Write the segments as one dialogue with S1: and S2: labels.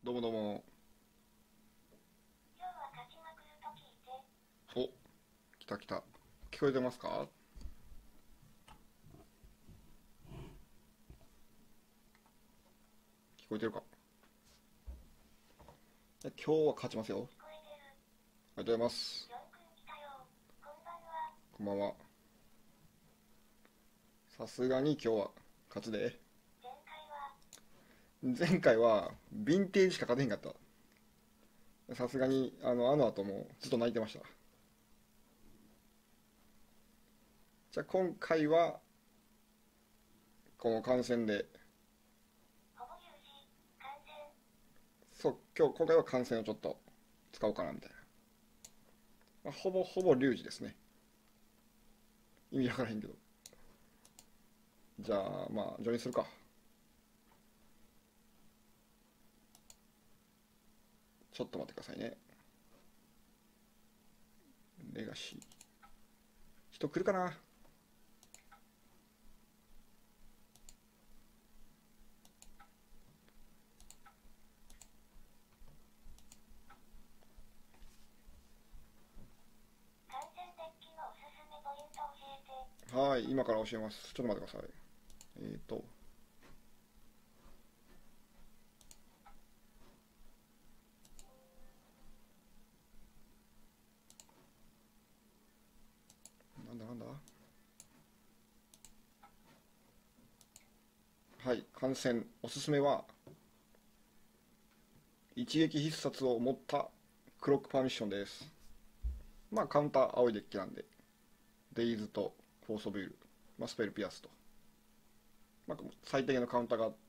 S1: どうもどうも。
S2: 今日は勝ちまくると聞いて、
S1: お、来た来た。聞こえてますか？聞こえてるか？今日は勝ちますよ。
S2: 聞こえてる。
S1: ありがとうございます。
S2: りょうくん来たよ。こんばんは。
S1: こんばんは。さすがに今日は勝つで。
S2: 前回は、
S1: 前回はヴィンテージしか勝てへんかった。さすがにあの後もずっと泣いてました。じゃあ今回はこの観戦で、
S2: ほぼ有事、感染、
S1: 今回は観戦をちょっと使おうかなみたいな。ほぼほぼリュウジですね。意味わからへんけど。じゃあまあジョインするか。ちょっと待ってくださいね。レガシー。人来るかな？
S2: 観戦デッキのおすすめポイント教えて。
S1: はい、今から教えます。ちょっと待ってください。なんだなんだ。はい、観戦おすすめは一撃必殺を持ったクロックパーミッションです。まあカウンター青いデッキなんで、デイズとフォースオブウィル、まあ、スペルピアスと、まあ、最低限のカウンターがあって、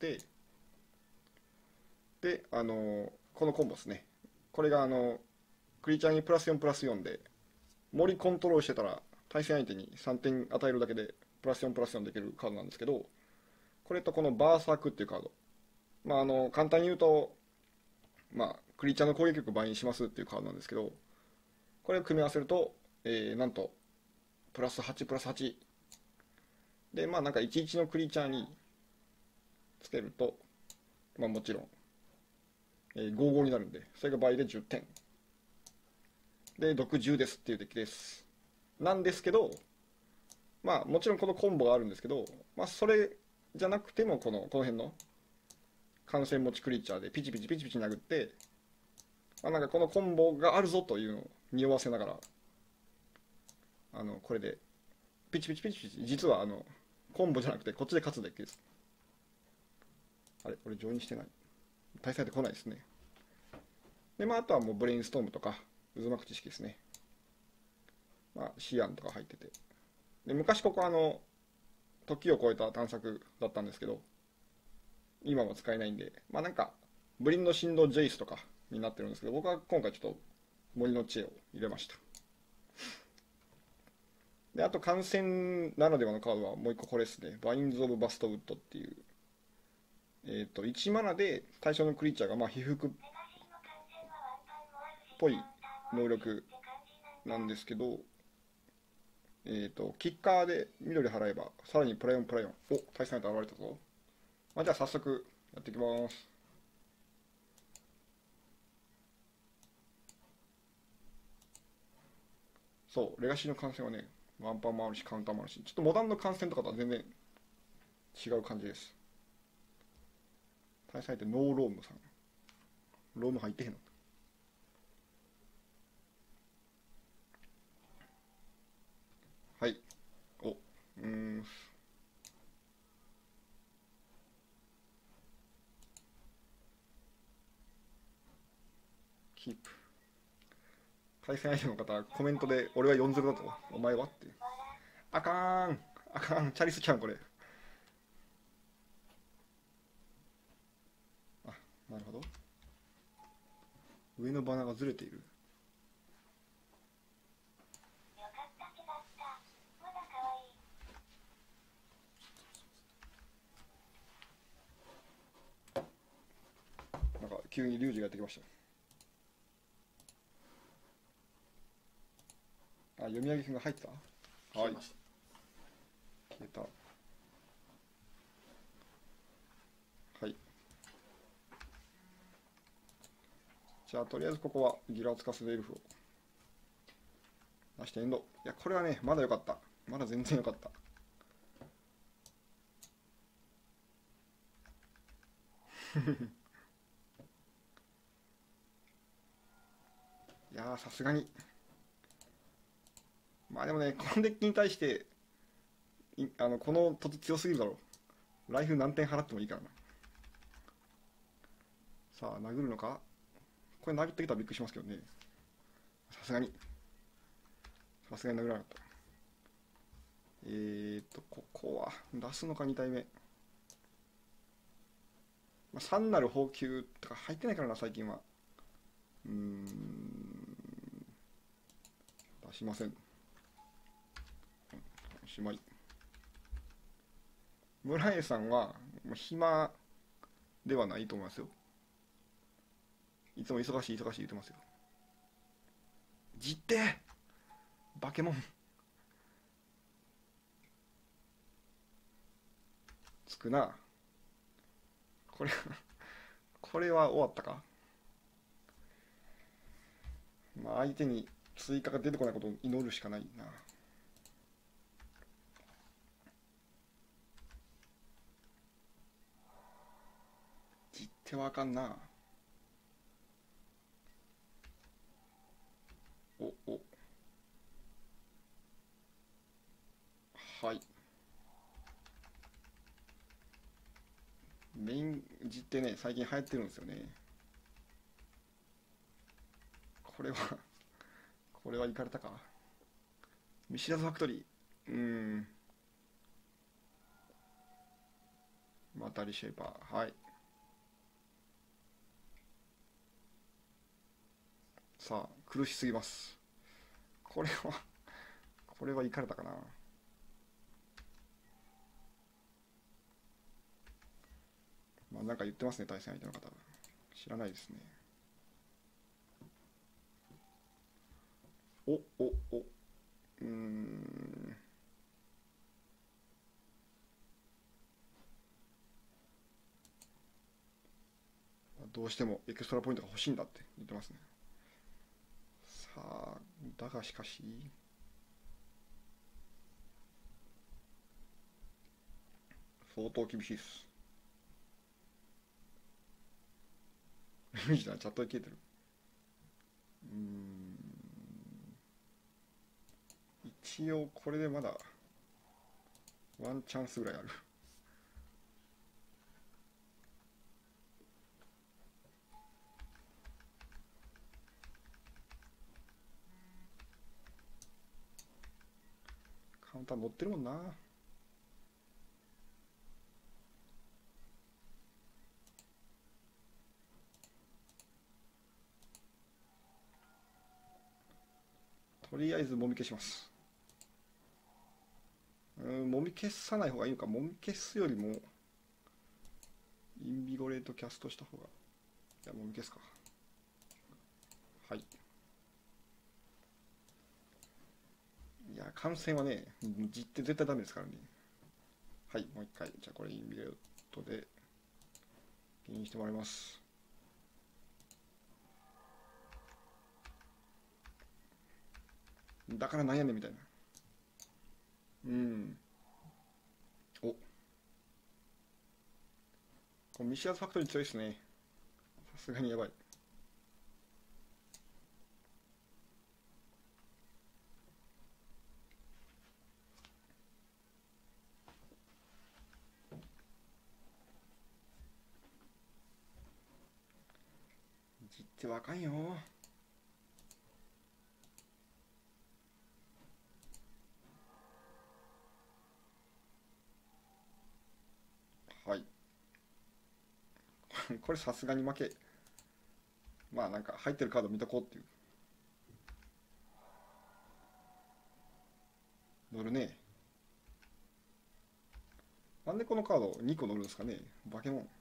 S1: でこのコンボですね。これがクリーチャーにプラス4プラス4で森コントロールしてたら対戦相手に3点与えるだけでプラス4プラス4できるカードなんですけど、これとこのバーサークっていうカード、まあ簡単に言うと、まあクリーチャーの攻撃力を倍にしますっていうカードなんですけど、これを組み合わせると、なんとプラス8プラス8で、まあなんか11のクリーチャーにつけると、まあもちろん、55になるんで、それが倍で10点で毒10ですっていうデッキですなんですけど、まあもちろんこのコンボがあるんですけど、まあそれじゃなくてもこの辺の感染持ちクリーチャーでピチピチピチピチ殴って、まあ、なんかこのコンボがあるぞというのを匂わせながら、これでピチピチピチピチ、実はコンボじゃなくてこっちで勝つデッキです。あれ、俺ジョインしてない。対戦相手来ないですね。で、まああとはもうブレインストームとか渦巻く知識ですね。まあシアンとか入ってて、で昔ここ時を超えた探索だったんですけど、今も使えないんで、まあなんかブリンの振動ジェイスとかになってるんですけど、僕は今回ちょっと森の知恵を入れました。で、あと観戦ならではのカードはもう一個これですね。バインズ・オブ・バストウッドっていう、1マナで対象のクリーチャーがまあ被服っ
S2: レガシーの観戦はワンパンもあるし、
S1: ぽい
S2: カウンターもあるしっ
S1: 能力
S2: て感じ
S1: なん
S2: なんだ。
S1: ですけど、キッカーで緑払えば、さらにプライオンプライオン。お、対戦相手現れたぞ。まあ、じゃあ早速やっていきます。そう、レガシーの観戦はね、ワンパンもあるし、カウンターもあるし、ちょっとモダンの観戦とかとは全然違う感じです。対戦相手ノーロームさん。ローム入ってへんの？はい。お、キープ。対戦相手の方、コメントで、俺は4-0だと。お前はって。
S2: わら、
S1: あかーん。あかん。チャリスキャン、これ。あ、なるほど。上のバナがずれている。
S2: よかった違った。まだ可愛い。
S1: なんか、急にリュウジがやってきました。あ、読み上げくんが入ってた。はい。
S3: 消えました。
S1: 消えた。はい。 じゃあとりあえずここはギラを使わせるエルフを出してエンド。いやこれはねまだ良かった。まだ全然良かった。いやーさすがにまあでもねこのデッキに対してこの土地強すぎるだろう。ライフ何点払ってもいいからな。さあ殴るのか。これ殴ってきたらびっくりしますけどね。さすがに殴らなかった。ここは出すのか2体目。まあ、3なる放球とか入ってないからな最近は。出しません。おしまい。村江さんはもう暇ではないと思いますよ。いつも忙しい言ってますよ。実定バケモンつくな。これこれは終わったか。まあ相手に追加が出てこないことを祈るしかないな。実手はあかんな。はい。メイン実手ね最近流行ってるんですよね。これはこれはいかれたか。ミシラズファクトリー。またリシェイパー。はい。さあ苦しすぎます。これはいかれたかな。まあなんか言ってますね対戦相手の方。知らないですね。おどうしてもエクストラポイントが欲しいんだって言ってますね。さあだがしかし相当厳しいです。イメージだチャットで消えてる。一応これでまだワンチャンスぐらいある。カウンター乗ってるもんな。とりあえずもみ消します。もみ消さない方がいいのか。もみ消すよりもインビゴレートキャストした方が。いやもみ消すか。はい。いや感染はね実って絶対ダメですからね。はい、もう一回。じゃあこれインビゴレートで原因してもらいます。だからなんやねんみたいな。お、このミシアズファクトリー強いですね。さすがにやばい。実ってわかんよ。はい。これさすがに負け。まあなんか入ってるカード見とこうっていう。乗るね。なんでこのカード2個乗るんですかね。バケモン。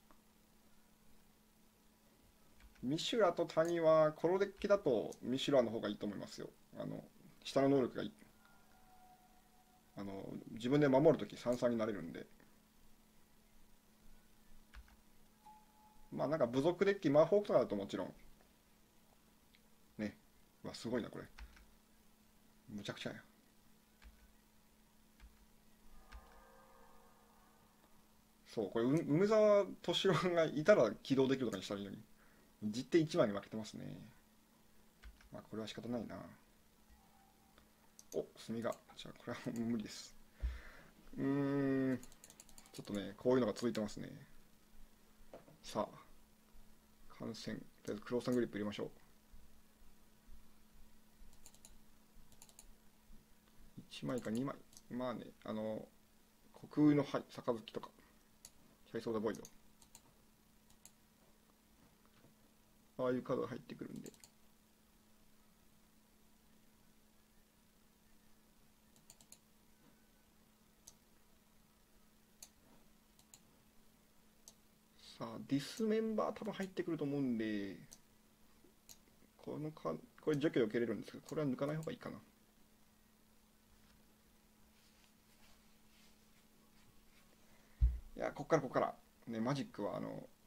S1: ミシュラと谷はこのデッキだとミシュラの方がいいと思いますよ。下の能力がいい。自分で守るとき3-3になれるんで。まあなんか部族デッキ、マーホークとかだともちろんうわ、すごいな、これ。むちゃくちゃや。そう、これ、梅沢敏郎がいたら起動できるとかにしたらいいのに。実手1枚に負けてますね。まあ、これは仕方ないな。お、墨が。じゃあ、これはもう無理です。ちょっとね、こういうのが続いてますね。さあ、感染。とりあえずクローサングリップ入れましょう。1枚か2枚。まあね、虚空の杯とか、シャイソーダボイド。ああいうカードが入ってくるんで。さあ、ディスメンバー多分入ってくると思うんで、これ除去で受けれるんですけど、これは抜かない方がいいかな。いや、こっから。ね、マジックは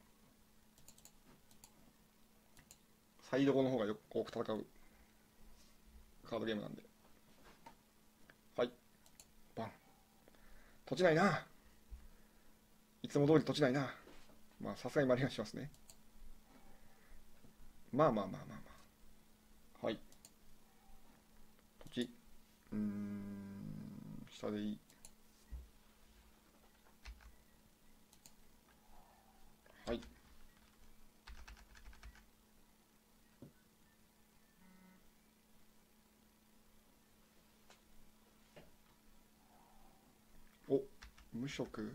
S1: サイド後の方が多く戦うカードゲームなんで。はい。バン。閉じないな。いつも通り閉じないな。まあ、さすがにマリガンしますね。まあ。はい。閉じ。下でいい。はい。お、無色。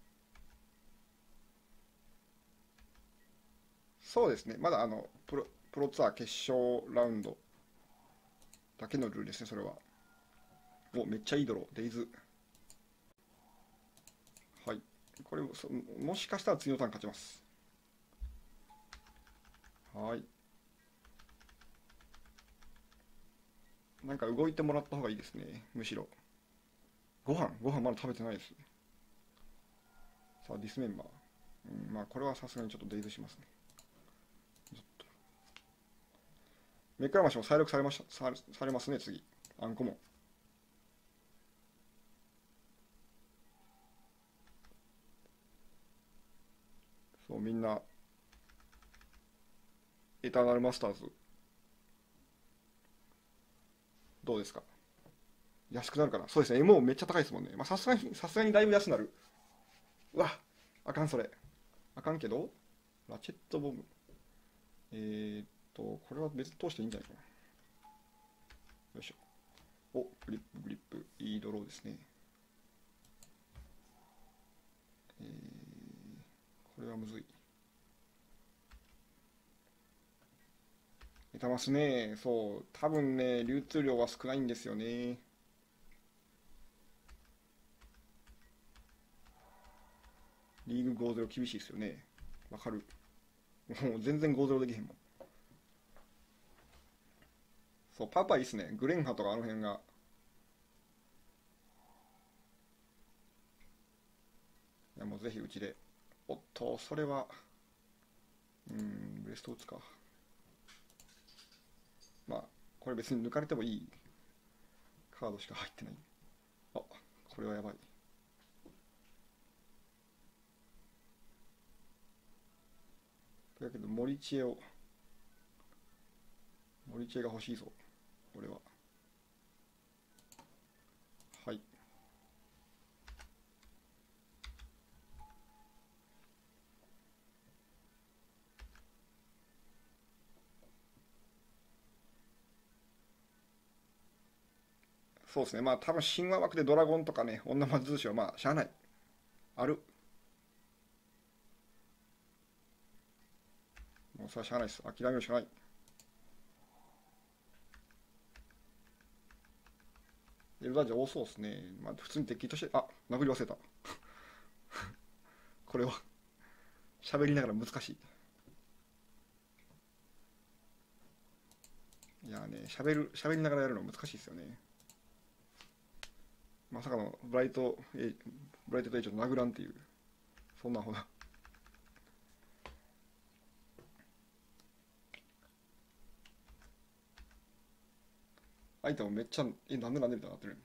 S1: そうですね。まだプロツアー決勝ラウンドだけのルールですね、それは。お、めっちゃいいドロー。デイズ。はい。これもしかしたら次のターン勝ちます。はい。なんか動いてもらった方がいいですね、むしろ。ご飯まだ食べてないです。さあ、ディスメンバー。まあ、これはさすがにちょっとデイズしますね。目くらましも再録されますね、次。あんこも。そう、みんな、エターナルマスターズ、どうですか？安くなるかな。そうですね、MO めっちゃ高いですもんね。まあ、さすがにだいぶ安くなる。うわ、あかんそれ。あかんけど、ラチェットボム。これは別に通していいんじゃないかな。よいしょ。お、グリップ、いいドローですね。これはむずい。出ますね。そう。多分ね、流通量は少ないんですよね。リーグ5-0厳しいですよね。わかる。もう全然5-0できへんもん。そう、パパいいっすね。グレンハとかあの辺が。いや、もうぜひうちで。おっと、それは、ブレスト打つか。まあ、これ別に抜かれてもいいカードしか入ってない。あ、これはやばい。だけど、森知恵が欲しいぞ。俺は。はい。そうですね。まあ、多分神話枠でドラゴンとかね、女魔術師はまあ、しゃあない。ある。もうそれはしゃあないです。諦めるしかない。エルダージ多そうですね。まあ、普通に敵として、あ、殴り忘れた。これは、喋りながら難しい。いやね、喋りながらやるの難しいですよね。まさかのブライトとエイジを殴らんっていう、そんなほど。 アイテムめっちゃ、なんでみたいになってる。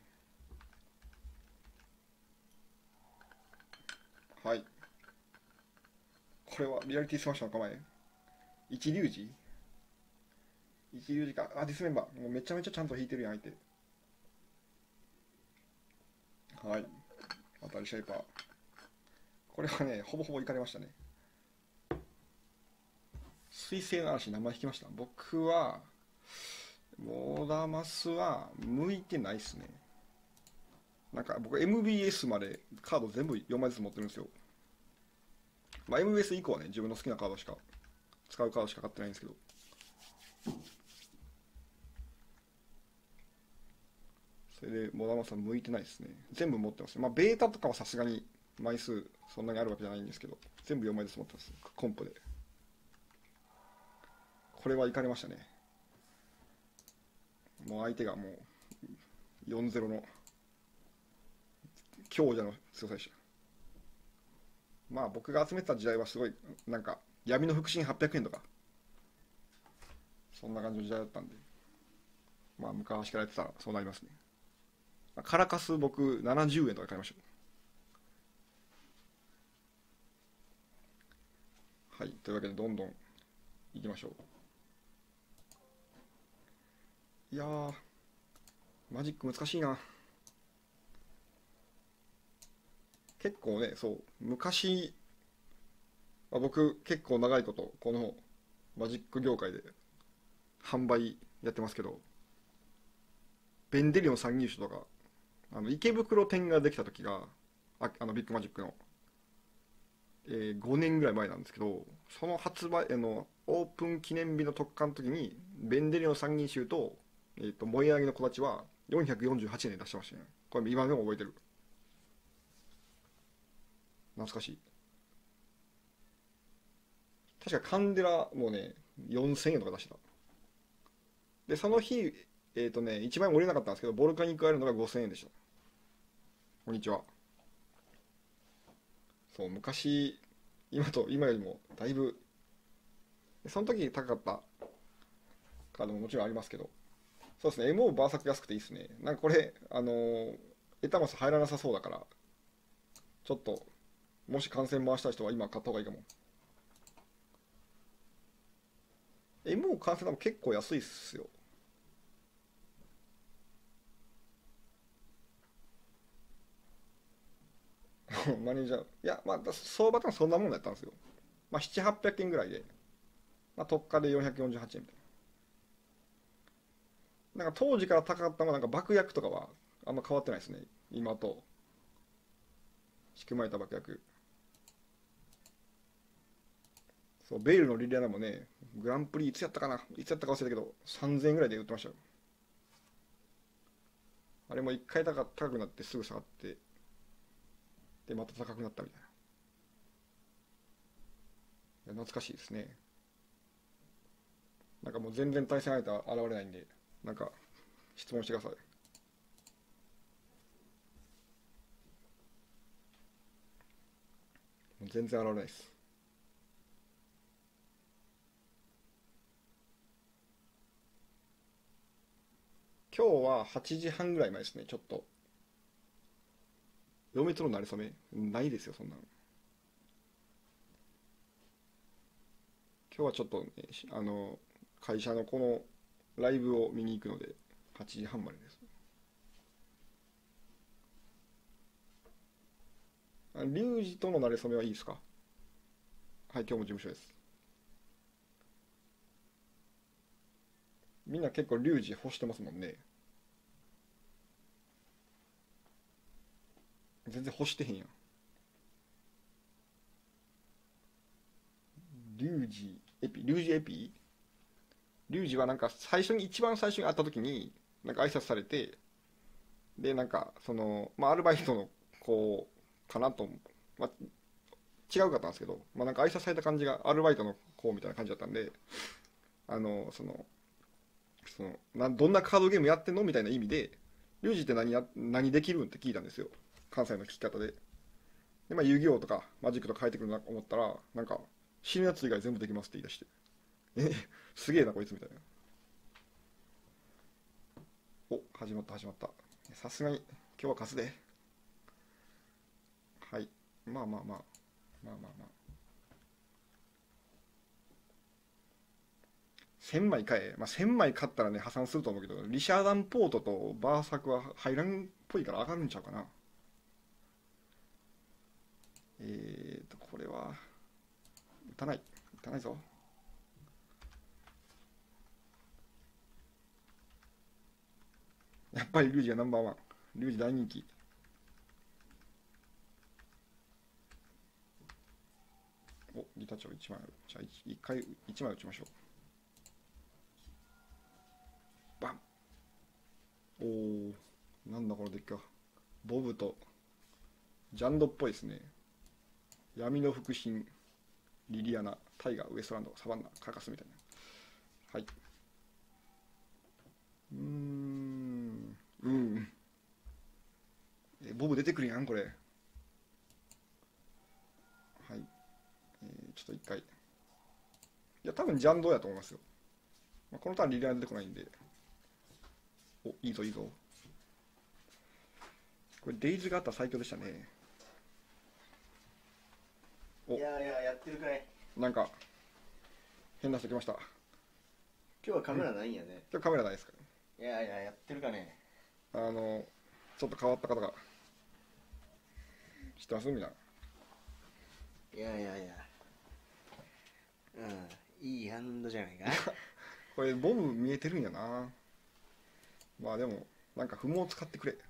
S1: はい。これはリアリティスマッシュの構え。一龍寺一龍寺か。あ、ディスメンバー。もうめちゃめちゃちゃんと引いてるやん、相手。はい。当たりシェイパー。これはね、ほぼほぼいかれましたね。水星の嵐名前引きました。僕は、モーダマスは向いてないっすね。なんか僕 MBS までカード全部4枚ずつ持ってるんですよ。まあ MBS 以降はね、自分の好きなカードしか、使うカードしか買ってないんですけど。それでモダマスは向いてないですね。全部持ってますね。まあベータとかはさすがに枚数そんなにあるわけじゃないんですけど、全部4枚ずつ持ってます。コンポで。これはいかれましたね。もう相手がもう4-0の強者の強さでした。まあ僕が集めてた時代はすごいなんか闇の腹心800円とかそんな感じの時代だったんで、まあ昔からやってたらそうなりますね。カラカス僕70円とか買いました。はい、というわけでどんどんいきましょう。いやー、マジック難しいな。結構ね、そう昔は僕結構長いことこのマジック業界で販売やってますけど、ベンデリオン参入種とか池袋店ができた時がビッグマジックの、5年ぐらい前なんですけど、その発売オープン記念日の特価の時にベンデリオン参入種と、燃え上げの子たちは448円で出してましたね。これ今でも覚えてる。懐かしい。確かカンデラもね4000円とか出してた。でその日1万円売れなかったんですけど、ボルカニックアイルのが5000円でした。こんにちは。そう昔、今よりもだいぶ、その時高かったカードももちろんありますけど、そうですね、MO バーサク安くていいですね。なんかこれエタマス入らなさそうだから、ちょっともし観戦回したい人は今買った方がいいかも。 MO 観戦でも結構安いっすよ。マネージャー、いやまあ相場ってのはそんなもんだったんですよ。まあ7、800円ぐらいで、まあ、特価で448円みたいな。なんか当時から高かったのはなんか爆薬とかはあんま変わってないですね、今と。仕組まれた爆薬。そうベイルのリリアナもね、グランプリいつやったか忘れたけど3000円ぐらいで売ってましたよ。あれも一回高くなってすぐ下がって、でまた高くなったみたいな。いや懐かしいですね。なんかもう全然対戦相手現れないんで、なんか質問してください。もう全然現れないです。今日は8時半ぐらい前ですね。ちょっと嫁との馴れ初めないですよ、そんなの。今日はちょっとね、会社のこのライブを見に行くので8時半までです。リュウジとの馴れ初めはいいですか？はい、今日も事務所です。みんな結構リュウジ欲してますもんね。全然欲してへんやん。リュウジエピリュウジはなんか一番最初に会った時になんか挨拶されて、でなんかまあアルバイトの子かなと、まあ、違うかったんですけど、まあ、なんか挨拶された感じがアルバイトの子みたいな感じだったんで、あのそのどんなカードゲームやってんのみたいな意味で、リュウジって何できるんって聞いたんですよ、関西の聞き方で。で、まあ、遊戯王とかマジックとか書いてくるなと思ったら、なんか死ぬやつ以外全部できますって言い出して、えすげえなこいつみたいな。 お、始まった始まった。さすがに今日は勝つで。はい。まあまあまあ。まあまあまあ。1000枚買え。まあ1000枚買ったらね、破産すると思うけど、リシャーダンポートとバーサクは入らんっぽいから上がるんちゃうかな。これは、打たない。打たないぞ。やっぱりリュウジがナンバーワン。リュウジ大人気。お、リタチョウ1枚ある。じゃあ1回1枚打ちましょう。バン。おー、なんだこのデッキは。ボブとジャンドっぽいですね。闇の腹心、リリアナ、タイガー、ウエストランド、サバンナ、カカスみたいな。はい。ボブ出てくるやん、これ。はい。ちょっと一回。いや、多分ジャンドやと思いますよ。まあ、このターンリリアナ出てこないんで。お、いいぞいいぞ。これデイズがあったら最強でしたね。お、
S3: いやいや、やってるかい。
S1: なんか変な人来ました。
S3: 今日はカメラないんやね。
S1: 今日カメラないですか？
S3: いやいや、やってるかね。
S1: ちょっと変わった方が知ってますみんな。
S3: いやいやいや。うん、いいハンドじゃないか。
S1: これボム見えてるんやな。まあでもなんか不毛を使ってくれ。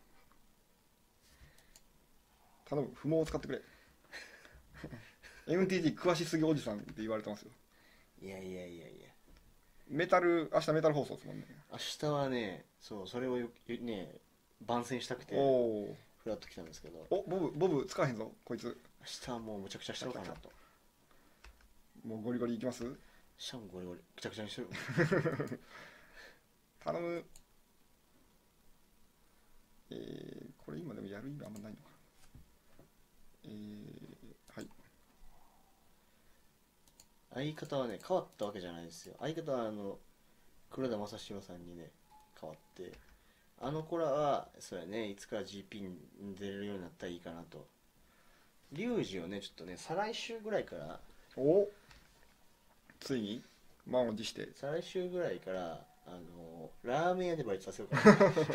S1: 頼む、不毛を使ってくれ。MTG 詳しすぎおじさんって言われてますよ。
S3: いやいやいやいや。
S1: 明日メタル放送ですもんね。
S3: 明日はね、そう、それをね、番宣したくて、
S1: おお。
S3: フラッと来たんですけど、
S1: お、ボブ使わへんぞ、こいつ。
S3: 明日はもうむちゃくちゃしろうかなと。
S1: もうゴリゴリいきます？
S3: シャンゴリゴリ、ぐちゃぐちゃにしてる。
S1: 頼む。これ今でもやる意味あんまないのか。はい。
S3: 相方はね、変わったわけじゃないですよ。相方は黒田正宏さんにね、変わって、あの子らは、そうやね、いつか GP に出れるようになったらいいかなと。リュウジをね、ちょっとね、再来週ぐらいから、
S1: お、ついに満を持して。
S3: 再来週ぐらいから、ラーメン屋でバイトさせようか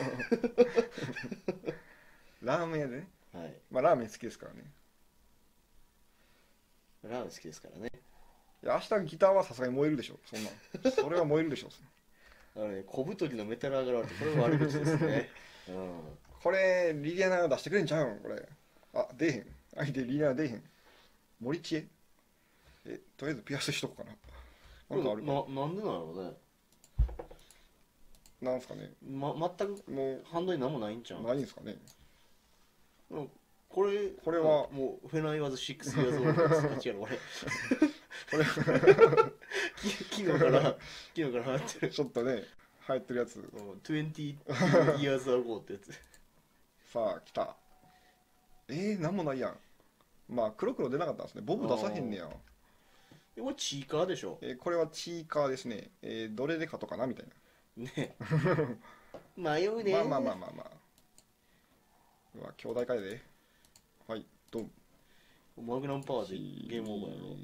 S1: ラーメン屋でね。
S3: な。はい。
S1: まあラーメン好きですからね。
S3: ラーメン好きですからね。
S1: いや、明日ギターはさすがに燃えるでしょ。そんな。それは燃えるでしょ。
S3: 小太りのメタル上がられて、これは悪口ですね。うん。
S1: これ、リリアナ出してくれんちゃうんこれ。あ、出えへん。相手リリアナ出えへん。森知恵とりあえずピアスしとこうかな。なんかあるか
S3: なんでなのね。
S1: なんすかね。
S3: 全く
S1: も
S3: ハンドに何もないんちゃ
S1: う、
S3: う。
S1: ないんすかね。
S3: これ
S1: は
S3: もうフェナイワーズ6 years old です。違う、俺。
S1: これ
S3: 昨日から流行ってる。
S1: ちょっとね、流行ってるやつ。
S3: 20 years ago ってやつ。
S1: さあ、来た。なんもないやん。まあ、黒出なかったんですね。ボブ出さへんねや。
S3: これチーカーでしょ。
S1: これはチーカーですね。どれで勝とうかなみたい
S3: ね。迷うね。
S1: な。まあ。うわ、兄弟会で。はい、ドン。
S3: マグナムパワーでゲームオーバーやろ。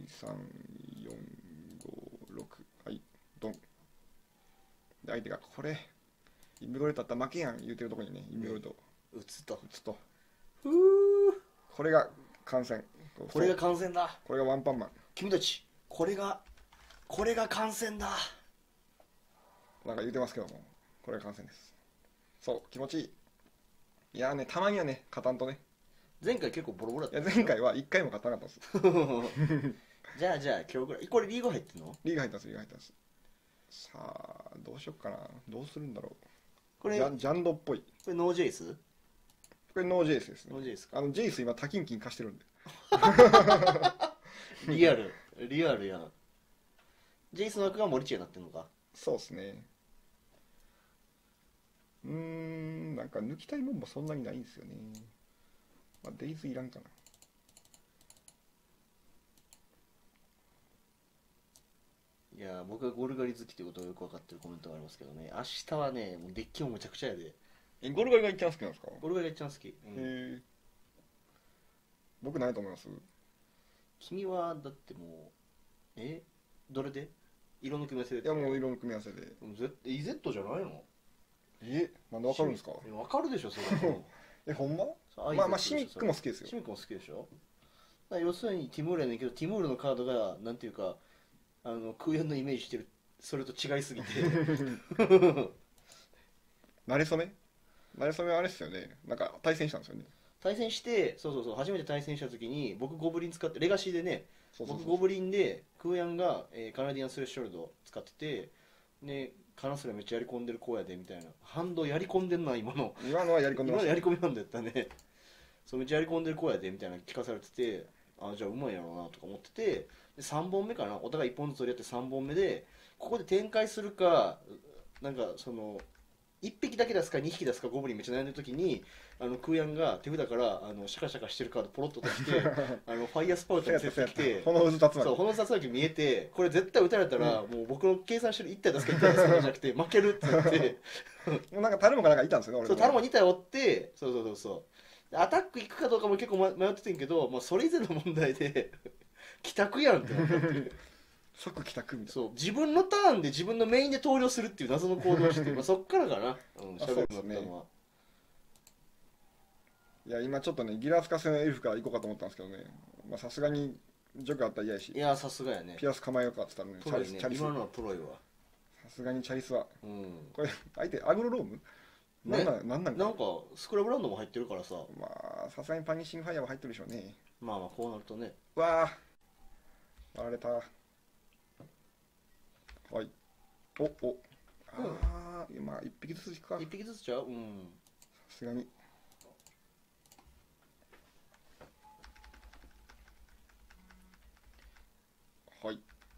S1: 3、4、5、6。はい、ドン。で、相手がこれ、インビゴレットあったら負けやん言うてるとこにね、インビゴレット
S3: 打つと。
S1: 打つと。
S3: ふぅ。
S1: これが観戦。
S3: これが観戦だ。
S1: これがワンパンマン。
S3: 君たち、これが観戦だ。
S1: なんか言うてますけども、これが観戦です。そう、気持ちいい。いやーね、たまにはね、勝たんとね。
S3: 前回結構ボロボロだった。
S1: いや、前回は1回も勝たなかったんです。
S3: じゃあ今日ぐらい。これリーグ入ってんの？
S1: リーグ入ったんです、リーグ入ったんです。さあ、どうしよっかな。どうするんだろう。
S3: これ
S1: ジャンドっぽい。
S3: これノージェイス？
S1: これノージェイスですね。
S3: ノージェイスか。
S1: ジェイス今多金金貸してるんで。
S3: リアルやん。ジェイスの枠が森地になってんのか。
S1: そうですね。なんか抜きたいもんもそんなにないんですよね。まあ、デイズいらんかな。
S3: いや僕はゴルガリ好きってことがよく分かってるコメントがありますけどね、明日はねもうデッキもむちゃくちゃやで。
S1: ゴルガリが一番好きなんですか？
S3: ゴルガリが一番好き、
S1: へえ。僕ないと思います。
S3: 君はだってもうどれで色の組み合わせで
S1: いやもう色の組み合わせで。
S3: EZ じゃないの？
S1: なんでわかるんですか？
S3: 分かるでしょそれ
S1: ほんま？
S3: そう
S1: まあシミックも好きですよ。
S3: シミックも好きでしょ。だから要するにティムールやねんけど、ティムールのカードがなんていうか空円のイメージしてるそれと違いすぎて
S1: 慣れ初めはあれですよね。なんか対戦したんですよね。
S3: 対戦して、そう初めて対戦した時に僕ゴブリン使ってレガシーでね、
S1: そうそうそう
S3: 僕ゴブリンでクーヤンが、カナディアンスレッショルド使ってて、でカナスレめっちゃやり込んでる子やでみたいな、反動やり込んでんな今の
S1: はやり込んでま
S3: 今の
S1: した。
S3: やり込みなんだったね。そうめっちゃやり込んでる子やでみたいな聞かされてて、あじゃあうまいやろうなとか思ってて、で3本目かな、お互い1本ずつ取り合って3本目でここで展開するか、なんかその1匹だけ出すか2匹出すかゴブリンめっちゃ悩んでる時にクーヤンが手札からシャカシャカしてるカードポロッと出してファイヤースパウトにセット来て、
S1: この渦立つ
S3: そう、この殺撃見えて、これ絶対打たれたら、もう僕の計算してる1体出すか1体出すかじゃなくて負けるって言って
S1: もうなんかタルモがなんかいたんですよね、俺
S3: そうタルモ2体追って、そうアタック行くかどうかも結構迷っててんけど、まあ、それ以前の問題で帰宅やんってなって
S1: 即帰宅みたいな。
S3: そう自分のターンで自分のメインで投了するっていう謎の行動をして、まあ、そっからかな、喋るようになったのは。
S1: いや今ちょっとねギラスカ戦のエルフから行こうかと思ったんですけどね、まあさすがにジョクあったら嫌やし、
S3: いやさすがやね、
S1: ピアス構えようかって言ったらね、
S3: プロいね、
S1: チャリス。
S3: 今のはプロいわ。
S1: さすがにチャリスは
S3: うん
S1: これ相手アグロローム
S3: ね
S1: なんか
S3: なんかスクラブランドも入ってるからさ、
S1: まあさすがにパニッシングファイヤーは入ってるでしょうね。
S3: まあまあこうなるとね、
S1: わあ割られた。はい今1匹ずつ引くか。
S3: 1匹ずつちゃう、うん、
S1: さすがにはい。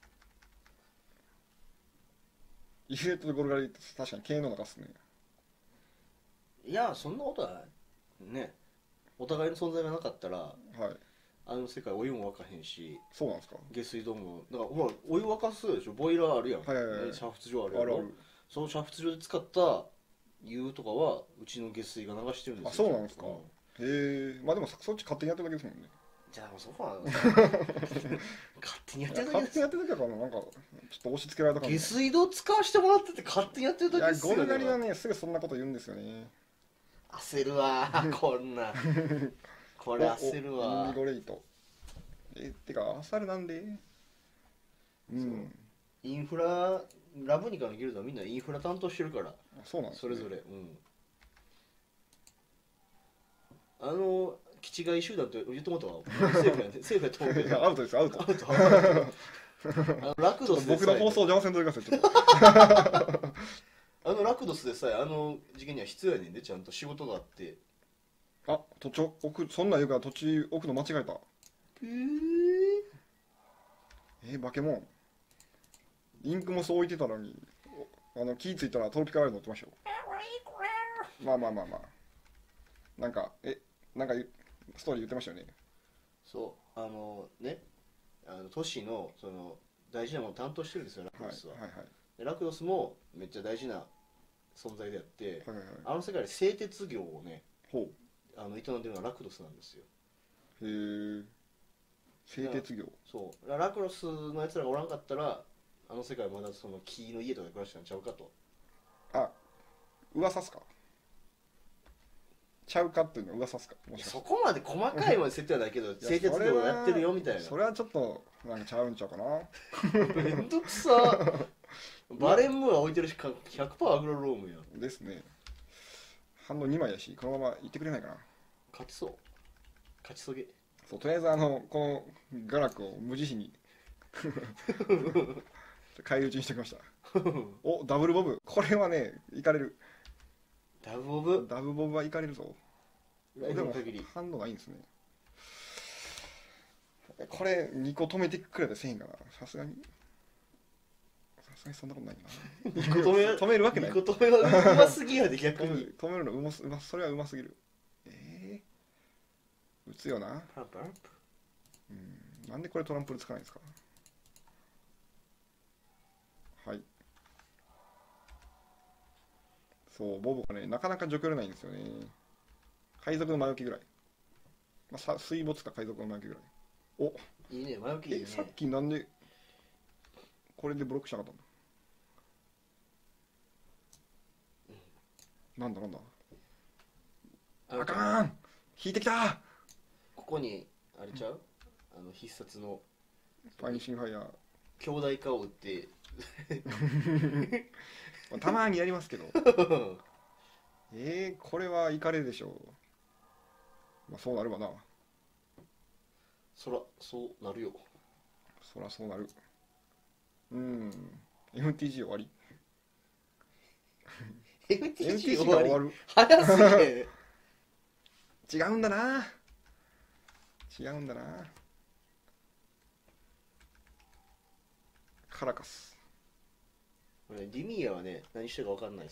S1: イフレットとゴルガリ確かに経営の中っすね。
S3: いやそんなことはないね。お互いの存在がなかったら
S1: はい
S3: あの世界お湯も沸かへんし、
S1: そうなんですか。
S3: 下水道もだからほらお湯沸かすでしょ、ボイラーあるやん、
S1: はいはいはい
S3: ね、煮沸場あるやろ。
S1: あるある。
S3: その煮沸場で使った湯とかはうちの下水が流してるんですよ。
S1: あそうなんですか。へえ。まあでもそっち勝手にやってるだけですもんね。
S3: じゃあもうそこは勝手にやってるだけです。
S1: 勝手にやってるだけだからなんかちょっと押し付けられた感じ。
S3: 下水道使わせてもらってて勝手にやってるだけですよ、
S1: ゴルガリはねすぐそんなこと言うんですよね。
S3: 焦るわこんなこれ焦る
S1: イン
S3: わ
S1: ディゴレイト。てかアサルなんで
S3: インフララブニカのギルドはみんなインフラ担当してるから、
S1: そうなんですね。
S3: それぞれ、基地外集団って言ってもらったわセーフやねセーフやと思うけ
S1: いや
S3: ど
S1: アウトですアウト。
S3: アウトラクドスで
S1: 僕の放送邪魔せんといてくださいちょっと。
S3: ラクドスでさえ事件には必要やねんで、ちゃんと仕事があって。
S1: 土地置くそんなん言うから土地置くの間違えた。バケモンインクもそう置いてたのに気ぃついたらトロピカル乗ってましたよ。まあなんかストーリー言ってましたよね。
S3: そうね都市のその大事なものを担当してるんですよラクドスは、
S1: はい
S3: でラクドスもめっちゃ大事な存在であって、
S1: はいはい。
S3: あの世界で製鉄業をね
S1: ほ
S3: 営んでるのはラクドスなんですよ。
S1: う。へえ。製鉄業。
S3: そうラクドスのやつらがおらんかったらあの世界はまだその木の家とかで暮らしてたんちゃうかと。
S1: 噂っすか。ちゃうかっていうのは噂っすか。もしかして
S3: そこまで細かいまで設定はないけど製鉄業をやってるよみたいな。
S1: それはちょっとなんかちゃうんちゃうかな。
S3: めんどくさバレンムーア置いてるし 100% アグロロームやん。
S1: ですね。反応2枚やしこのまま行ってくれないかな。
S3: 勝ちそう勝ちそげ。
S1: そうとりあえずこのガラクを無慈悲に返り討ちにしてきました。おダブルボブこれはねいかれる。
S3: ダブボブ
S1: ダブボブはいかれるぞ。
S3: ライフの限り
S1: 反応がいいんですね。これ2個止めてくれたらせへんかな。さすがにそんなことないな。止めるわけない。
S3: 2個止めはうますぎやで逆に。
S1: 止めるのそれはうますぎる。打つよな。
S3: パランプランプ
S1: なんでこれトランプルつかないんですか。 そうボブがねなかなか除去れないんですよね。海賊の魔除けぐらい、まあ、水没か海賊の魔除けぐらい。お
S3: いいね、前置きいいね。
S1: さっきなんでこれでブロックしなかったんだ、なんだあかん引いてきた。
S3: ここにあれちゃう、必殺の
S1: パニッシングファイヤ
S3: 兄弟化を打って
S1: ーたまにやりますけどこれはイカれでしょう。まあそうなるわな。
S3: そらそうなるよ。
S1: そらそうなる。MTG 終わり。
S3: MTG 終
S1: が
S3: わり
S1: 終わる。
S3: 早すぎ
S1: 違うんだな。カラカス。
S3: これディミアはね何してるか分かんないです。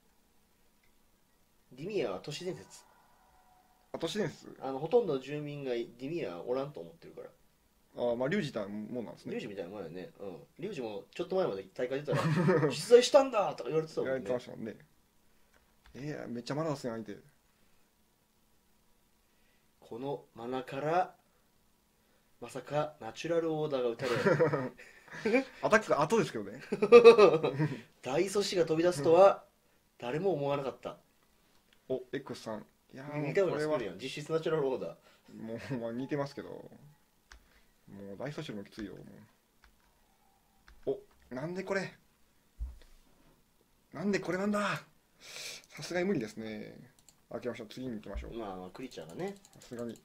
S3: ディミアは都市伝説。
S1: 都市伝説。
S3: ほとんどの住民がディミアおらんと思ってるから。
S1: まあリュウジたもんなんですね。
S3: リュウジみたいなもんやね。リュウジもちょっと前まで大会出たら出題したんだとか言われてたもんね。
S1: やられてましたもんね。めっちゃマナーですね相手。
S3: このマナからまさかナチュラルオーダーが打たれ
S1: アタックが後ですけどね。
S3: 大阻止が飛び出すとは誰も思わなかった。
S1: X さん。いや
S3: 似たよう
S1: これは
S3: なスペルやん、実質ナチュラルオーダー。
S1: もう、まあ、似てますけど、もう大阻止もきついよ。もうなんでこれなんだ。さすがに無理ですね。開けましょう。次に行きましょう。
S3: まあクリーチャーがね、
S1: さすがに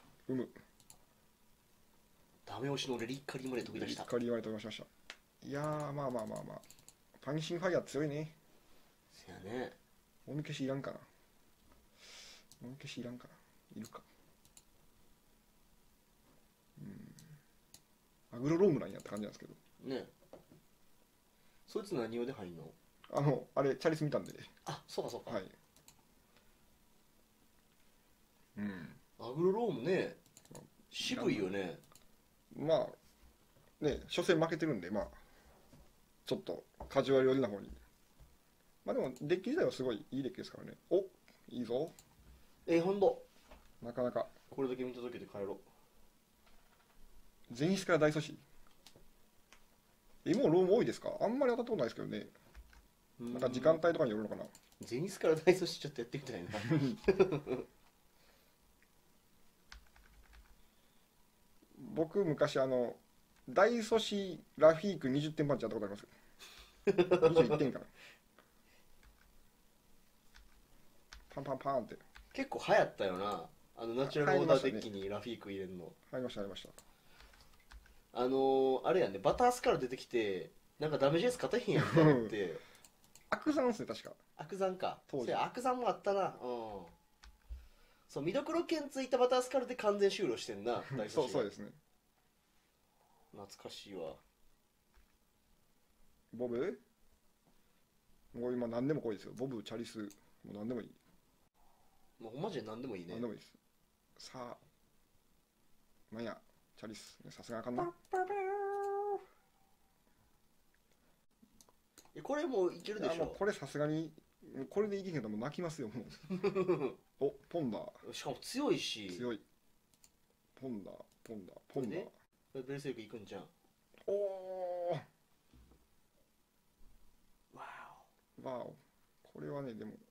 S3: ダメ押しのレリッカリーまで飛び出した。
S1: しっかり言われておりました。いやーまあパニッシングファイヤー強いね。
S3: せやね。
S1: 大抜けしいらんかな。いるか。アグロロームなんやって感じなんですけど、
S3: ね、そいつ何用で入んの？
S1: あれチャリス見たんで。
S3: あ、そうかそうか。
S1: はい。
S3: アグロロームね、渋いよね。
S1: まあね、初戦負けてるんで、まあちょっとカジュアル寄りな方に。まあでもデッキ自体はすごいいいデッキですからね。いいぞ。
S3: ほんと
S1: なかなか。
S3: これだけ見ただけで帰ろ
S1: 前室から大阻止。もうローム多いですか？あんまり当たったことないですけどね。
S3: う。
S1: なんか時間帯とかによるのかな。
S3: ゼニスから大阻止ちょっとやってみたいな。
S1: 僕昔大阻止ラフィーク20点パンチやったことありますよ。21点かな。パンパンパンって
S3: 結構流行ったよな、ナチュラルオーダーデッキにラフィーク入れるの。
S1: 入りました。
S3: あれやね、バタースから出てきてなんかダメージレス勝てへんやんって思って
S1: 悪山ですね確か。
S3: 悪山か。
S1: 当時
S3: そうや、悪山もあったな。そう、見どころ剣ついたバタースカルで完全終了してんな、大阻止
S1: そうですね。
S3: 懐かしいわ。
S1: ボブもう今何でも来いですよ。ボブ、チャリス、もう何でもいい。
S3: もうマジで何でもいいね。
S1: 何でもいいです。さあなんやチャリス、さすがあかんな。
S3: これもういけるでしょ。
S1: もうこれさすがにこれでいけへんともう泣きますよもう。ポンダー
S3: しかも強いし。
S1: 強い。ポンダー
S3: でベルセルクいくんじゃん。
S1: おー
S3: わ
S1: わお。これはねでも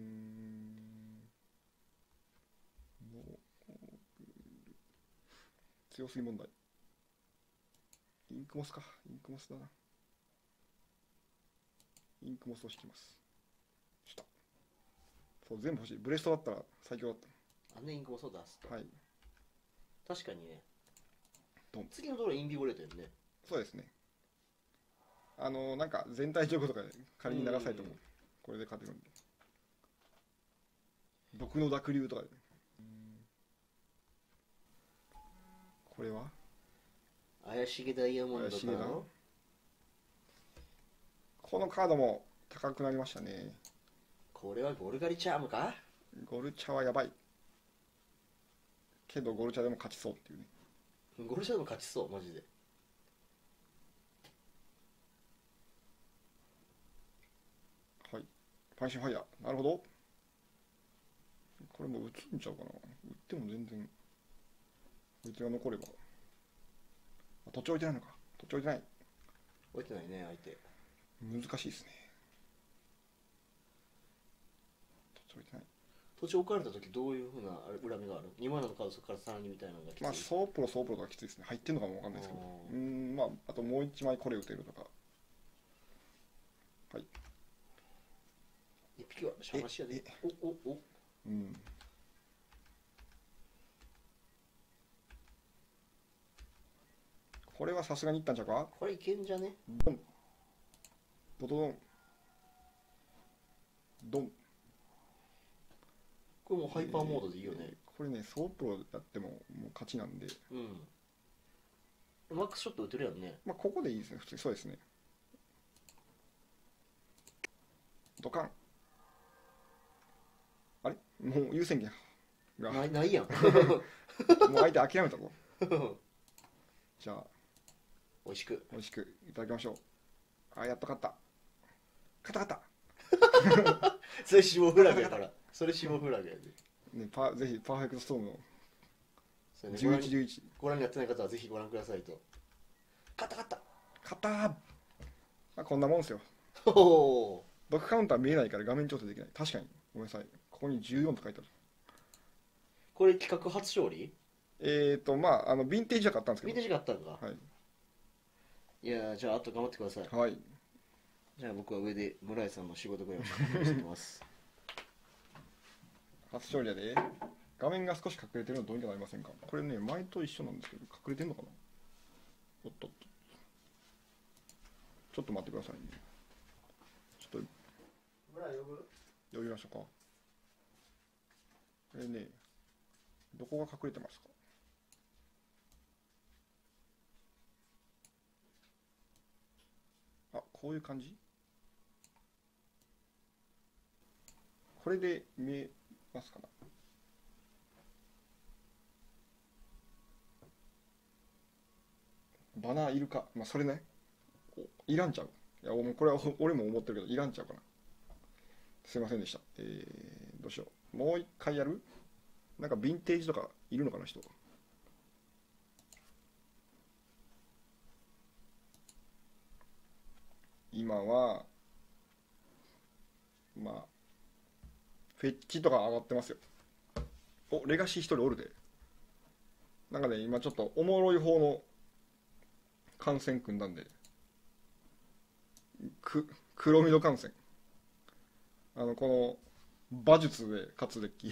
S1: もう強すぎ問題。インクモスだな。インクモスを引きます。そう全部欲しい。ブレストだったら最強だっ
S3: あんね、インクもそう出すと。
S1: た。はい。
S3: 確かにね。
S1: ドン。
S3: 次のところインビゴレートやんね。
S1: そうですね。なんか全体情報とかで仮に流されてもこれで勝てるんで。毒の濁流とかで、これは
S3: 怪しげダイヤモンドか
S1: 怪しげだ。このカードも高くなりましたね。
S3: これはゴルガリチャームか。
S1: ゴルチャはやばいけどゴルチャでも勝ちそうっていうね。
S3: ゴルチャでも勝ちそうマジで。
S1: はい。 パンシンファイヤー、なるほど。これも打つんちゃうかな。打っても全然こいつが残れば。土地置いてないのか。土地置いてない。
S3: 置いてないね相手。
S1: 難しいですね。土地置いてない。
S3: 土地置かれた時どういうふうな恨みがある？2枚のカードそこからさらにみたいなのがきつい。
S1: まあソープロとかきついですね。入ってんのかもわかんないですけど、まああともう1枚これ打てるとか。はい。
S3: 一匹はシャマシやで。お
S1: うん。これはさすがにいったんちゃうか。
S3: これいけんじゃね。
S1: ドンボトドンドン。
S3: これもうハイパーモードでいいよね。
S1: これねソープロやってももう勝ちなんで、
S3: マックスショット打てるやんね。
S1: まあここでいいですね。普通にそうですね。ドカン。あれもう優先権が
S3: ないやん。
S1: もう相手諦めたぞ。じゃあ
S3: 美味しく
S1: 美味しくいただきましょう。あ、やっと勝った。勝った
S3: それ死亡フラグやから。それ死亡フラグやで。
S1: ね、ぜひパーフェクトストームの
S3: それね、
S1: 1111
S3: ご覧になってない方はぜひご覧くださいと。勝った
S1: 勝ったー。まあこんなもんですよ。
S3: おお。
S1: 毒カウンター見えないから画面調整できない。確かにごめんなさい。ここに14と書いてある。
S3: これ企画初勝利？
S1: まあヴィンテージは買ったんですけど。
S3: ヴィンテージがあったのか。
S1: はい。
S3: いやじゃああと頑張ってください。
S1: はい。
S3: じゃあ僕は上で村井さんの仕事ぐらいをしてます。
S1: 初勝利やで。画面が少し隠れてるのどうにかなりませんか。これね前と一緒なんですけど隠れてんのかな。おっとっと。ちょっと待ってくださいね。ちょっと
S3: 村井呼ぶ？
S1: 呼びましょうか。これねどこが隠れてますか。あ、こういう感じ。これで見えますかな。バナーいるか。まあそれねいらんちゃう。いやもうこれは俺も思ってるけどいらんちゃうかな。すいませんでした。どうしよう。もう一回やる。なんかヴィンテージとかいるのかな人。今はまあフェッチとか上がってますよ。お、レガシー一人おるで。なんかね今ちょっとおもろい方の観戦組んだんで、黒緑観戦、この馬術で勝つデッキ。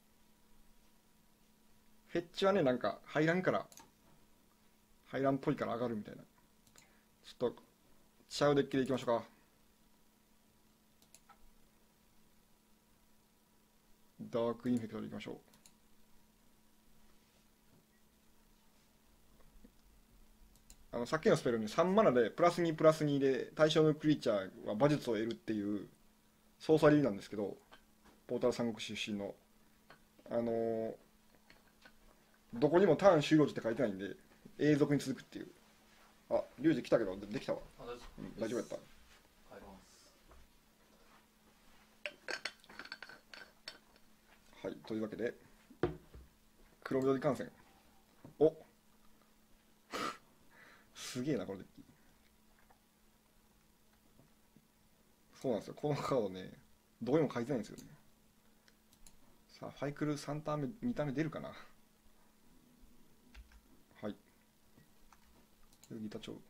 S1: フェッチはねなんか入らんっぽいから上がるみたいな。ちょっとちゃうデッキでいきましょうか。ダークインフェクトでいきましょう。さっきのスペルに3マナでプラス2プラス2で対象のクリーチャーは馬術を得るっていう操作理なんですけど、ポータル三国出身のどこにもターン終了時って書いてないんで永続に続くっていう。あ、リュウジ来たけどできたわ。大丈夫やった。はい、というわけで黒緑観戦。おすげえなこのデッキ。そうなんですよ、このカードねどこにも書いてないんですよね。さあファイクル3ターン目2ターン目出るかな。はい、ギタチョウ、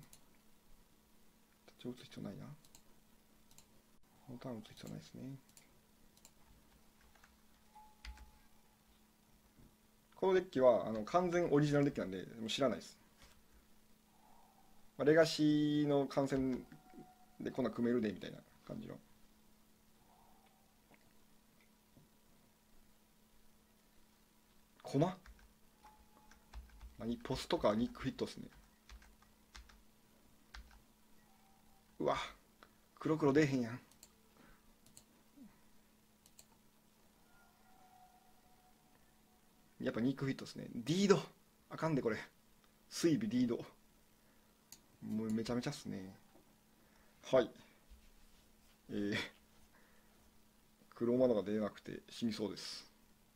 S1: 打つ必要ないな。このターン打つ必要ないですね。このデッキは完全オリジナルデッキなんでもう知らないです。まあ、レガシーの観戦でこんな組めるでみたいな感じの。コマ何ポストかニックフィットっすね。うわ黒黒出えへんやん。やっぱニックフィットっすね。ディードあかんでこれ。水尾ディードもうめちゃめちゃっすね。はい黒マナが出なくて死にそうです。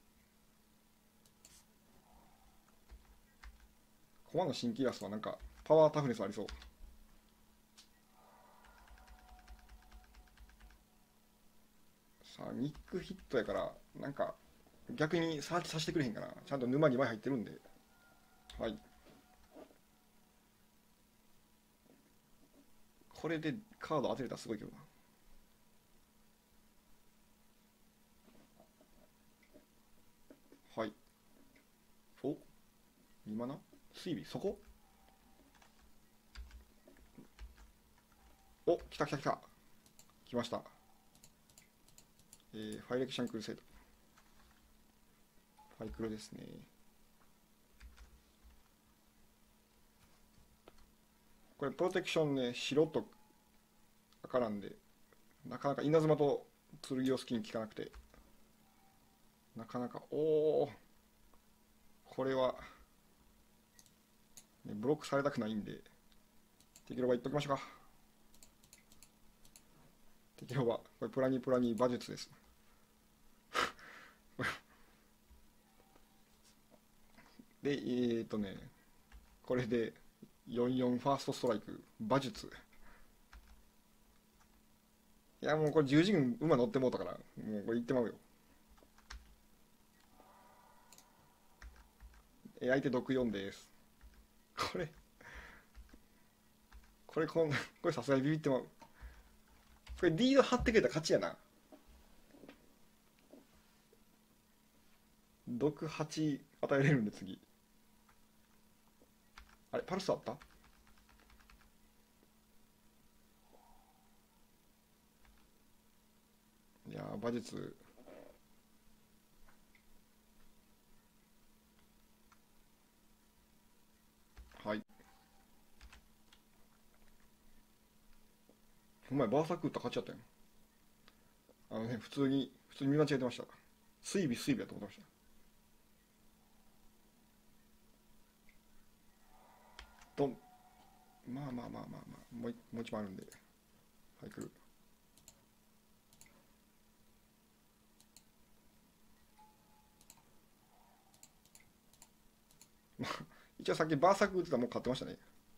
S1: コマの新キラスはなんかパワータフネスありそう。さあニックヒットやからなんか逆にサーチさせてくれへんかな。ちゃんと沼2枚入ってるんで。はい、これでカード当てれたらすごいけどな。はい、お、今な水尾そこ、お、来た来た来た、来ました。ファイレクシャンクルセイド、ファイクルですね。これプロテクションね、白と赤なんで、なかなか稲妻と剣を好きに効かなくて、なかなか、おお、これは、ね、ブロックされたくないんで、敵ロバいっときましょうか。敵ロバ、これプラニプラニ馬術です。で、これで44ファーストストライク、馬術。いや、もうこれ十字軍馬乗ってもうたから、もうこれいってまうよ。相手毒4です。これ、これさすがにビビってまう。これリード張ってくれたら勝ちやな。毒8与えれるんで次。あれ、パルスあった？いやー、馬術。はい。お前、バーサーク打ったら勝ちやったよ。普通に見間違えてました。水尾水尾やと思ってました。ドン。まあまあまあまあまあ、もう一枚あるんで。はい、来る。一応さっきバーサーク打ってたらもう勝ってましたね。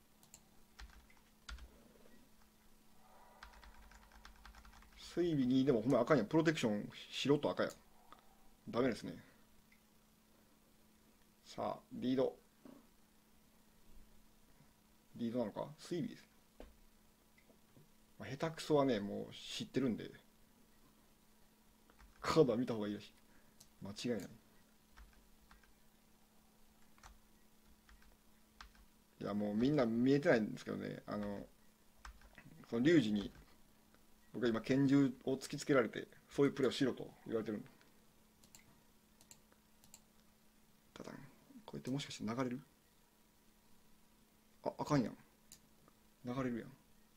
S1: 水尾2でもほんま赤いやん。プロテクション白と赤やん。ダメですね。さあ、リード。リードなのか水尾です。まあ、下手くそはね、もう知ってるんで、カードは見た方がいいらしい。間違いない。いや、もうみんな見えてないんですけどね、そのリュウジに、僕は今拳銃を突きつけられて、そういうプレーをしろと言われてるんで。ただ、こうやってもしかして流れる？あ、あかんやん。流れるやん。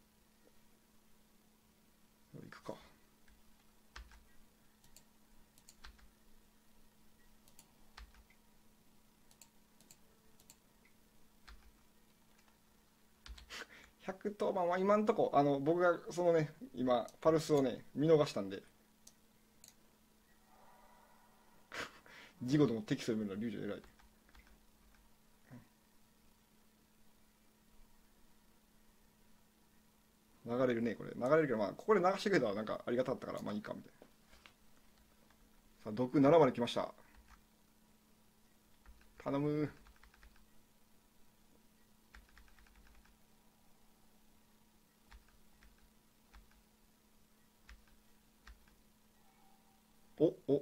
S1: 行くか。110番は今んとこ、僕がそのね、今、パルスをね、見逃したんで、事後でも敵そういうのはリュウジ偉い。流れるね、これ。流れるけど、まあ、ここで流してくれたらなんかありがたかったから、まあいいか、みたいな。さあ、毒7まで来ました。頼む。お、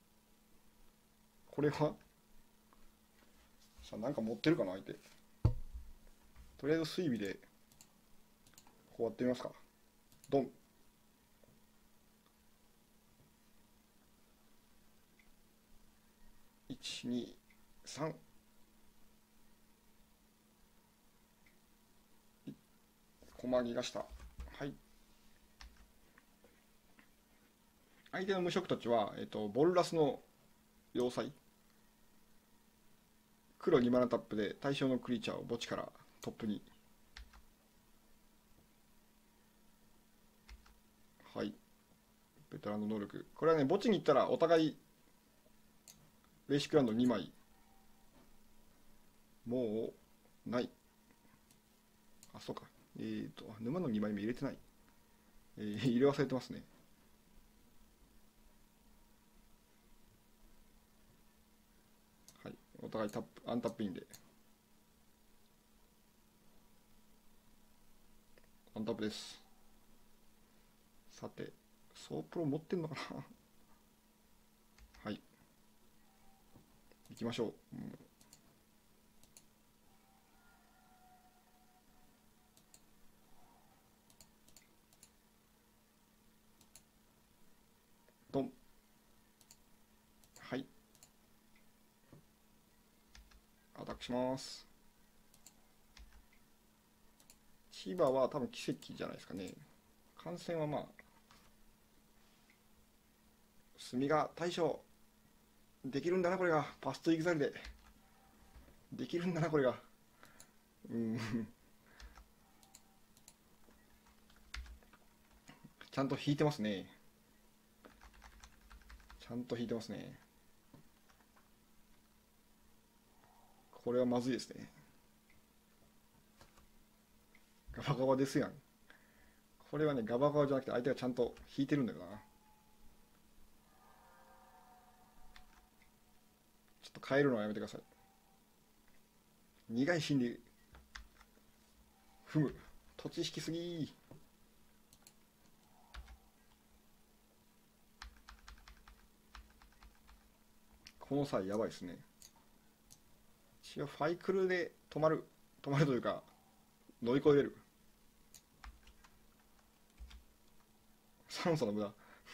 S1: これはさあ、なんか持ってるかな、相手。とりあえず水尾で、こうやってみますか。ドン。1、2、3。駒逃がした。はい。相手の無色たちは、ボルラスの要塞。黒2マナタップで対象のクリーチャーを墓地からトップに。はい。 ベテランの能力、これはね墓地に行ったらお互いベーシックランド2枚もうない。あ、そうか。沼の2枚目入れてない。入れ忘れてますね。はい、お互いタップアンタップインでアンタップです。さてソープロ持ってんのかなはい、行きましょう。ドン。はい、アタックします。千葉は多分奇跡じゃないですかね。感染はまあ墨が対処できるんだなこれが。パストイグザルでできるんだなこれが。ちゃんと引いてますね。ちゃんと引いてますね。これはまずいですね。ガバガバですやん。これはねガバガバじゃなくて相手がちゃんと引いてるんだよな。ちょっと変えるのはやめてください。苦い心理踏む。土地引きすぎ。この際やばいですね。一応ファイクルで止まるというか乗り越えれる。酸素の無駄。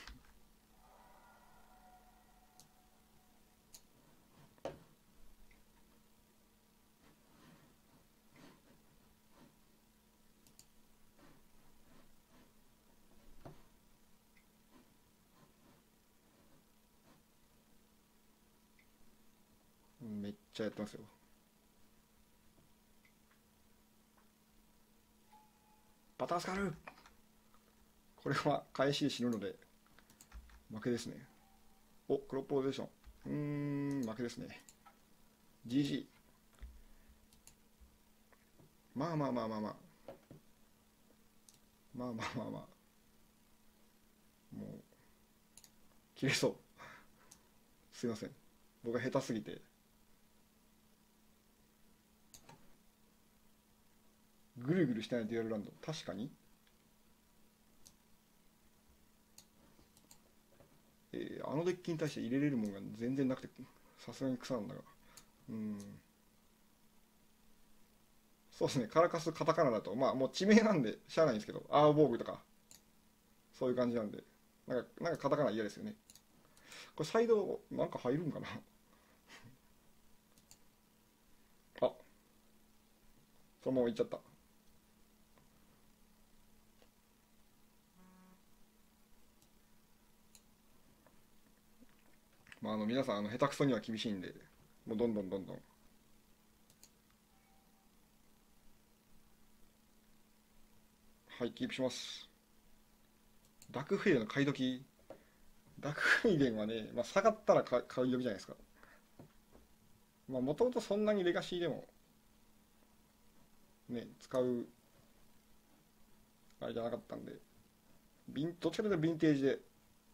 S1: めっちゃやってますよ。バタースカル。これは返しで死ぬので負けですね。お、クロップロゼーション。負けですね。 GG。 まあまあまあまあまあまあまあまあまあ、もう切れそう。すいません、僕が下手すぎて。ぐるぐるしてないデュアルランド、確かに。あのデッキに対して入れれるものが全然なくてさすがに草なんだが。そうですね、カラカスカタカナだとまあもう地名なんでしゃあないんですけど、アーボーグとかそういう感じなんで、なんかカタカナ嫌ですよね。これサイドなんか入るんかなあ、そのままいっちゃった。まあ皆さん下手くそには厳しいんで、もうどんどんどんどん。はい、キープします。ダクフェイデンの買い時。ダクフェイデンはね、まあ、下がったら買い時じゃないですか。まあもともとそんなにレガシーでもね使うあれじゃなかったんで、どっちかというとヴィンテージで、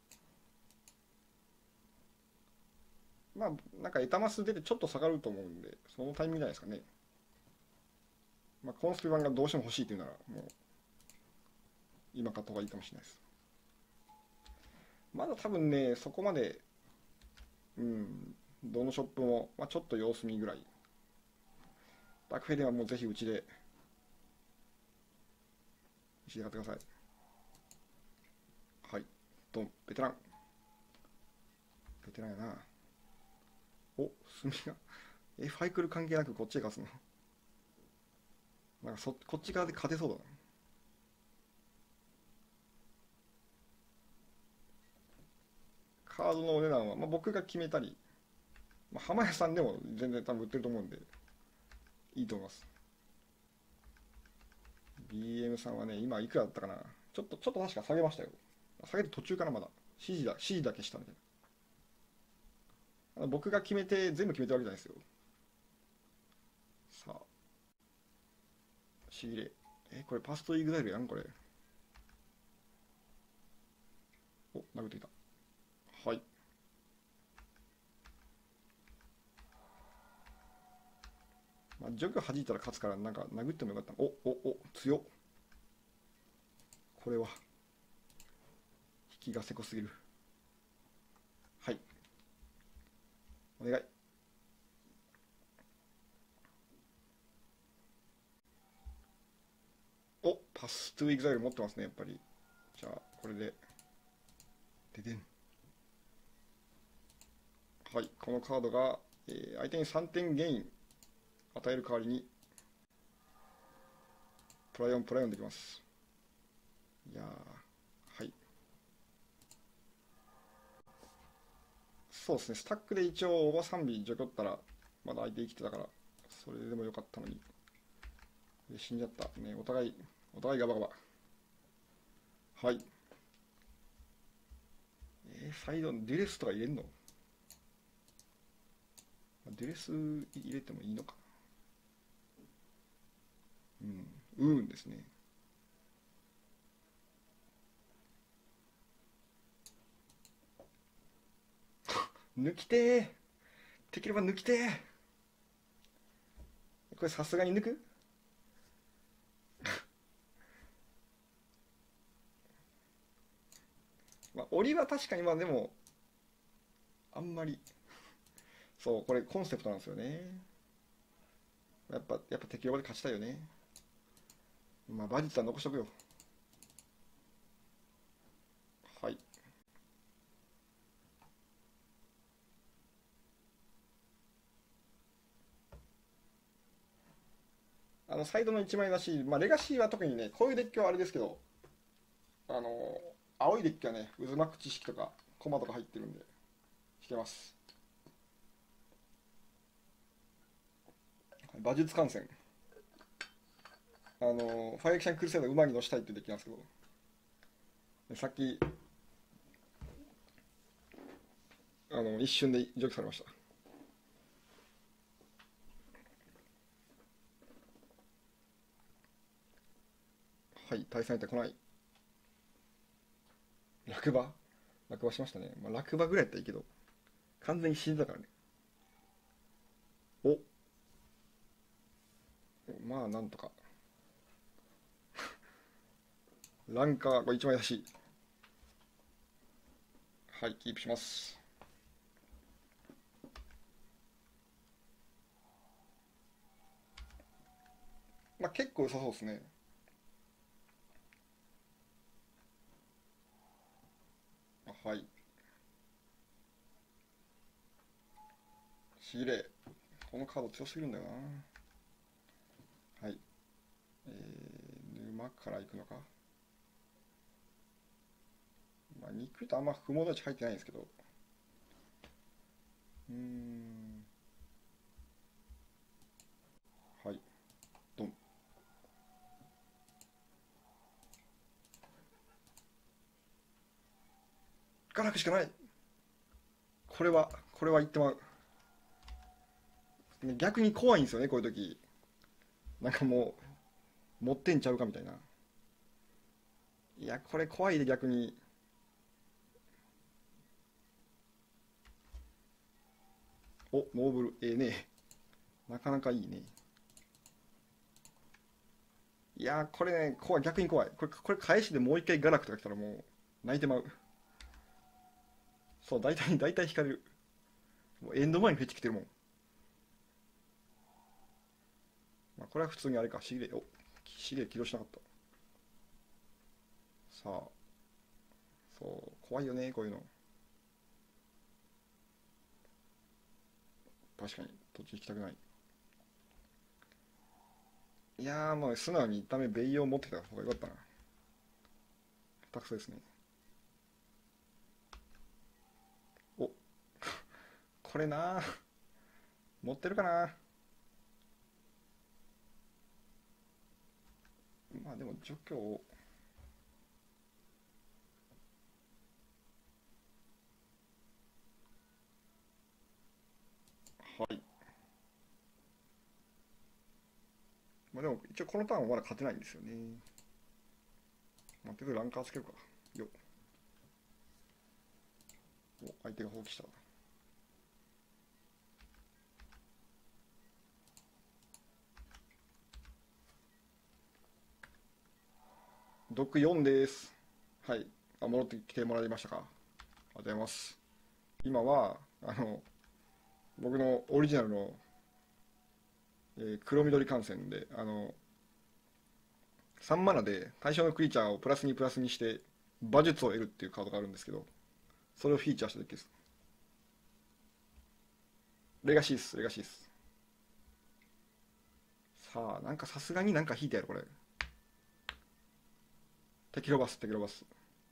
S1: まあなんかエタマス出てちょっと下がると思うんで、そのタイミングじゃないですかね。まあコンスピ版がどうしても欲しいっていうならもう今買った方がいいかもしれないです。まだ多分ねそこまで、どのショップも、まあ、ちょっと様子見ぐらい。ダークフェイデンはもうぜひうちで買ってください。はい、ドン。ベテランやな。お、墨がファイクル関係なくこっちで勝つの。なんかこっち側で勝てそうだな。カードのお値段は、まあ、僕が決めたり、まあ、浜屋さんでも全然多分売ってると思うんでいいと思います。 BM さんはね今いくらだったかな。ちょっと確か下げましたよ。下げて途中かなまだ。 指示だけしたみたいな。僕が決めて全部決めてるわけじゃないですよ。さあしびれ、これパストイグザイルやんこれ。お、殴ってきた。はい。まあ、ジョグ弾いたら勝つからなんか殴ってもよかった。お強っ。これは引きがせこすぎる。はい、お願い。お、パストゥエグザイル持ってますねやっぱり。じゃあこれでででん。はい、このカードが、相手に3点ゲイン与える代わりにプライオンできます。いやー、はい。そうですね、スタックで一応オーバー3尾除去ったらまだ相手生きてたからそれでもよかったのに。死んじゃったね。お互いガバガバ。はい。サイドデュレスとか入れんの？デュレス入れてもいいのかな。ですね。抜きてー。できれば抜きてー。これさすがに抜く？まあ、檻は確かに、まあでも、あんまり、そう、これコンセプトなんですよね。やっぱ適応で勝ちたいよね。まあ、馬術は残しとくよ。はい。サイドの1枚出し、まあ、レガシーは特にね、こういうデッキはあれですけど、あの、青いデッキはね、渦巻く知識とか、コマとか入ってるんで、引けます。馬術観戦。ファイアクションクルセイド馬に乗したいっていうデッキなんですけど、さっき、一瞬で除去されました。はい、対戦相手来ない。落馬しましたね。まあ、落馬ぐらいやったらいいけど、完全に死んでたからね。お、まあなんとか。ランカー、これ1枚だし。はい、キープします。まあ結構良さそうですね。はい。しびれ。このカード強すぎるんだよな。はい。沼から行くのか。まあ、肉とあんま不毛のうち入ってないんですけど。はい。ドン。ガラクしかない。これは言ってまう。逆に怖いんですよね、こういう時。なんかもう、持ってんちゃうかみたいな。いや、これ怖いで逆に。お、ノーブル、ね。なかなかいいね。いやこれね、逆に怖い。これ返しでもう一回ガラクとか来たらもう、泣いてまう。そう、大体引かれる。もうエンド前にフェチ来てるもん。まあ、これは普通にあれか、しびれ起動しなかった。さあ、そう、怖いよね、こういうの。確かに、途中行きたくない。いやもう素直に一旦目ベイを持ってきた方がよかったな。下手くそですね。お、これな持ってるかな。まあでも除去を、 はい。まあでも一応このターンはまだ勝てないんですよね。待ってくれ、ランカーつけるか。よっ。お、相手が放棄した。毒4です。はい。あ、戻ってきてもらいましたか。ありがとうございます。今は、僕のオリジナルの、黒緑観戦で、3マナで対象のクリーチャーをプラス2プラスにして馬術を得るっていうカードがあるんですけど、それをフィーチャーしたデッキです。レガシース、レガシース。さあ、なんかさすがになんか引いてやる、これ。敵ロバス、敵ロバス。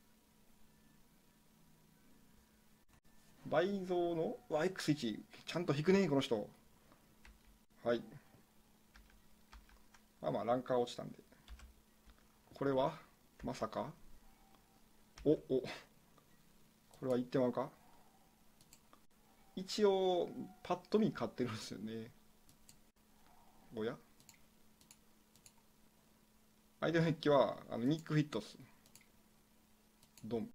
S1: 倍増の X1、ちゃんと引くね、この人。はい。まあまあ、ランカー落ちたんで。これはまさかお、これは言ってまうか。一応、パッと見買ってるんですよね。おや、相手の筆記はニック・フィットス。ドン。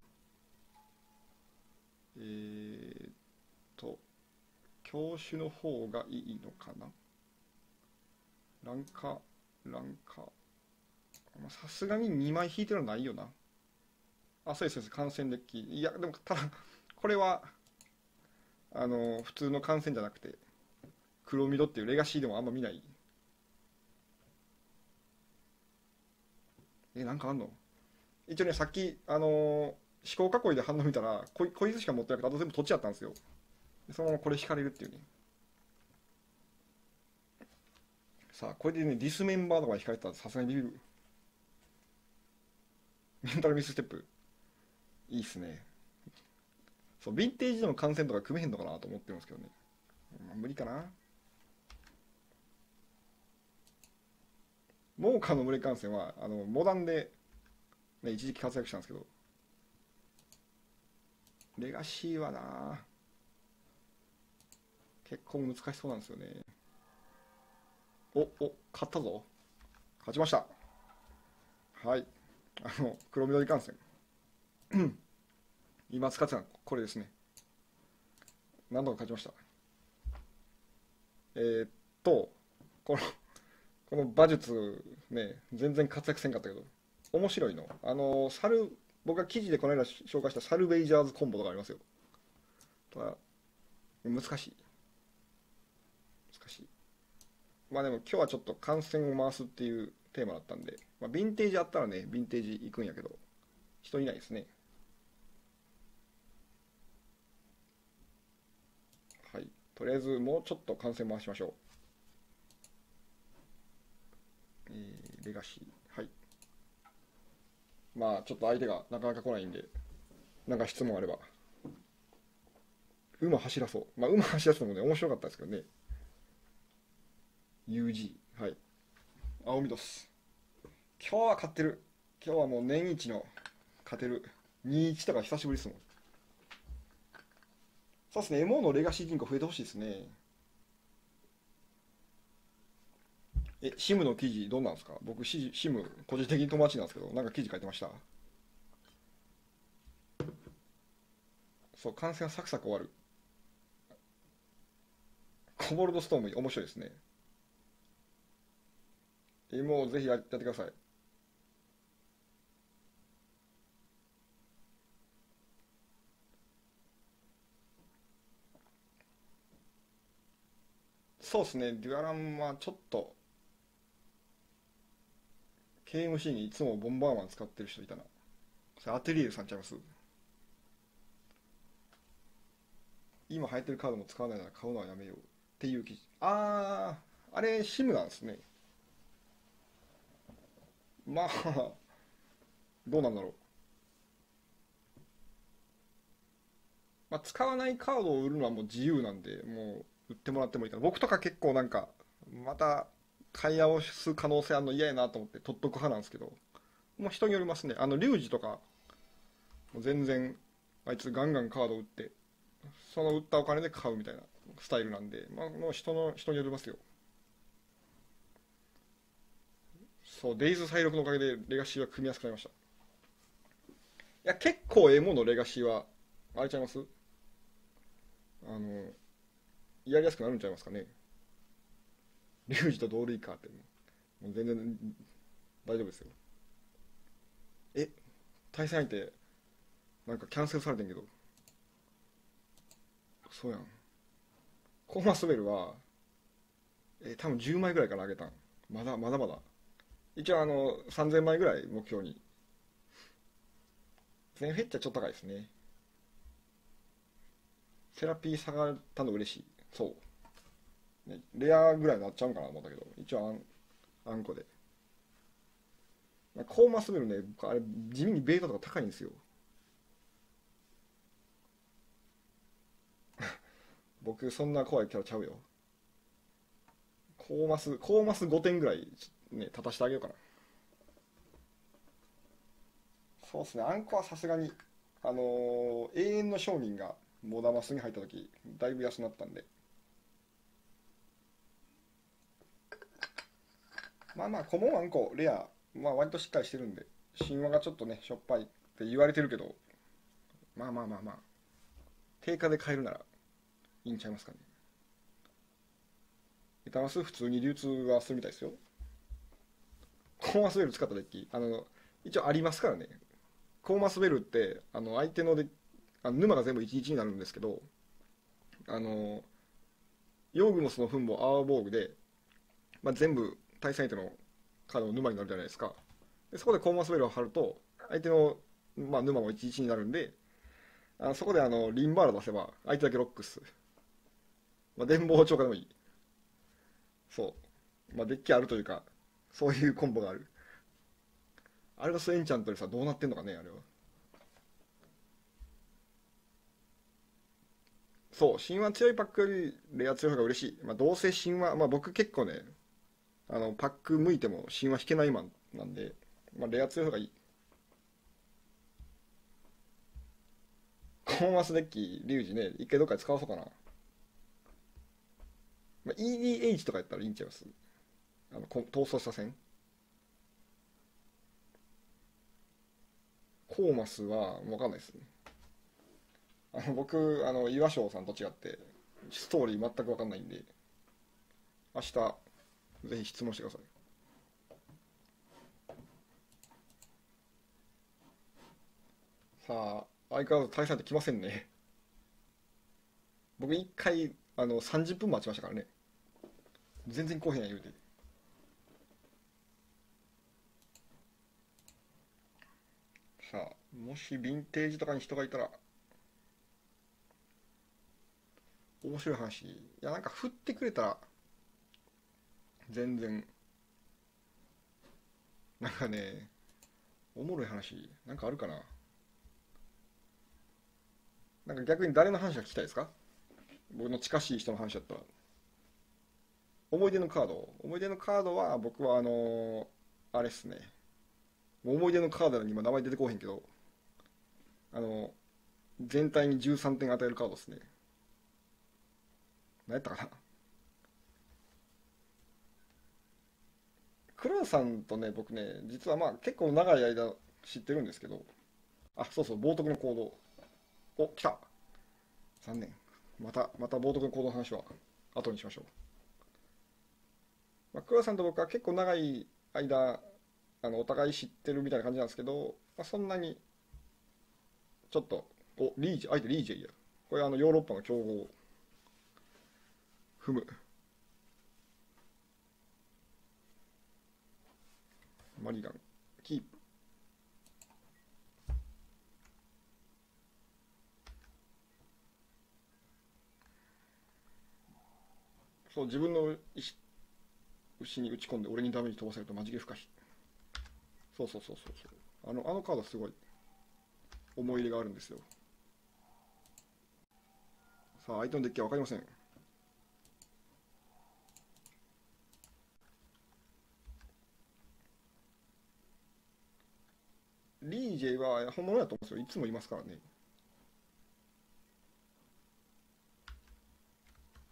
S1: えーっと、教種の方がいいのかな。ランカ、ランカ。さすがに2枚引いてるのないよな。あ、そうです、そうです。観戦デッキ。いや、でも、ただ、これは、普通の観戦じゃなくて、黒緑っていうレガシーでもあんま見ない。なんかあんの。一応ね、さっき、思考囲いで反応見たら、こいつしか持ってなくて、あと全部土地やったんですよ。でそのままこれ引かれるっていうね。さあ、これでね、ディスメンバーとか引かれてたらさすがにビビる。メンタルミスステップ。いいっすね。そう、ヴィンテージでも観戦とか組めへんのかなと思ってるんですけどね。まあ、無理かな。モーカーの群れ観戦は、モダンで、ね、一時期活躍したんですけど、レガシーはな、結構難しそうなんですよね。勝ったぞ。勝ちました。はい。黒緑観戦。今使ってたの、これですね。何度か勝ちました。えーっと、この、この馬術ね、全然活躍せんかったけど、面白いの。僕が記事でこの間紹介したサルベイジャーズコンボとかありますよ。ただ、難しい。難しい。まあでも今日はちょっと観戦を回すっていうテーマだったんで、まあ、ヴィンテージあったらね、ヴィンテージ行くんやけど、人いないですね。はい。とりあえずもうちょっと観戦回しましょう。レガシー。はい。まあちょっと相手がなかなか来ないんで、なんか質問あれば。馬走らそう。まあ馬走らすのもね、面白かったですけどね。UG。はい。青ミドス。今日は勝ってる。今日はもう年一の勝てる。2-1とか久しぶりですもん。そうですね、MO のレガシー人口増えてほしいですね。シムの記事どうなんですか。僕シム個人的に友達なんですけど、なんか記事書いてました。そう、感染はサクサク終わる。コボルドストーム面白いですね。もうぜひやってください。そうですね、デュアランはちょっと KMC にいつもボンバーマン使ってる人いたな。それアテリエルさんちゃいます。今流行ってるカードも使わないなら買うのはやめようっていう記事。あれシムなんですね。まあ、どうなんだろう。まあ、使わないカードを売るのはもう自由なんで、もう売ってもらってもいいかな。僕とか結構なんか、また買い直す可能性あるの嫌やなと思って取っとく派なんですけど、もう人によりますね。リュウジとか、もう全然、あいつガンガンカード売って、その売ったお金で買うみたいなスタイルなんで、まあ、もう人によりますよ。そう、デイズ再録のおかげでレガシーは組みやすくなりました。いや、結構ええもの、レガシーは。あれちゃいます？あの、やりやすくなるんちゃいますかね。リュウジと同類かって。もう全然大丈夫ですよ。え、対戦相手、なんかキャンセルされてんけど。そうやん。コーマスベルは、多分10枚ぐらいから上げたん。まだ。一応3000枚ぐらい目標に。全フェッチはちょっと高いですね。セラピー下がったの嬉しい。そう。ね、レアぐらいになっちゃうんかなと思ったけど、一応あんこで。コーマスベルね、あれ、地味にベータとか高いんですよ。僕、そんな怖いキャラちゃうよ。コーマス5点ぐらい、ね、立たしてあげようかな。そうっすね、あんこはさすがに、永遠の商人がモダマスに入った時だいぶ安くなったんで、まあまあコモンあんこレア、まあ割としっかりしてるんで、神話がちょっとねしょっぱいって言われてるけど、まあ定価で買えるならいいんちゃいますかね。メタマス普通に流通はするみたいですよ。コーマスベル使ったデッキ一応ありますからね。コーマスベルって相手の沼が全部11になるんですけど、あのヨーグモスの分母アーボーグで、まあ、全部対戦相手のカードの沼になるじゃないですか。でそこでコーマスベルを貼ると相手の、まあ、沼も11になるんで、そこでリンバーラ出せば相手だけロックス、まあ、電棒超過でもいい。そう、まあ、デッキあるというかそういうコンボがある。あれがスエンチャントでさどうなってんのかねあれは。そう神話強いパックよりレア強い方が嬉しい。まあ、どうせ神話、まあ、僕結構ねパック向いても神話引けないマンなんで、まあ、レア強い方がいい。コーマスデッキリュウジね一回どっかで使わそうかな。まあ、EDH とかやったらいいんちゃいます？逃走した戦コーマスは分かんないですね。僕岩翔さんと違ってストーリー全く分かんないんで、明日ぜひ質問してください。さあ相変わらず対戦って来ませんね。僕一回30分待ちましたからね。全然来へんや言うて。さあもしヴィンテージとかに人がいたら面白い話、いやなんか振ってくれたら全然、なんかねおもろい話なんかあるかな。なんか逆に誰の話が聞きたいですか？僕の近しい人の話だったら。思い出のカードは僕はあれっすね、もう思い出のカードに今名前出てこうへんけど、あの全体に13点与えるカードですね。何やったかな。黒田さんとね僕ね実はまあ結構長い間知ってるんですけど、あそうそう冒涜の行動、お来た、残念。また冒涜の行動の話は後にしましょう。まあ、黒田さんと僕は結構長い間お互い知ってるみたいな感じなんですけど、まあ、そんなにちょっと、相手リージェイや。これヨーロッパの強豪踏むマリガンキープ。そう自分の牛に打ち込んで俺にダメージ飛ばせるとマジで不可避。そうあのカードすごい思い入れがあるんですよ。さあ相手のデッキは分かりません。リージェイは本物だと思うんですよ。いつもいますからね。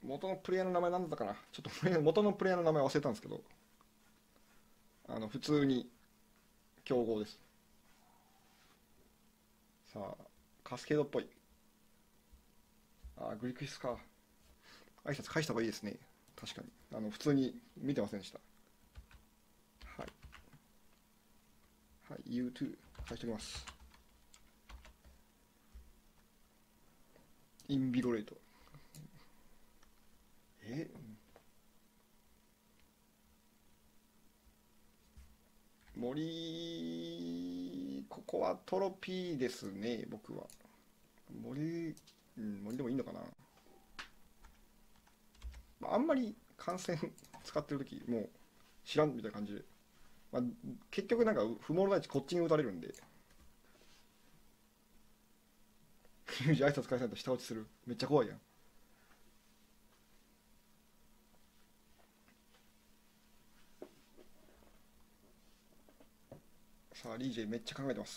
S1: 元のプレイヤーの名前なんだったかな、ちょっと元のプレイヤーの名前忘れたんですけど、普通に強豪です。さあカスケードっぽい。グリクリスか。挨拶返した方がいいですね。確かに普通に見てませんでした。はいはい、U2 返しておきます。インビゴレート。森、ここはトロピーですね、僕は。森、森でもいいのかな。あんまり感染使ってる時もう知らんみたいな感じで、結局なんか不毛の大地こっちに打たれるんで、ユージ挨拶返さないと下落ちする。めっちゃ怖いやん。さあリージェめっちゃ考えてます。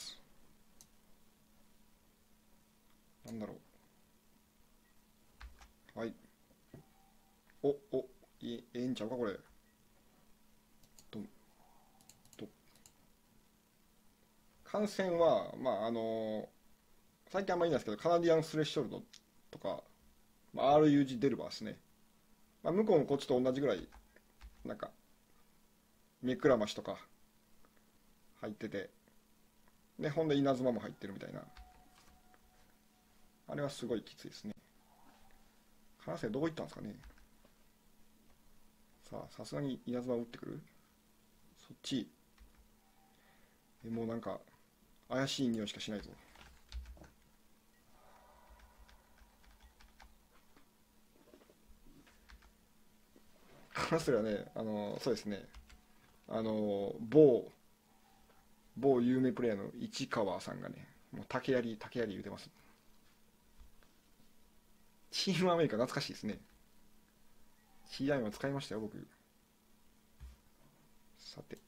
S1: なんだろう。はい。ええんちゃうかこれ。ドンドン。感染は最近あんまりいないですけど、カナディアンスレッショルドとか、RUG デルバーですね。向こうもこっちと同じぐらいなんか目くらましとか入ってて、でほんで稲妻も入ってるみたいな。あれはすごいきついですね。カナセどこ行ったんですかね。さあさすがに稲妻打ってくる。そっち。もうなんか怪しい匂いしかしないぞ。カナセはね、そうですね、あの某有名プレイヤーの市川さんがね、もう竹槍言うてます。チームアメリカ懐かしいですね。CI も使いましたよ僕。さて、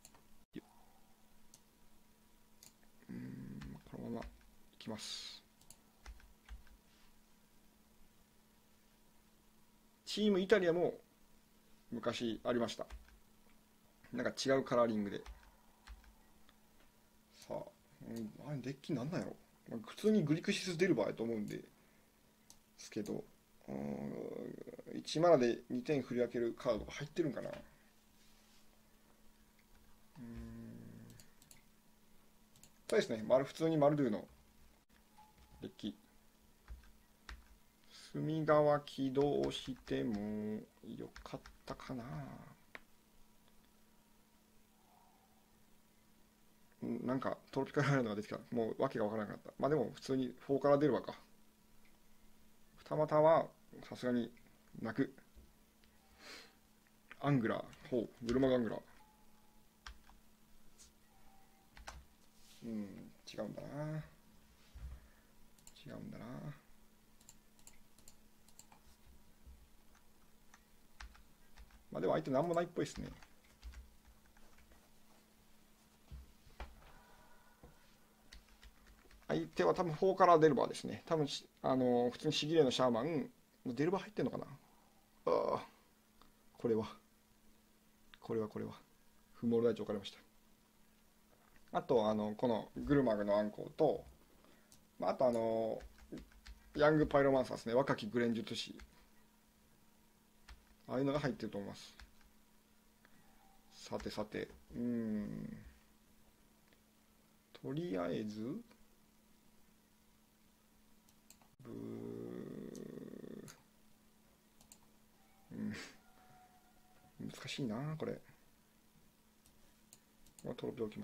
S1: このままいきます。チームイタリアも昔ありました。なんか違うカラーリングで。さあ、あれデッキなんなんやろ。普通にグリクシスデルバーやと思うんですけど、1マナで2点振り分けるカードが入ってるんかな。そうですね、普通にマルドゥのデッキ。隅側起動してもよかったかな。なんかトロピカルアイランドが出てきた。もうわけがわからなかった。でも普通に4から出るわか。二股はさすがに泣く。アングラー、ブルマガングラー。違うんだな。違うんだな。でも相手なんもないっぽいですね。相手は多分4からデルバーですね。多分普通にシギレのシャーマン、デルバー入ってんのかな。これは不毛大地置かれました。あとこのグルマグのアンコウと、あとヤングパイロマンサーですね。若きグレン術師、ああいうのが入ってると思います。さてとりあえず難しいなこれ。トロピ置きます。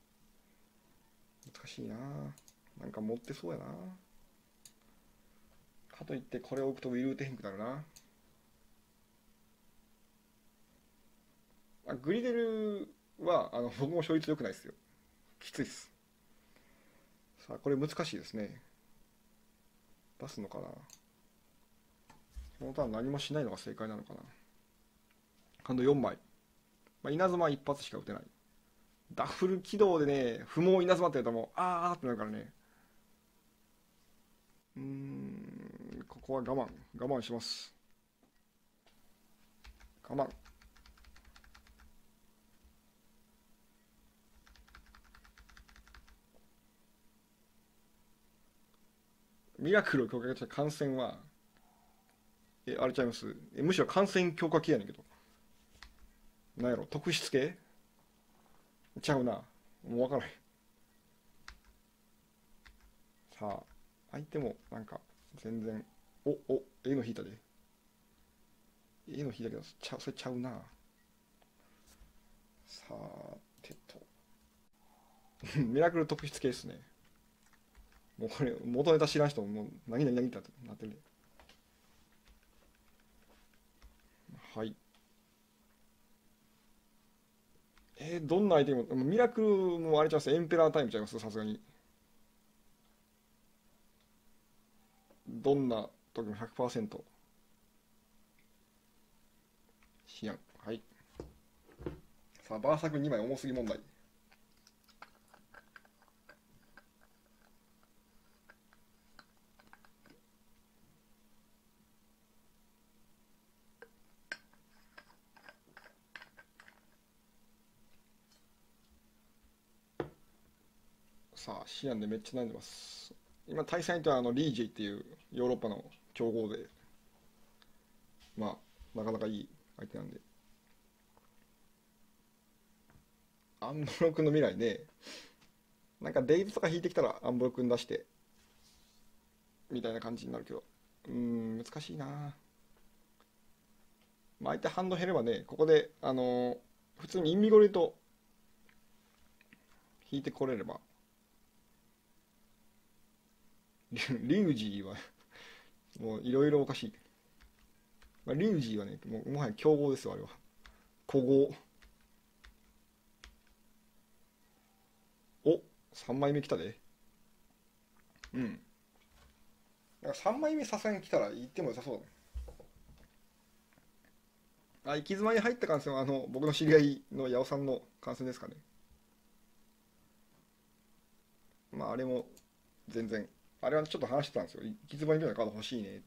S1: 難しいな。なんか持ってそうやな。かといってこれを置くとウィル打てへんくなるな。グリデルは僕も勝率良くないですよ。きついっす。さあこれ難しいですね。出すのかな。このターン何もしないのが正解なのかな。ハンド4枚、稲妻一発しか打てない。ダッフル起動でね、不毛稲妻ってやったらもうあーってなるからね。ここは我慢します。 かまん。ミラクルを強化した感染は、あれちゃいます。むしろ感染強化系やねんけど。なんやろ、特質系ちゃうな。もう分からへん。さあ、相手もなんか、全然、A の引いたで。A の引いたけど、それちゃうな。さてと。ミラクル特質系ですね。もうこれ、元ネタ知らん人も、もう、何々何ってなってるね。はい。どんなアイテム、ミラクルもあれちゃいます。エンペラータイムちゃいます。さすがに。どんな時も100%。シアン。はい。さあ、バーサク2枚重すぎ問題。さあ、シアンでめっちゃ悩んでます。今、対戦相手はリージェイっていうヨーロッパの強豪で、まあ、なかなかいい相手なんで。アンボロ君の未来で、なんかデイブとか引いてきたらアンボロ君出して、みたいな感じになるけど、難しいな。まあ、相手ハンド減ればね、ここで、普通にインミゴリと引いてこれれば、リュウジーはもういろいろおかしい。まあ、リュウジーはね、もはや強豪ですよ、あれは。古豪。3枚目来たで。うん。なんか3枚目さすがに来たら言っても良さそうだね。行き詰まり入った感染は、僕の知り合いの八尾さんの感染ですかね。まあ、あれも全然、あれはちょっと話してたんですよ。行き詰まりみたいなカード欲しいねって。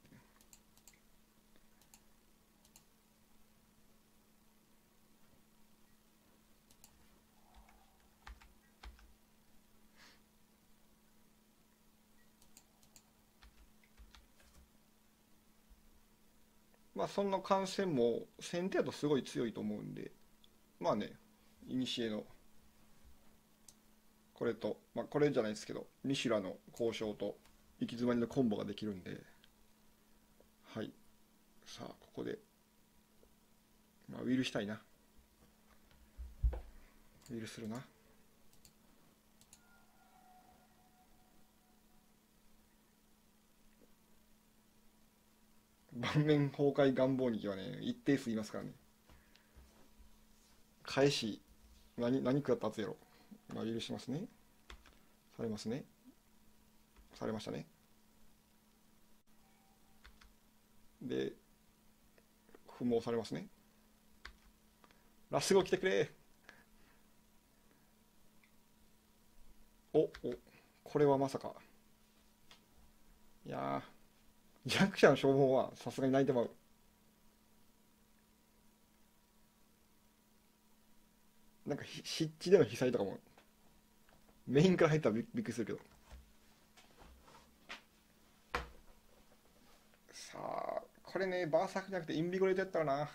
S1: まあ、そんな感染も先手だとすごい強いと思うんで、まあね、イニシエのこれと、まあ、これじゃないですけど、ミシュラの交渉と行き詰まりのコンボができるんで、はい。さあ、ここで、まあ、ウィルしたいな。ウィルするな。盤面崩壊願望にはね、一定数いますからね。返し、何食らったやつやろ。まあ、許しますね。されますね。されましたね。で、不毛されますね。ラスゴ来てくれ。これはまさか。いやー、弱者の消耗はさすがに泣いてまう。なんか湿地での被災とかも、メインから入ったらびっくりするけど。さあ、これね、バーサークじゃなくてインビゴレートやったらな。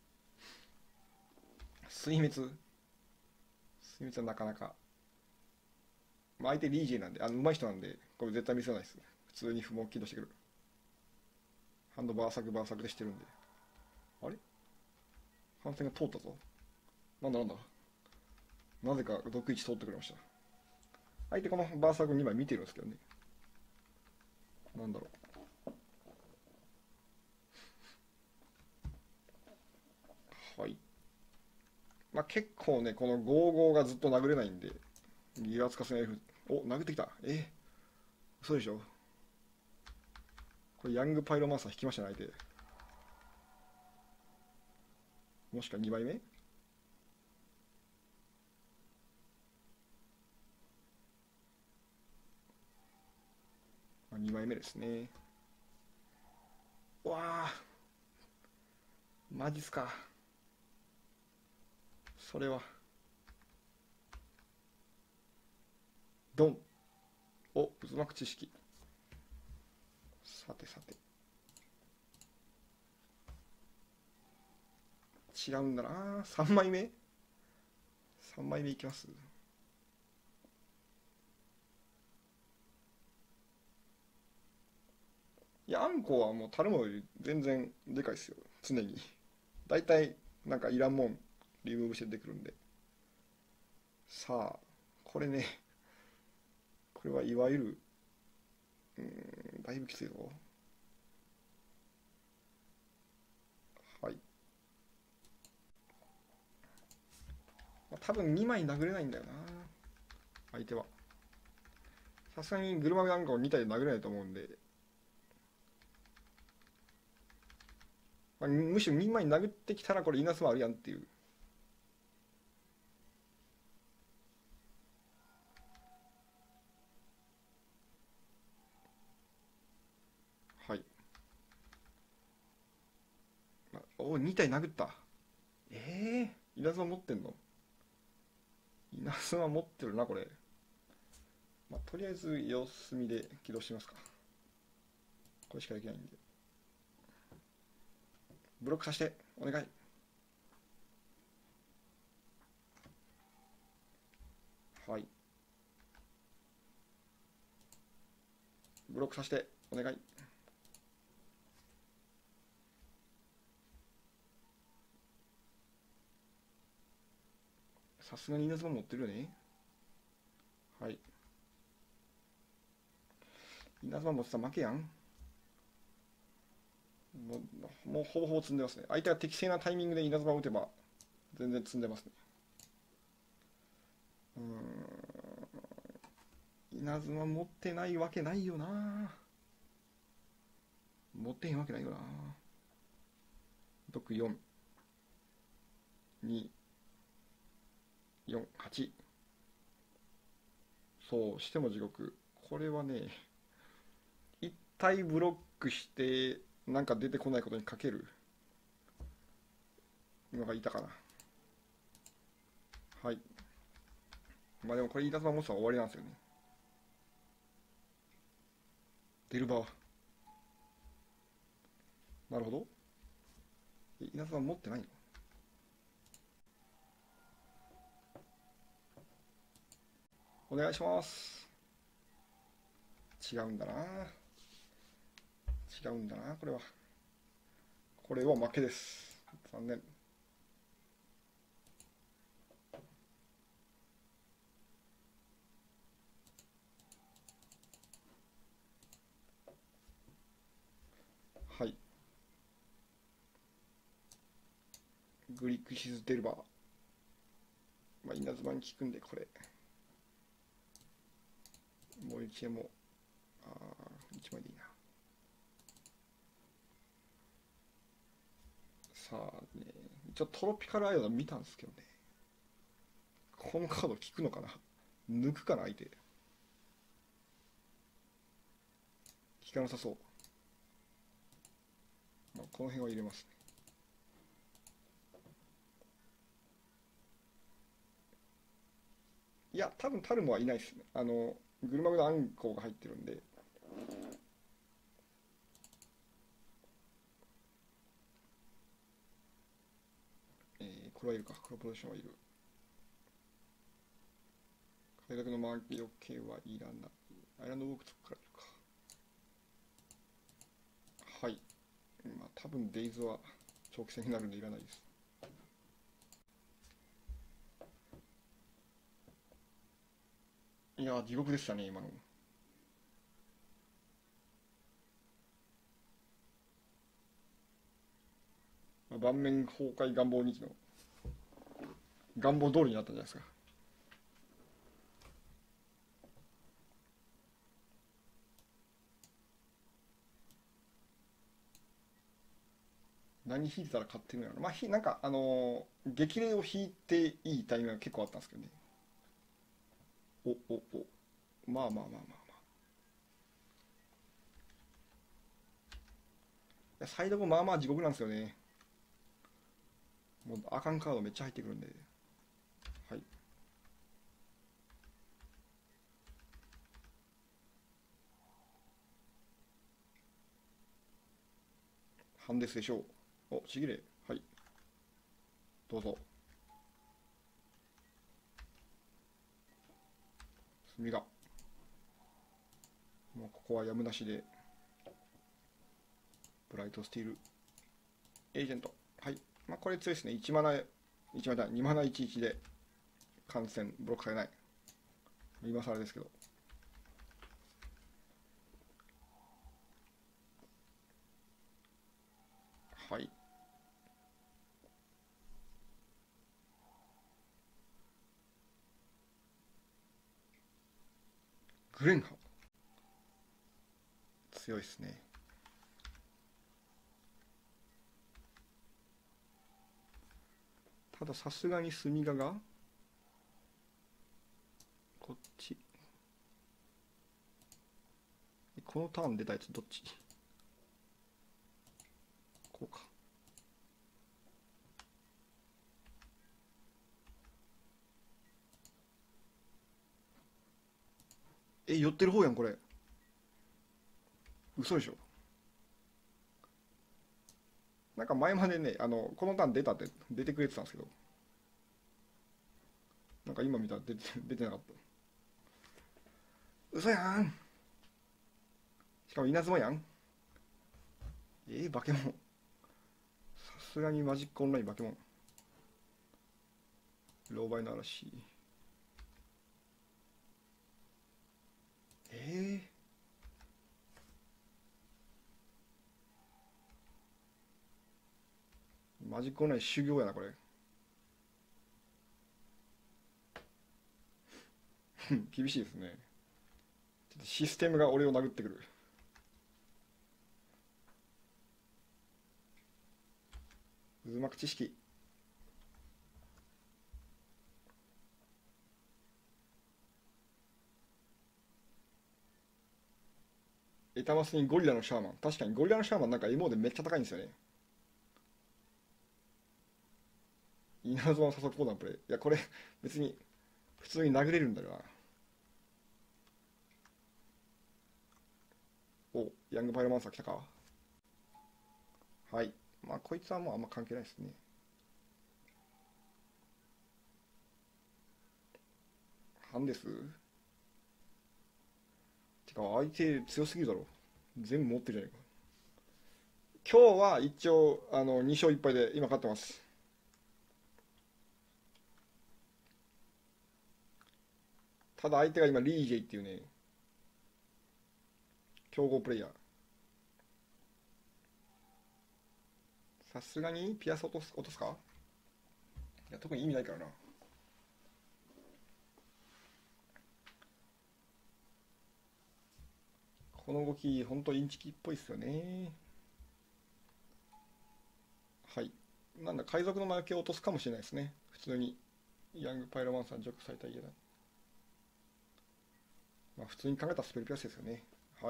S1: 水滅。水滅はなかなか。まあ、相手リージェなんで、上手い人なんで、これ絶対見せないです。普通に不毛起動してくる。ハンドバーサクでしてるんで。あれ反戦が通ったぞ。なんだ。なぜか6一通ってくれました。相手このバーサク2枚見てるんですけどね。なんだろう。はい。まあ結構ね、この55がずっと殴れないんで、ギガつかせない F。殴ってきた。嘘でしょ。これヤングパイロマンサー引きましたね、相手。もしか2枚目。2枚目ですね。わあ、マジっすか。 それはドン。お、渦巻く知識。さてさて、違うんだな。3枚目、3枚目いきます。いや、あんこはもうタルモより全然でかいですよ、常に。だいたいなんかいらんもんリムーブして出てくるんで。さあ、これね、これはいわゆる、だいぶきついぞ。はい。まあ、多分2枚殴れないんだよな、相手は。さすがにグルマメなんかを2体で殴れないと思うんで、まあ、むしろ2枚殴ってきたらこれ稲妻あるやんっていう。はい。お、2体殴った。稲妻持ってんの？稲妻持ってるな、これ。まあ、とりあえず様子見で起動してみますか。これしかできないんで。ブロックさせて、お願い。はい。ブロックさせて、お願い。さすがに稲妻持ってるよね。はい。稲妻持ってたら負けやん。もうほぼほぼ積んでますね。相手が適正なタイミングで稲妻を打てば全然積んでますね。稲妻持ってないわけないよな。持ってへんわけないよな。毒4、2、4、8。そうしても地獄。これはね、一体ブロックしてなんか出てこないことにかけるのがいたかな。はい。まあでもこれ、稲妻モンスターは終わりなんですよね。デルバー。なるほど。稲妻持ってないの？お願いします。違うんだな。違うんだな、これは。これは負けです。残念。はい。グリクシズ・デルバー。まあ、稲妻に効くんで、これ。もう1円も、1枚でいいな。さあね、一応トロピカルアイドル見たんですけどね。このカード効くのかな？抜くかな、相手。効かなさそう。まあ、この辺は入れますね。いや、多分タルモはいないですね。グルマグのアンコウが入ってるんで。これはいるか。クロポジションはいる。海賊のマーキー系はいらない。アイランドウォーク作からいるか。はい。まあ、多分デイズは長期戦になるんでいらないです。いや、地獄でしたね、今の。まあ、盤面崩壊願望2期の願望通りになったんじゃないですか。何引いてたら勝ってるんやろ。まあ、なんか、激励を引いていいタイミングが結構あったんですけどね。お。まあまあまあまあまあ。いやサイドもまあまあ地獄なんですよね。もうあかんカードめっちゃ入ってくるんで。 ハンデスでしょう。お、ちぎれ。はい。どうぞ。墨が。もうここはやむなしで。ブライトスティール。エージェント。はい。まあ、これ強いですね。1マナ、1マナ、2マナ11で、感染、ブロックされない。今更ですけど。はい。グレンハ。強いですね。たださすがにスミガがこっち。このターン出たやつどっち？こうか。寄ってる方やんこれ。嘘でしょ。なんか前までね、このターン出たって出てくれてたんですけど、なんか今見たら出てなかった。嘘やん。しかも稲妻やん。化け物。さすがにマジックオンライン化け物。狼狽の嵐。マジックオンライン修行やなこれ。厳しいですね。ちょっとシステムが俺を殴ってくる。渦巻く知識。エタマスにゴリラのシャーマン。確かにゴリラのシャーマンなんか MO でめっちゃ高いんですよね。稲妻の誘うコーナープレイ。いやこれ別に普通に殴れるんだよな。お、ヤングパイロマンサー来たか。はい。まあこいつはもうあんま関係ないですね。ハンデス。てか相手強すぎるだろ。全部持ってるじゃないか。今日は一応2勝1敗で今勝ってます。ただ相手が今リージェイっていうね、強豪プレイヤー。さすがにピアス落とすか。いや特に意味ないからな。この動き本当インチキっぽいっすよね。はい。なんだ海賊の魔除けを落とすかもしれないですね。普通にヤングパイロマンさん除去された家だ。まあ普通に考えたスペルピアスですよね。はい。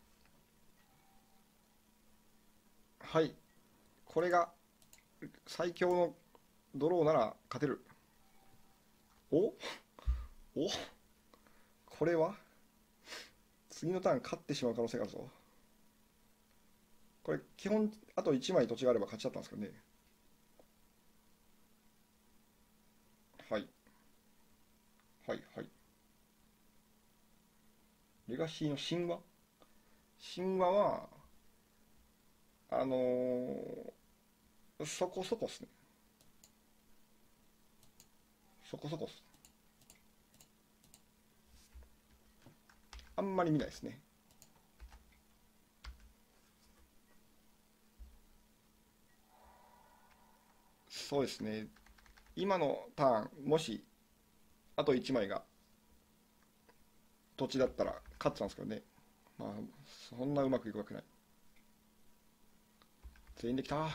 S1: はい。これが最強のドローなら勝てる。おお、これは次のターン勝ってしまう可能性があるぞ。これ基本あと1枚土地があれば勝ちだったんですけどね。はいはいはい。レガシーの神話はそこそこっすね。そこそこっす。あんまり見ないですね。そうですね。今のターンもしあと1枚が土地だったら勝ってたんですけどね。まあそんなうまくいくわけない。全員できた。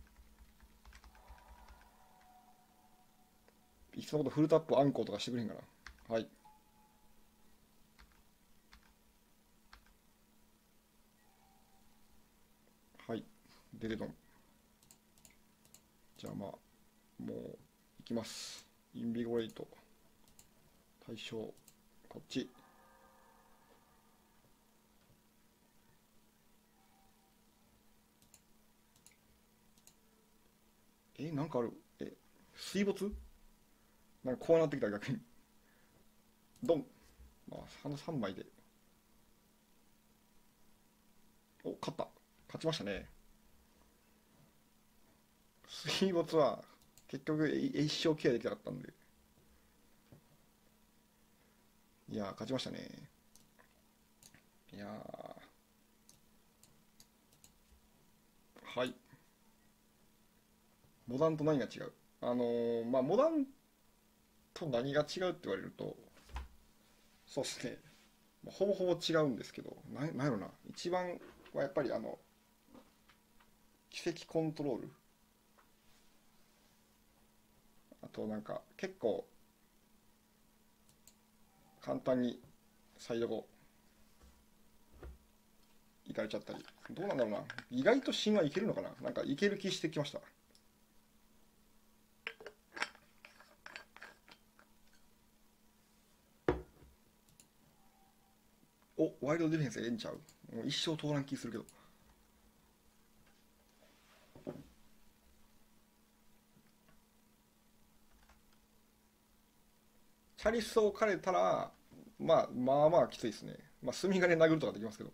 S1: いつのことフルタップアンコーとかしてくれへんかな。はい。はい。デデドン。じゃあまあもういきます。インビゴレイト対象こっち。 なんかある。水没。なんかこうなってきたら逆に。ドン。まあ、3枚で。お、勝った。勝ちましたね。水没は、結局、一生ケアできなかったんで。いやー、勝ちましたね。いやー、はい。モダンと何が違う？まあ、モダンと何が違うって言われると、そうですね。ほぼほぼ違うんですけど、なんやろな。一番はやっぱり奇跡コントロール。あとなんか結構簡単にサイド後行かれちゃったり。どうなんだろうな。意外と芯はいけるのかな。なんかいける気してきました。お、ワイルドディフェンスええんちゃう？もう一生通らん気するけど。チャリスを置かれたら、まあまあきついですね。まあ、墨金殴るとかできますけど。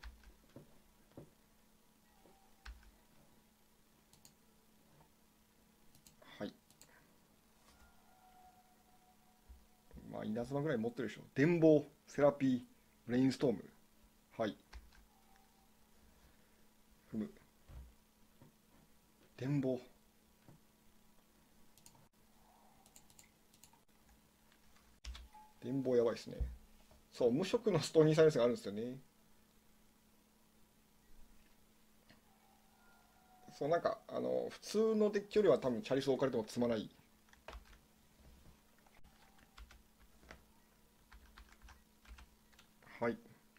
S1: はい。まあ、稲妻ぐらい持ってるでしょ。電棒、セラピー、ブレインストーム。はい。踏む。電棒。電棒やばいですね。そう、無色のストーニーサイレンスがあるんですよね。そう、なんか、普通のデッキよりは多分チャリスを置かれても積まない。はい。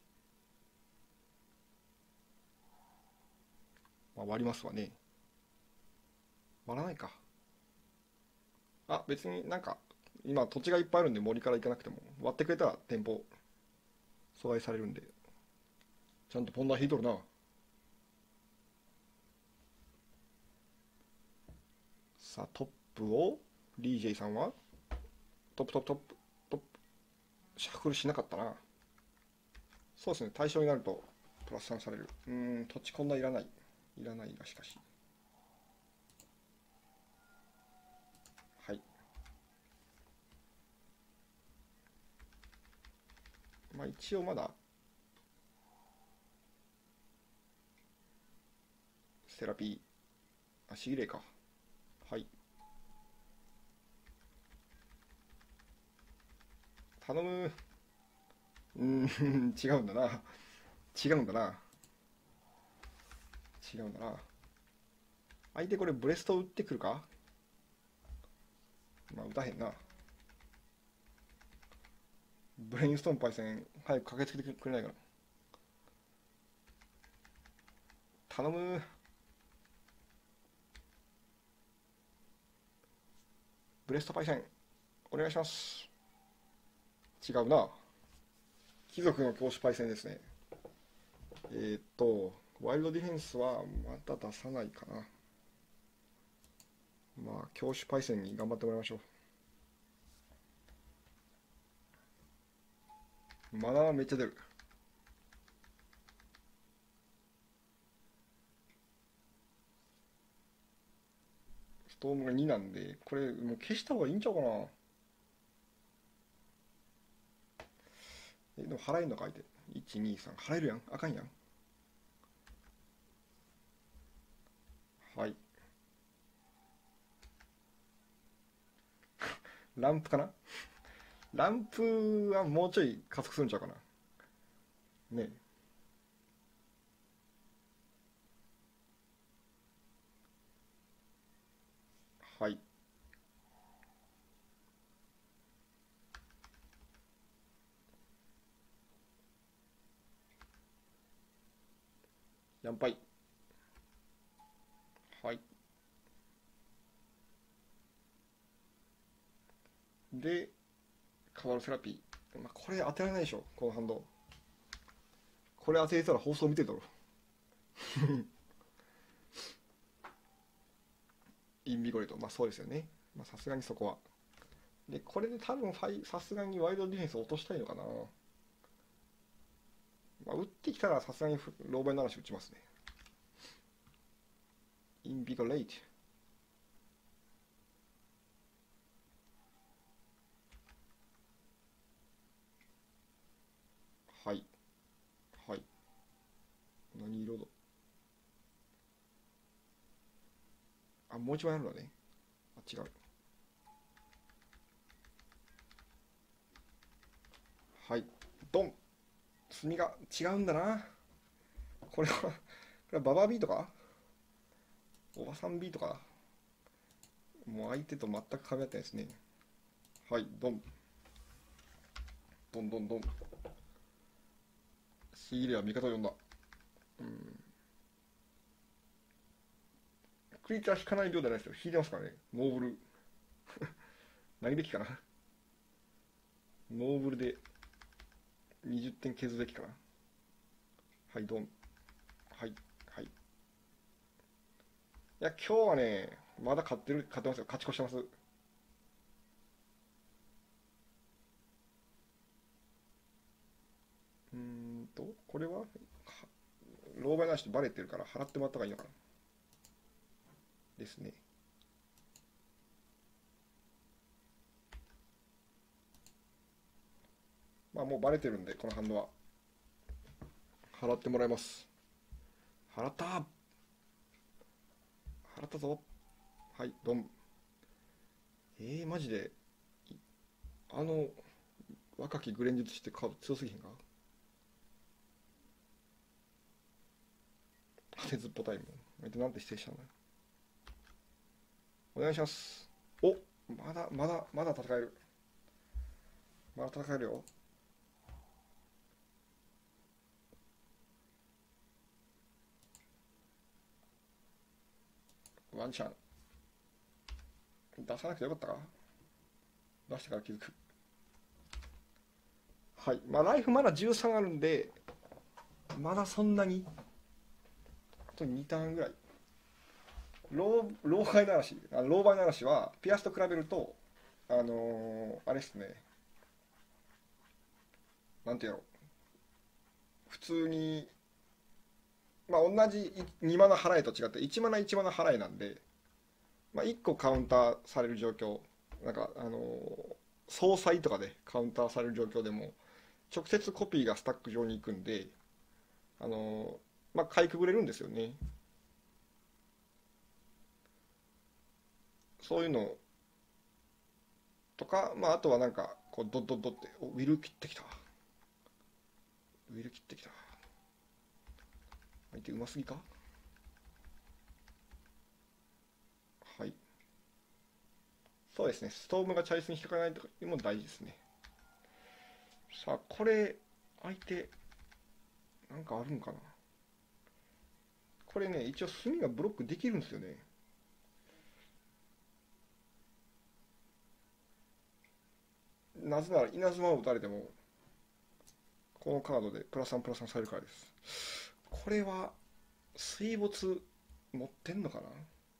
S1: まあ、割りますわね。割らないか。あ、別になんか、今土地がいっぱいあるんで森から行かなくても、割ってくれたら店舗阻害されるんで、ちゃんとポンダー引いとるな。さあ、トップを、リージェイさんは、トップトップトップ、トップ、シャッフルしなかったな。そうですね、対象になると、プラス3される。土地こんないらない。いらないが、しかし。はい。まあ一応まだ、セラピー、足切れか。はい。頼む。違うんだな。違うんだな。違うんだな。相手これブレスト打ってくるか？まあ打たへんな。ブレインストーンパイセン早く駆けつけてくれないかな。頼む。ブレストパイセンお願いします。違うな。貴族の教師パイセンですね。ワイルドディフェンスはまた出さないかな。まあ教師パイセンに頑張ってもらいましょう。マナーめっちゃ出る。ストームが2なんで、これもう消した方がいいんちゃうかな。でも払えんのか相手。123払えるやん。あかんやん。はい。ランプかな。ランプはもうちょい加速するんちゃうかな。ね。はい。ヤンパイ。はい。で、カバルセラピー。まあ、これ当てられないでしょ、この反動。これ当てれたら放送見てるだろ。 インビゴレート、まあそうですよね。まあさすがにそこは。で、これで多分さすがにワイルドディフェンスを落としたいのかな。まあ、打ってきたらさすがにローバイの話打ちますね。インビゴレート。はい。はい。何色だ。あ、もう一枚あるんだね。あ、違う。はい。ドン。墨が違うんだな。これはババアビーとかおばさんビーとかもう相手と全く噛み合ってないですね。はい、ドン。ドンドンドン。シーレは味方を呼んだ。うん。クリーチャー引かない量じゃないですよ。引いてますからね。ノーブル。何べきかな。ノーブルで20点削るべきかな。はい、ドン。はい、はい。いや、今日はね、まだ勝ってますよ。勝ち越してます。これは老媒なしとバレてるから払ってもらった方がいいのかなですね。まあもうバレてるんで、このハンドは払ってもらいます。払った払ったぞ。はい、ドン。マジで、あの、若きグレン術してカード強すぎへんか。当てずっぽタイム。相手なんて指定したんだよ。お願いします。お、まだ戦える。まだ戦えるよ。ワンチャン。出さなくてよかったか。出してから気づく。はい。まあライフまだ13あるんで、まだそんなに。あと2ターンぐらい。老媒の嵐。老媒の嵐は、ピアスと比べると、あれっすね。なんていうの。普通に、まあ同じ2マナ払いと違って、1マナ1マナ払いなんで、まあ1個カウンターされる状況。なんか、総裁とかでカウンターされる状況でも、直接コピーがスタック上に行くんで、まあ、かいくぐれるんですよね。そういうのとか、まあ、あとはなんか、こう、ドッドッドって、ウィル切ってきた。ウィル切ってきた。相手うますぎか。はい。そうですね。ストームがチャイスに引っかからないというのも大事ですね。さあ、これ、相手、なんかあるんかな。これね、一応隅がブロックできるんですよね。なぜなら稲妻を打たれても、このカードでプラス3プラス3されるからです。これは、水没持ってんのかな。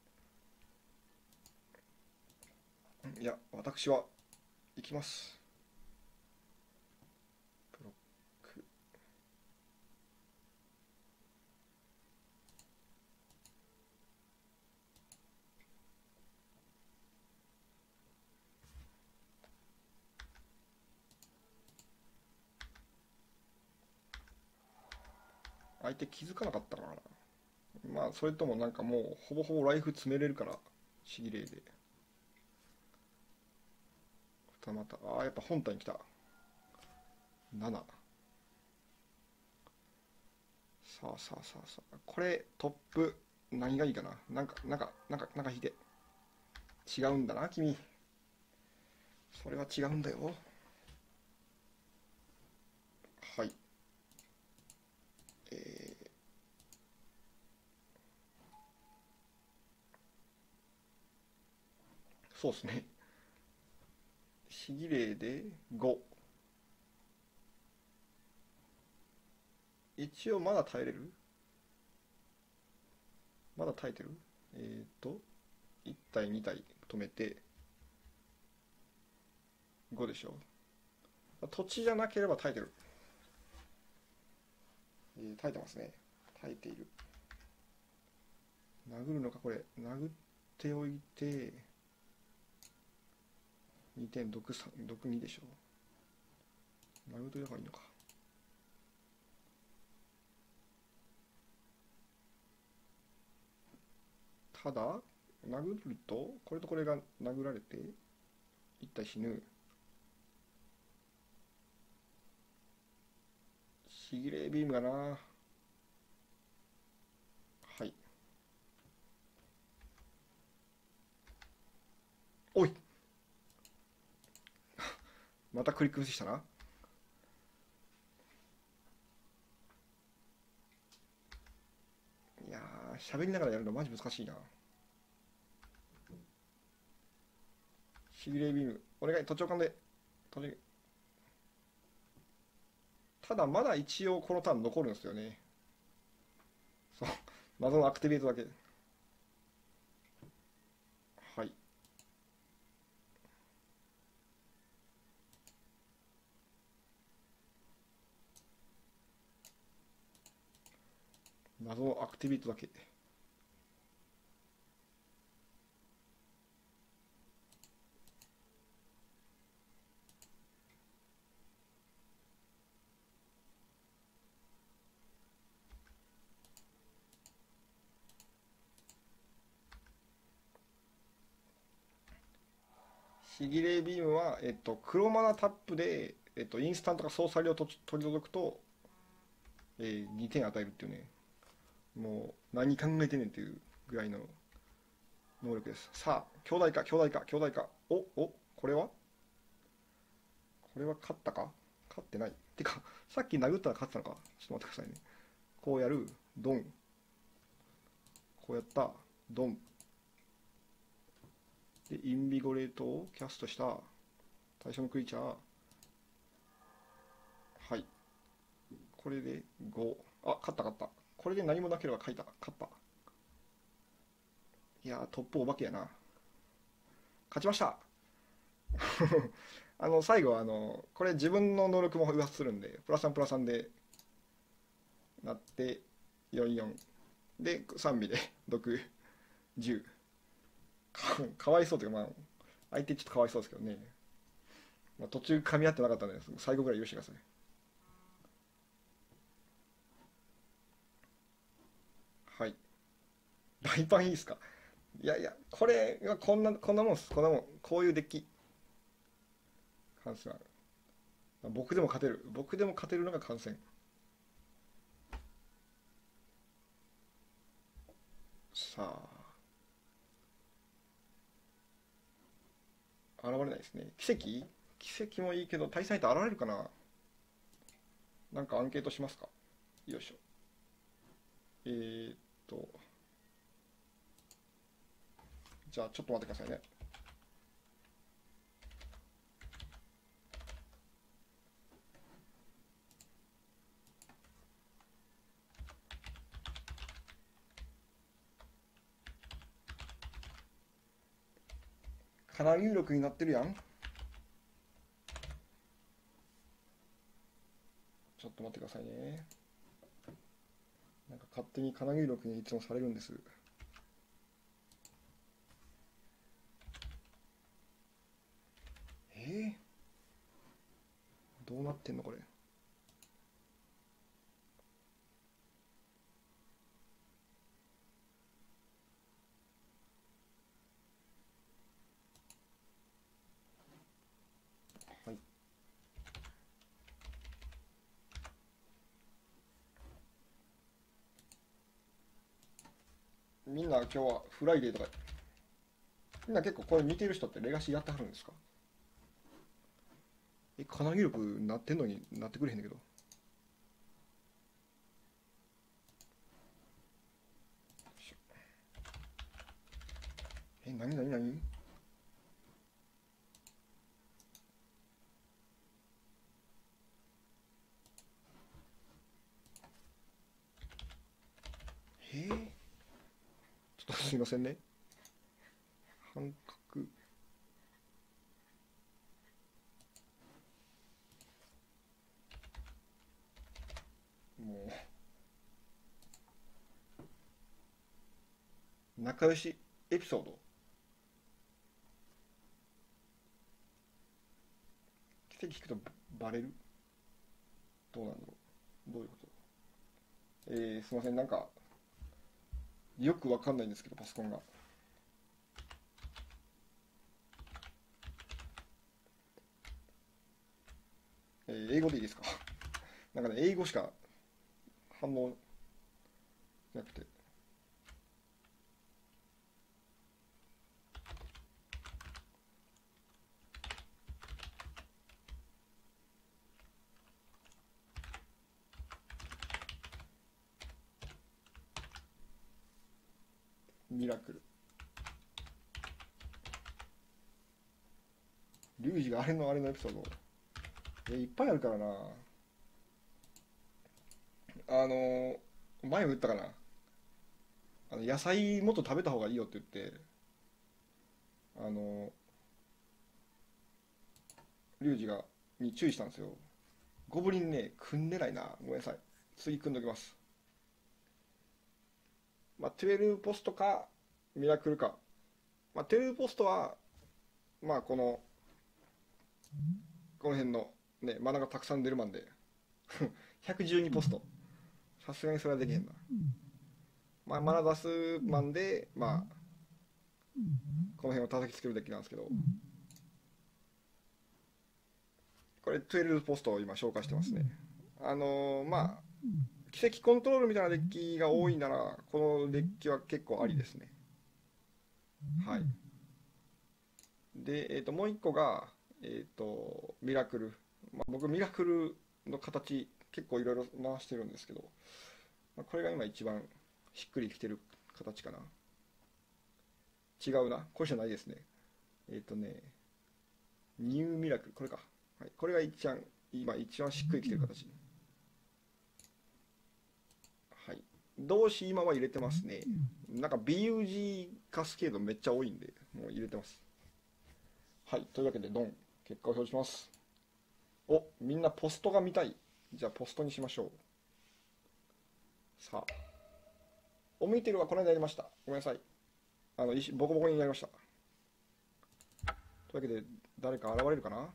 S1: いや、私は行きます。ブロック。相手気づかなかったかな。まあ、それともなんかもう、ほぼほぼライフ詰めれるから、シギレイで。二股。ああ、やっぱ本体に来た。7。さあさあさあさあ。これ、トップ、何がいいかな。なんか引いて。違うんだな、君。それは違うんだよ。はい。えそうですね。シギレイで5。一応まだ耐えれる。まだ耐えてる。えーっと、 1体2体止めて5でしょ。土地じゃなければ耐えてる、耐えてますね。耐えている。殴るのか、これ殴っておいて2点毒3毒2でしょ。殴っといた方がいいのか。ただ殴るとこれとこれが殴られて一体死ぬ。しぎれビームがな。はい。おいまたクリック無視したな。いやー、喋りながらやるのマジ難しいな。しぎれビームお願い、途中間で途中。ただまだ一応このターン残るんですよね。そう、謎のアクティベートだけ。はい。謎のアクティベートだけ。しぎれビームは、黒マナタップで、インスタントか操作量を取り除くと、2点与えるっていうね、もう何考えてんねんっていうぐらいの能力です。さあ、兄弟か、兄弟か、兄弟か。これは勝ったか、勝ってない。てか、さっき殴ったら勝ってたのか。ちょっと待ってくださいね。こうやる、ドン。こうやった、ドン。で、インビゴレートをキャストした対象のクリーチャー。はい。これで5。あ、勝った勝った。これで何もなければ勝った。いやー、トップお化けやな。勝ちました。最後はこれ自分の能力も誘発するんで、プラ3プラ3でなって、44。で、3尾で、毒、10。かわいそうというか、まあ、相手ちょっとかわいそうですけどね。まあ、途中噛み合ってなかったので、最後ぐらい許してください。はい。大パンいいですか。いやいや、これがこんなもんです。こんなもん。こういうデッキ。関数ある。僕でも勝てる。僕でも勝てるのが感染。さあ、現れないですね。奇跡もいいけど、対戦相手現れるかな。なんかアンケートしますか。よいしょ。えーっと、じゃあちょっと待ってくださいね。かなり有力になってるやん。ちょっと待ってくださいね。なんか勝手にかなり有力にいつもされるんです。どうなってんのこれ。はい。みんな今日はフライデーとか、みんな結構これ見てる人ってレガシーやってはるんですか。かなり有力なってんのになってくれへんねんけど。何ちょっとすいませんね。 感覚。もう仲良しエピソード。奇跡聞くとバレる。どうなんだろう。どういうこと。すいません、なんかよくわかんないんですけど、パソコンが。英語でいいですか？なんかね、英語しか反応なくて。ミラクル。リュウジがあれのエピソード。いっぱいあるからな。前も言ったかな。野菜もっと食べた方がいいよって言って、あの、リュウジに注意したんですよ。ゴブリンね、組んでないな。ごめんなさい。次組んどきます。まあ、12ポストか、ミラクルか。まあ、12ポストは、まあ、この辺の、ね、マナがたくさん出るマンで、112ポスト。さすがにそれはできへんな。まあ、マナ出すマンで、まあ、この辺を叩きつけるデッキなんですけど、これ12ポストを今紹介してますね。まあ、奇跡コントロールみたいなデッキが多いなら、このデッキは結構ありですね。はい。で、もう一個が、ミラクル。まあ、僕、ミラクルの形、結構いろいろ回してるんですけど、まあ、これが今一番しっくりきてる形かな。違うな。これじゃないですね。ニューミラクル。これか。はい。これが今一番しっくりきてる形。はい。動詞今は入れてますね。なんか BUG カスケードめっちゃ多いんで、もう入れてます。はい。というわけで、ドン。結果を表示します。お、みんなポストが見たい。じゃあ、ポストにしましょう。さあ。お見てるはこの間やりました。ごめんなさい。ボコボコにやりました。というわけで、誰か現れるかな。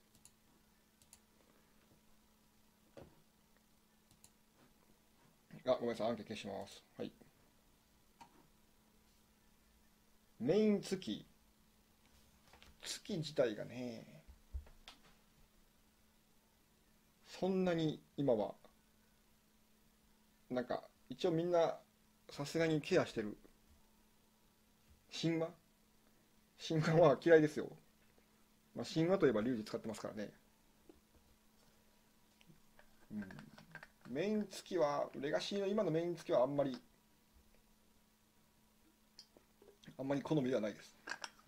S1: ごめんなさい。アンケート消します。はい。メイン月。月自体がね、そんなに今は、なんか、一応みんな、さすがにケアしてる。神話神話は嫌いですよ。まあ、神話といえばリュウジ使ってますからね。うん、メイン付きは、レガシーの今のメイン付きはあんまり好みではないです。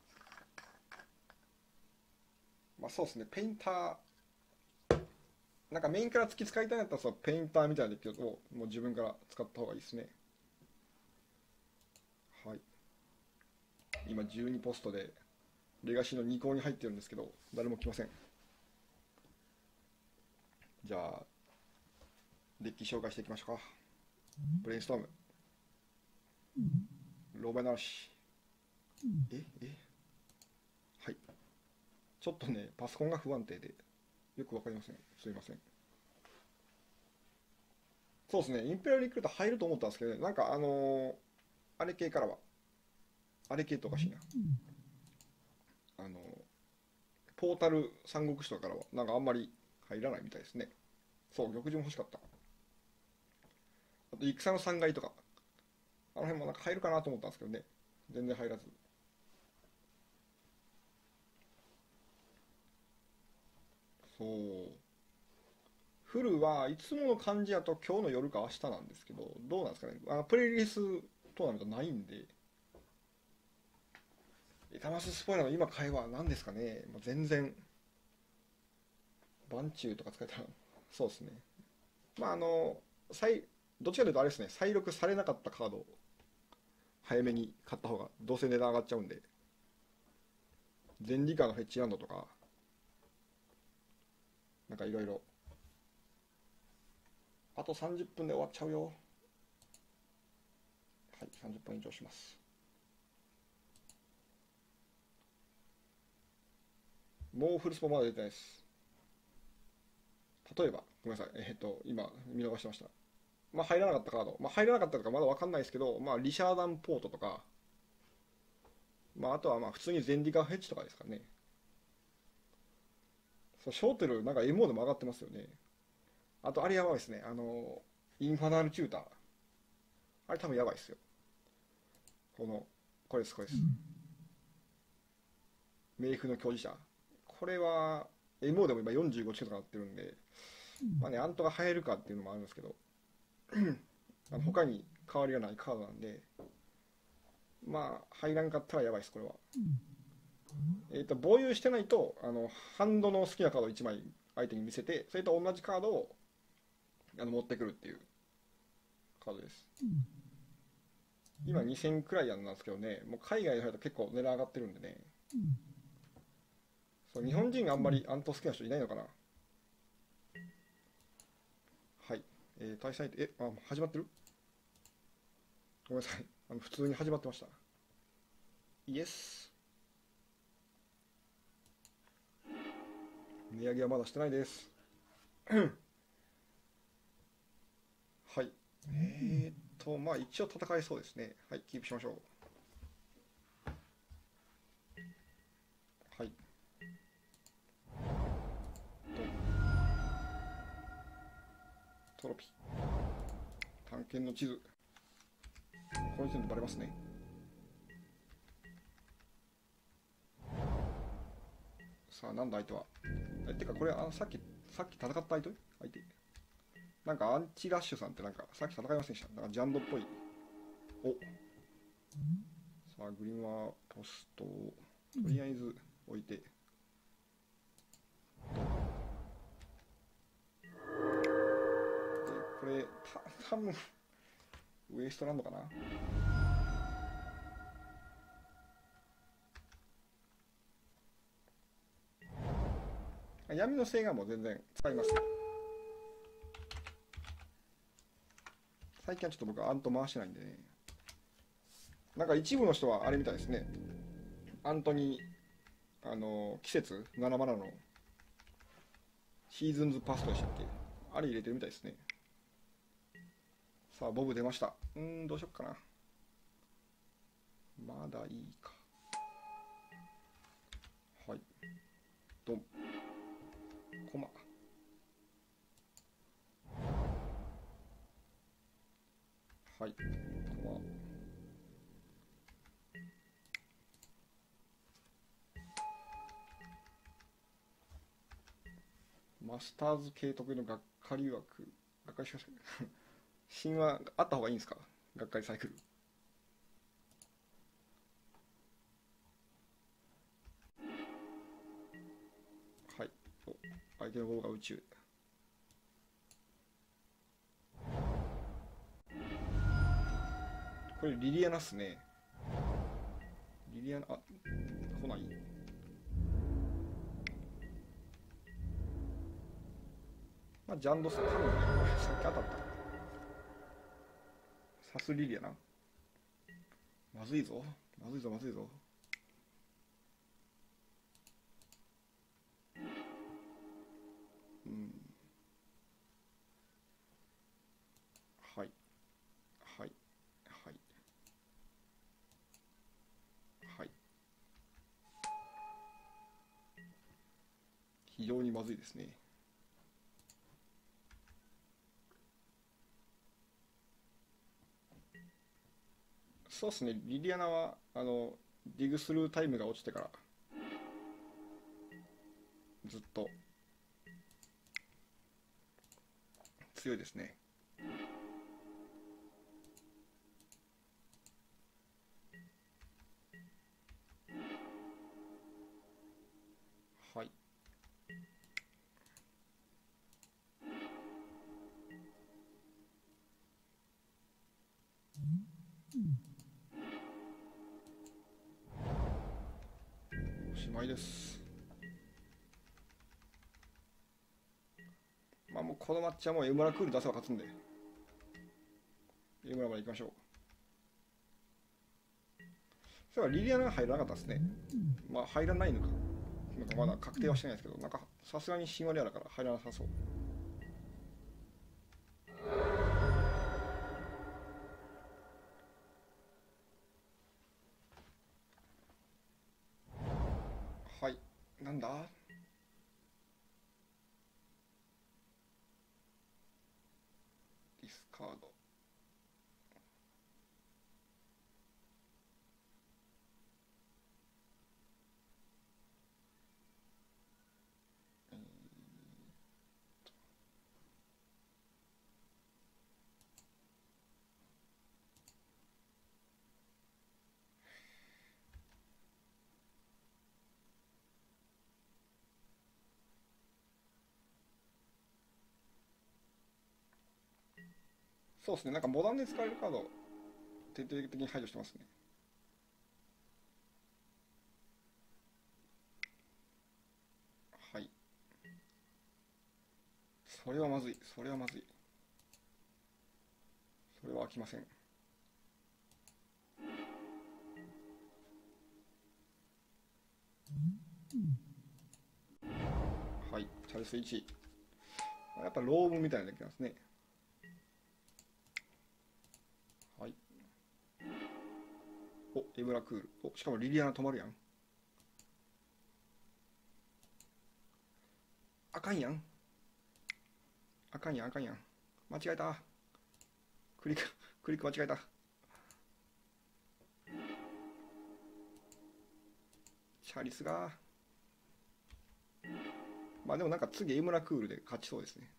S1: まあそうですね、ペインター、なんかメインから月使いたいんだったらそのペインターみたいなデッキをもう自分から使った方がいいですね。はい。今12ポストでレガシーの2校に入ってるんですけど、誰も来ません。じゃあ、デッキ紹介していきましょうか。ブレインストーム。ローバイナラシ。はい。ちょっとね、パソコンが不安定で、よくわかりません。すいません。そうですね、インペリアルリクルート入ると思ったんですけど、なんかあれ系からは、あれ系っておかしいな。あのポータル三国志とかからは、なんかあんまり入らないみたいですね。そう、玉璽も欲しかった。あと、戦の3階とか、あの辺もなんか入るかなと思ったんですけどね、全然入らず。そう。フルはいつもの感じやと今日の夜か明日なんですけど、どうなんですかね。プレイリストーナメントないんで、タマススポイラーの今買えば何ですかね。もう全然、バンチューとか使えたら、そうですね。まあどっちかというとあれですね、再録されなかったカードを早めに買った方が、どうせ値段上がっちゃうんで、 全リカのフェッチランドとか、なんかいろいろ。あと30分で終わっちゃうよ。はい、30分延長します。もうフルスポまだ出てないです。例えば、ごめんなさい。今、見逃してました。まあ、入らなかったカード。まあ、入らなかったとかまだわかんないですけど、まあ、リシャーダンポートとか、まあ、あとはまあ、普通にゼンリカフェッチとかですかね。そう、ショーテル、なんか MO でも上がってますよね。あと、あれやばいですね。インファナルチューター。あれ多分やばいですよ。これです、これです。冥府の教授者。これは、MO でも今45チケットがなってるんで、まあね、アントが入るかっていうのもあるんですけど、他に変わりがないカードなんで、まあ、入らんかったらやばいです、これは。防御してないと、ハンドの好きなカードを1枚相手に見せて、それと同じカードを持ってくるっていうカードです。今2000くらいなんですけどね、もう海外で入ると結構値段上がってるんでね。そう、日本人があんまりアント好きな人いないのかな。はい。対戦相手、始まってる？ごめんなさい。普通に始まってました。イエス。値上げはまだしてないです。はい。まあ一応戦えそうですね。はい、キープしましょう。はい。トロピー。探検の地図。この時点でバレますね。さあ、なんだ相手は。てか、これ、さっき戦った相手なんかアンチラッシュさんってなんか、さっき戦いませんでした。なんかジャンドっぽい。お、さあ、グリマーポストをとりあえず置いて。で、これ、多分ウエストランドかな。闇の星がもう全然使います。最近はちょっと僕はアント回してないんでね。なんか一部の人はあれみたいですね。アントに、季節7マナのシーズンズパストでしたっけ、あれ入れてるみたいですね。さあ、ボブ出ました。どうしよっかな。まだいいか。はい。ドン。コマ。はい。コマ。マスターズ系得意のがっかり枠。がっかりしました。神話あった方がいいんですか、がっかりサイクル。はい。お、相手のボブが宇宙。これリリアナっすね。リリアナ、来ない。まあ、ジャンドさん、多分さっき当たった。サスリリアな。まずいぞ。まずいぞ、まずいぞ。うん。はい。はい。はい。はい。非常にまずいですね。そうですね、リリアナは、ディグスルータイムが落ちてからずっと強いですね。はい。星しまいです。まあもうこのマッチはもうエムラクール出せば勝つんで、エムラまで行きましょう。そういえばリリアナが入らなかったですね。まあ入らないのか、なんかまだ確定はしてないですけど、なんかさすがにシンワリアだから入らなさそう。はい、なんだ、ディスカード。そうですね、なんかモダンで使えるカード徹底的に排除してますね。はい、それはまずい、それはまずい、それは飽きません。はい、チャレス1、やっぱローブみたいなのできますね。はい、お、エムラクール、お、しかもリリアナ止まるやん。あかんやん、あかんやん、あかんやん、間違えた、クリッククリック間違えた。チャリスが、まあでもなんか次エムラクールで勝ちそうですね。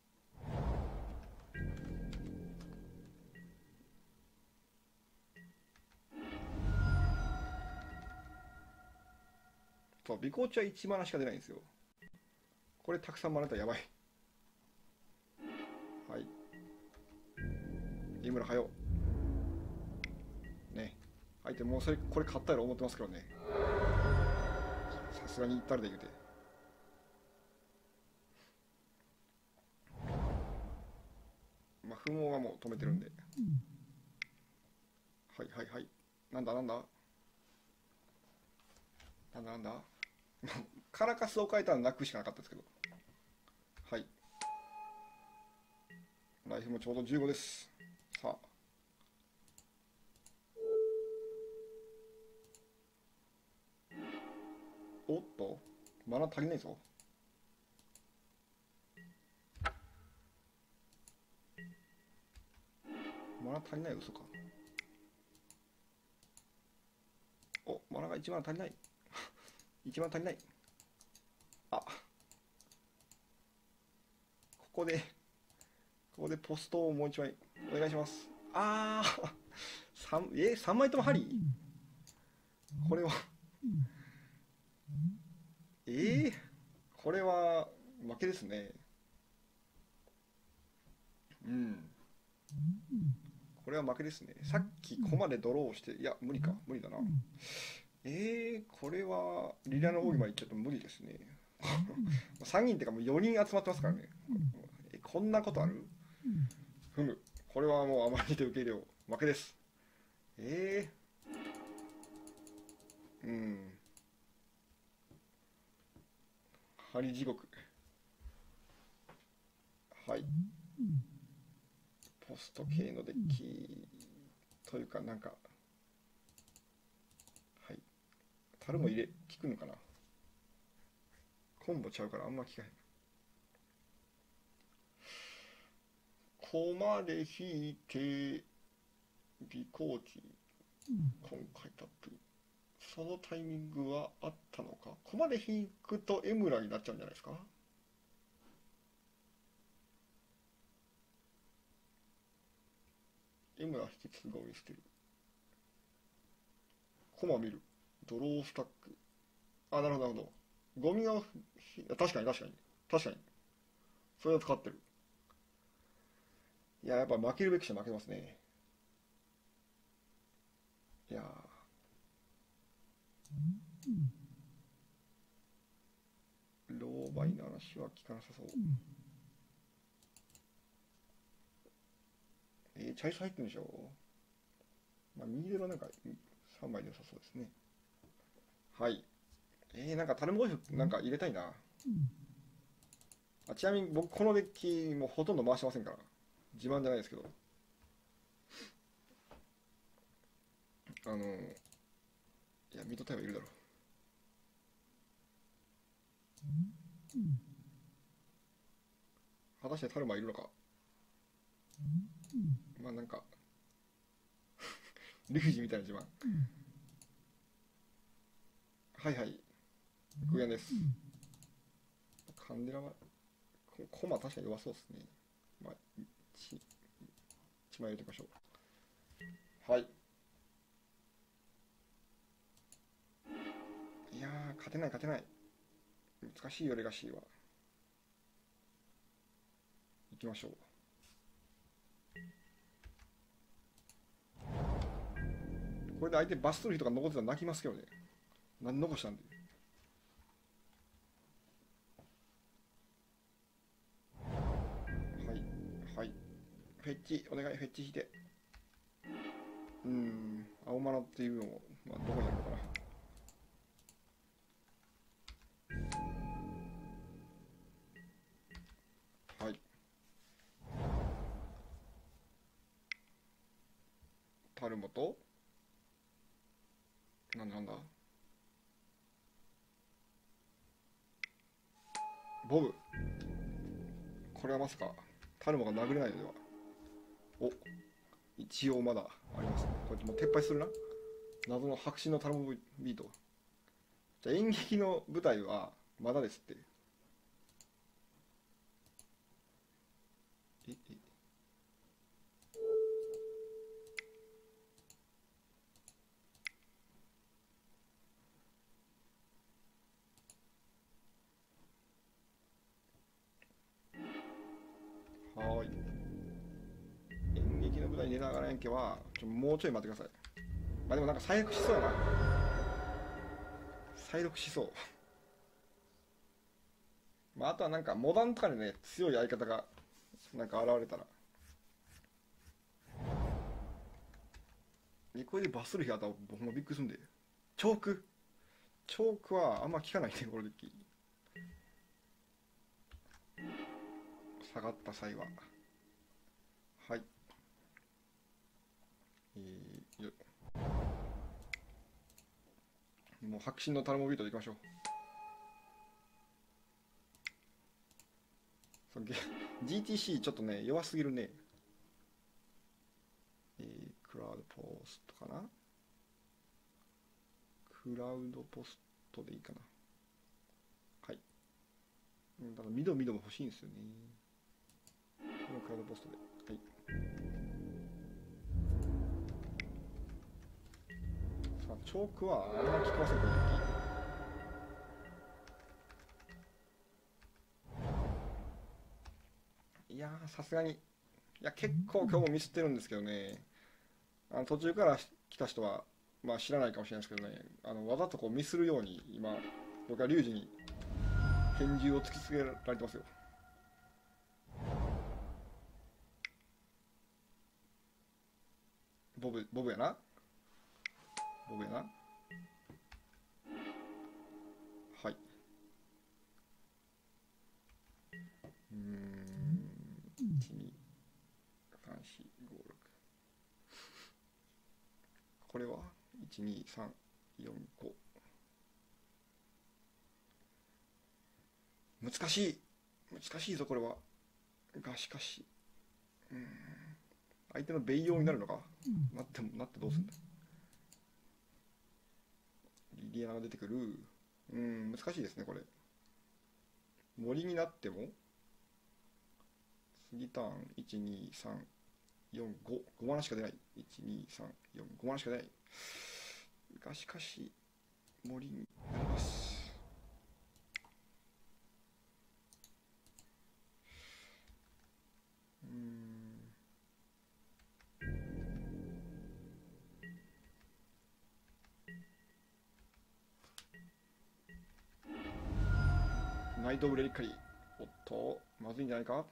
S1: そう、尾行値は1マナしか出ないんですよ。これたくさんマナたらやばい。はい、エムラはよね。相手もうそれこれ勝ったやろ思ってますけどね、さすがに誰で言うて。まあ不毛はもう止めてるんで、はいはいはい、なんだなんだなんだなんだカラカスを変えたら泣くしかなかったですけど、はい、ライフもちょうど15です。さあ、おっとマナ足りないぞ。マナ足りない、嘘か。お、マナが1マナ足りない1マナ足りない。あ、ここでここでポストをもう1枚お願いします。ああ3枚とも針、これはー、これは負けですね。うん、これは負けですね。さっきコマでドローして、いや無理か、無理だな。これはリラの奥まで行っちゃうと無理ですね。3人ってかもう4人集まってますからね。こんなことある。ふむ、これはもうあまりで受け入れよう、負けです。うん、針地獄。はい、ポスト系のデッキというかなんか、はい、樽も入れ効くのかな。コンボちゃうからあんま効かへん。こまで引いて尾行値、今回タップ、そのタイミングはあったのか。こまで引くとエムラになっちゃうんじゃないですか。エムラ引き継ぐを見捨てる。コマ見る、ドロースタック、あ、なるほどなるほど、ゴミが確かに確かに確かに、それを使ってる。いや、やっぱ負けるべきし負けますね。いや狼狽の話は聞かなさそう。チャイス入ってるんでしょ。まあ、右手はなんか3枚で良さそうですね。はい。なんかタルムゴルフなんか入れたいな。ちなみに僕このデッキもうほとんど回してませんから、自慢じゃないですけど、いやミッドタイムいるだろう。果たしてタルマいるのか。まあなんかリュウジみたいな自慢。はいはい、グヤンです。カンデラはコマ確かに弱そうですね。まあ1枚入れておきましょう。はい。いやー、勝てない勝てない。難しいよレガシーは。行きましょう。これで相手バストル人が残ってたら泣きますけどね。何残したんで。はいはい、フェッチお願い、フェッチ引いて。青マナっていうのも、まあ、どこにあるのかな。はい、タルモとなんだボブ。これはまさかタルモが殴れないのでは。お、一応まだありますね。こうやってもう撤廃するな、謎の白紙のタルモビート。じゃあ演劇の舞台はまだですって。はーい。演劇の舞台に出ながらやんけはもうちょい待ってください。まあでもなんか再録しそうやな。再録しそう。まああとはなんかモダンとかでね強い相方がなんか現れたら。これでバスる日あったら僕もびっくりするんで。チョークはあんま効かないねこれで。下がった際は。はい、もう白真のタルモビートでいきましょう。GTC ちょっとね弱すぎるね。クラウドポストかな。クラウドポストでいいかな。はい。だからミドも欲しいんですよね。このクラウドポストで。はい。さあ、チョークはあんま効きません、この時。いやー、さすがに。いや、結構今日もミスってるんですけどね。途中から来た人は、まあ知らないかもしれないですけどね。わざとこうミスるように、今、僕はリュウジに拳銃を突きつけられてますよ。ボブやな。ボブやな。はい。1、2、3、4、5、6。これは1、2、3、4、5。難しいぞこれは。がしかし、相手のベイヨウになるのか。なってどうすんだ。リリアナが出てくる。難しいですねこれ。森になっても次ターン12345、5マナしか出ない。12345マナしか出ない。がしかし森になります。ナイイト・オブ・レリッカリー。おっとまずいんじゃないか。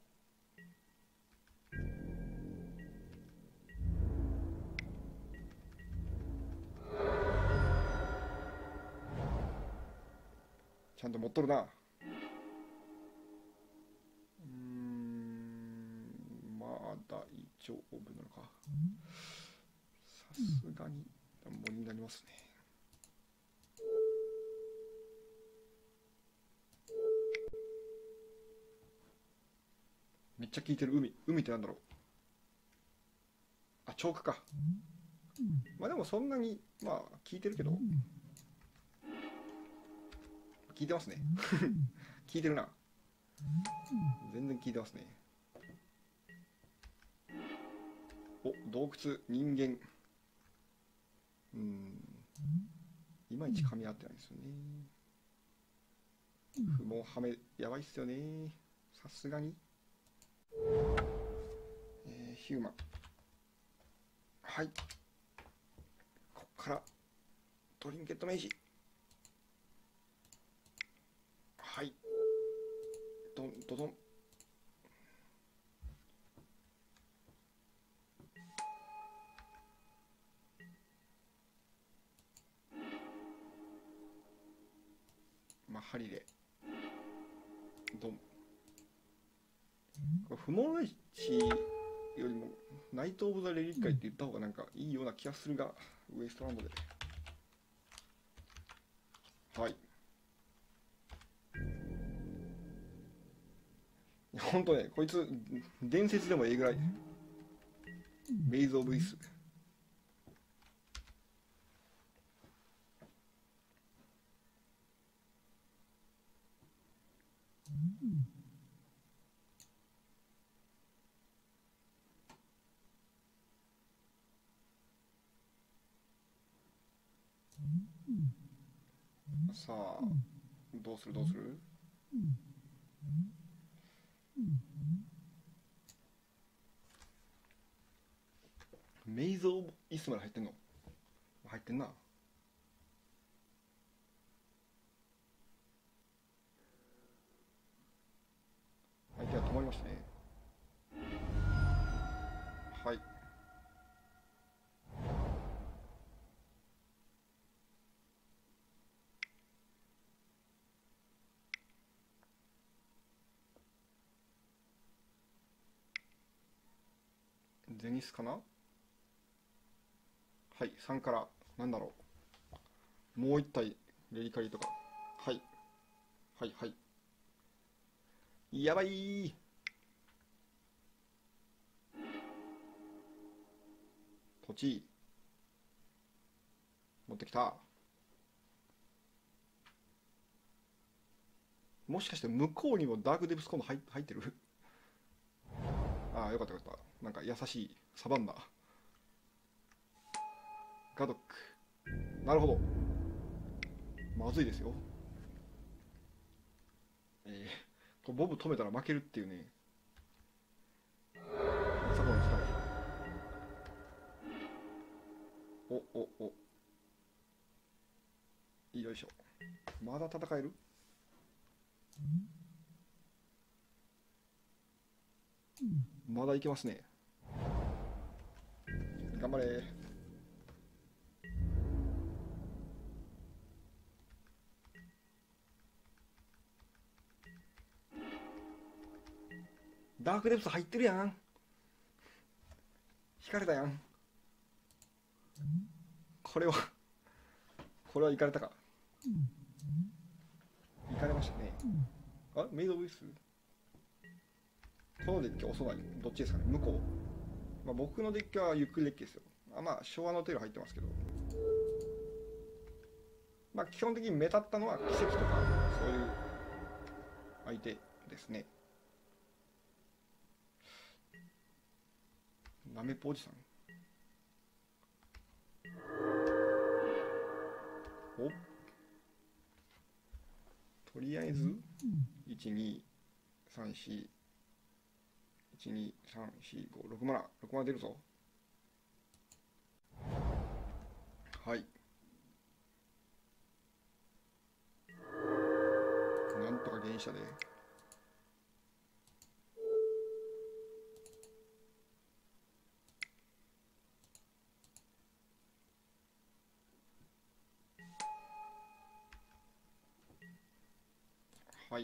S1: ちゃんと持っとるな。まだ大丈夫なのか。さすがに森になりますね。めっちゃ効いてる。海ってなんだろう。あ、チョークか。まあでもそんなにまあ効いてるけど、効いてますね。効いてるな。全然効いてますね。お、洞窟人間。いまいち噛み合ってないですよね。不毛はめやばいっすよね、さすがに。ヒューマン。はい、こっからトリンケット明治。はい、ドンドドン。まあ針でドン。不毛の市よりもナイト・オブ・ザ・レリッカリって言った方がなんかいいような気がするが、ウエストランドで。はい、ほんとね、こいつ伝説でもええぐらい。メイズ・オブ・イス。さあどうする。メイズ・オブ・イスまで入ってんの。入ってんな。相手は止まりましたね。はい、ゼニスかな。はい、3からなんだろう。もう一体レリカリとか。はいはいはい。やばいー。土地持ってきた。もしかして向こうにもダークデブスコンド入ってる。ああ、よかったよかった。なんか優しいサバンナ。ガドック。なるほど。まずいですよ。ボブ止めたら負けるっていうね。まさかの事態。お。よいしょ。まだ戦える。まだいけますね。頑張れ。ダークデプス入ってるやん。引かれたやん。これはいかれたか。いかれましたね。あ、メイドウィス。このデッキは遅ない。どっちですかね。向こう。まあ、僕のデッキはゆっくりデッキですよ。まあ昭和のテール入ってますけど、まあ基本的に目立ったのは奇跡とかそういう相手ですね。なめぽおじさん。お、とりあえず12341234567出るぞ。はい、なんとか原車で。はい。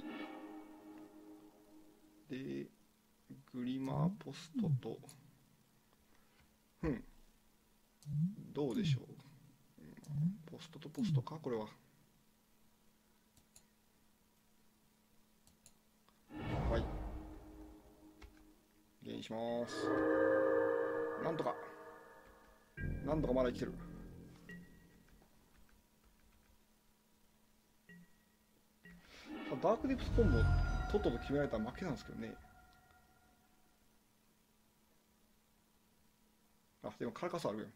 S1: で、グリマーポストと、どうでしょう。ポストとポストか、これは。はい。ゲインします。なんとかまだ生きてる。ダークディプスコンボとっとと決められたら負けなんですけどね。あ、でもカラカスあるやん。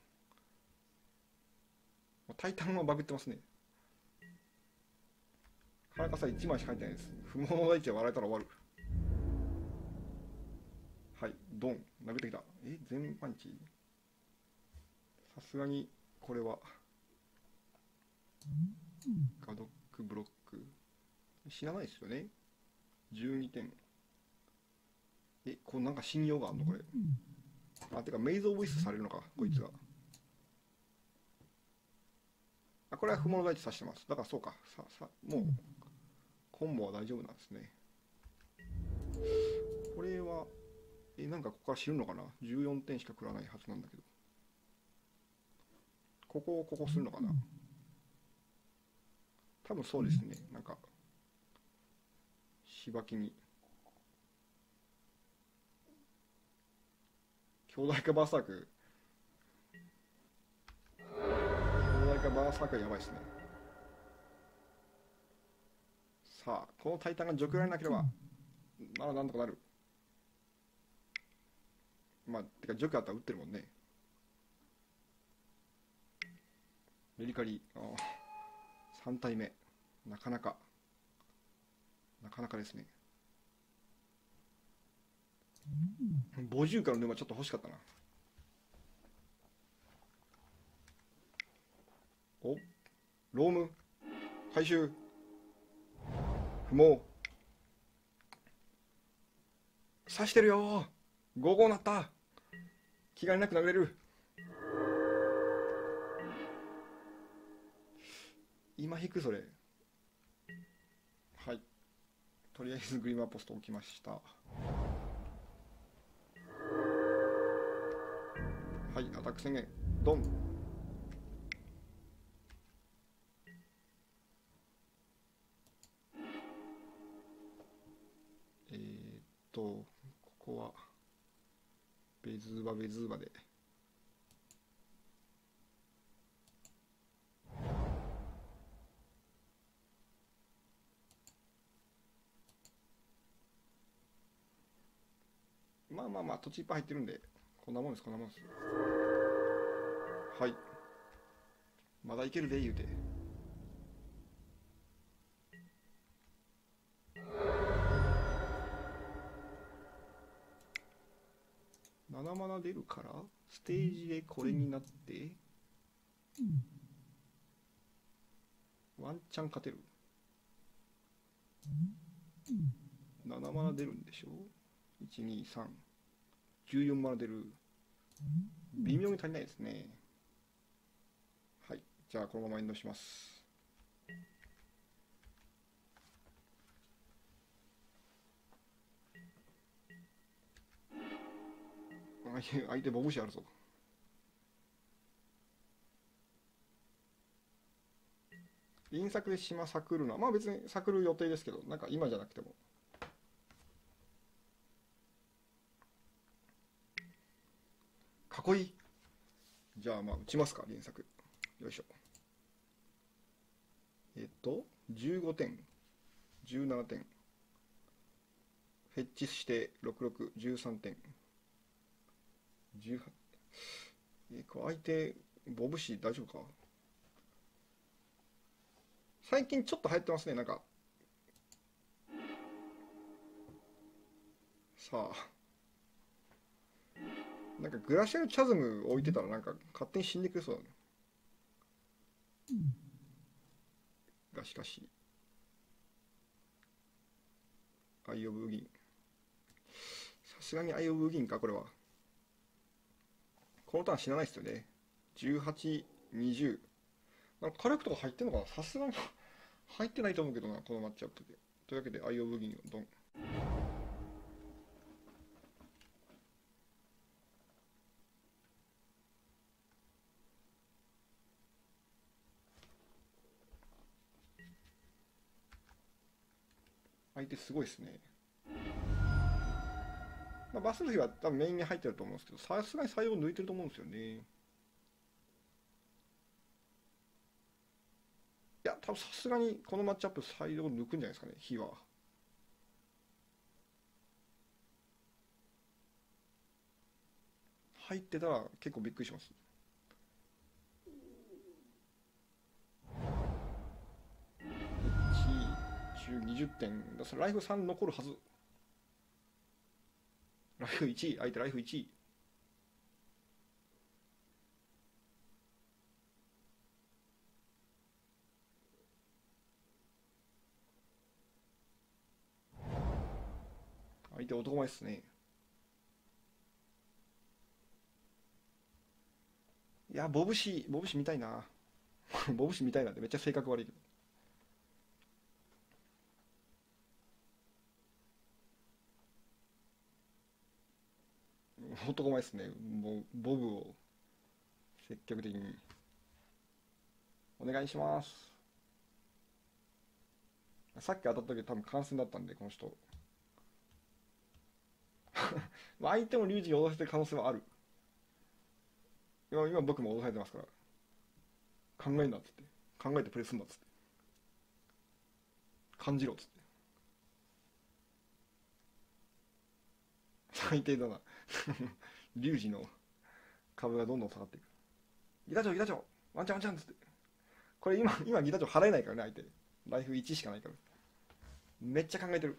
S1: タイタンはバグってますね。カラカスは1枚しか入ってないです。不毛の大地は笑えたら終わる。はい、ドン。殴ってきた。全パンチ。さすがに、これは。ガドックブロック。死なないですよね。12点。これなんか信用があんのこれ。てか、メイズオブイスされるのか、こいつが。これは不毛の大地刺してます。だからそうか。もう、コンボは大丈夫なんですね。これは、なんかここから死ぬのかな ?14 点しか食らないはずなんだけど。ここするのかな。多分そうですね。なんか、しばきに。兄弟化バーサーク。兄弟化バーサークやばいですね。さあ、このタイタンが除去られなければ、まだなんとかなる。てか除去あったら撃ってるもんね。レリカリ3体目。なかなかですね。50からの沼ちょっと欲しかったな。ローム回収不毛刺してるよー。5-5なった。気兼ねなく殴れる。今引くそれ。はい、とりあえずグリマーポスト置きました。はい、アタック宣言ドン。ここはベズーバで。土地いっぱい入ってるんでこんなもんです。はい、まだいけるで言うて。7マナ出るからステージでこれになってワンチャン勝てる。7マナ出るんでしょ。123 14マナ出る。微妙に足りないですね。はい、じゃあこのままエンドします。相手ボブシあるぞ。輪作で島作るのは別に作る予定ですけど、なんか今じゃなくても。囲い。じゃあ打ちますか輪作。よいしょ。15点17点フェッチして6613点18。相手ボブシ大丈夫か。最近ちょっと流行ってますね。なんかさあ、なんかグラシアルチャズム置いてたらなんか勝手に死んでくれそうだね。がしかしアイ・オブ・ウギン。さすがにアイ・オブ・ウギンか、これは。このターン死なないですよね。18、20。なんか火力とか入ってんのかな。さすがに入ってないと思うけどな、このマッチアップで。というわけで、アイ・オブ・ウギンをドン。相手すごいですね。まあ、バスの日は多分メインに入ってると思うんですけど、さすがに最後抜いてると思うんですよね。いや、多分さすがにこのマッチアップ最後抜くんじゃないですかね、日は。入ってたら結構びっくりします。1、10、20点。だからライフ3残るはず。ライフ1、相手ライフ1。相手男前っすね。いや、ボブシ見たいな。ボブシ見たいなってめっちゃ性格悪いけど。男前っすね。もう、ボブを積極的に。お願いします。さっき当たった時多分感染だったんで、この人。まあ相手もリュウジに脅せてる可能性はある。今僕も脅されてますから。考えんなっつって。考えてプレイすんなっつって。感じろっつって。最低だな。リュウジの株がどんどん下がっていく。ギタチョウ、ギタチョウ、ワンチャンワンチャンっつって。これ今ギタチョウ払えないからね、相手。ライフ1しかないから。めっちゃ考えてる。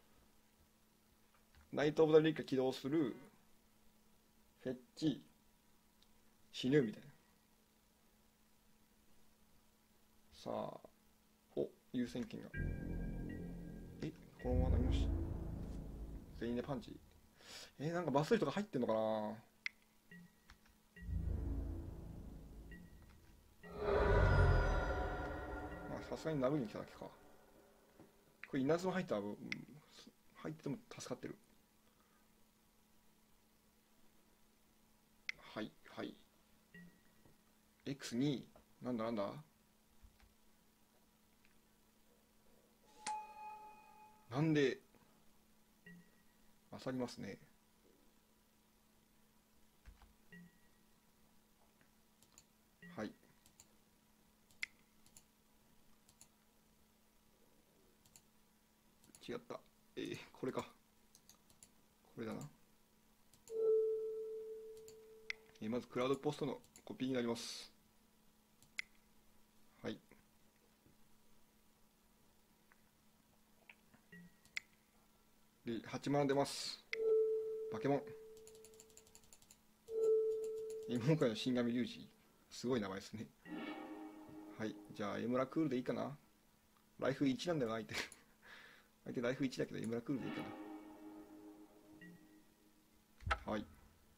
S1: ナイト・オブ・ザ・リーク起動する。フェッチ。死ぬみたいな。さあ、お、優先権が。このままなりました。全員でパンチ。なんかバスリとか入ってんのかな。まあさすがに殴りに来ただけか。これ稲妻入ったら、入ってても助かってる。はいはい。 X2。なんだなんだ。なんで勝りますね。はい。違った。これか。これだな。まずクラウドポストのコピーになります。はい。で、8マナ出ます。バケモン。今回の死神隆二。すごい名前ですね。はい。じゃあ、エムラクールでいいかな。ライフ1なんだよな、相手。相手ライフ1だけど、エムラクールでいいかな。はい。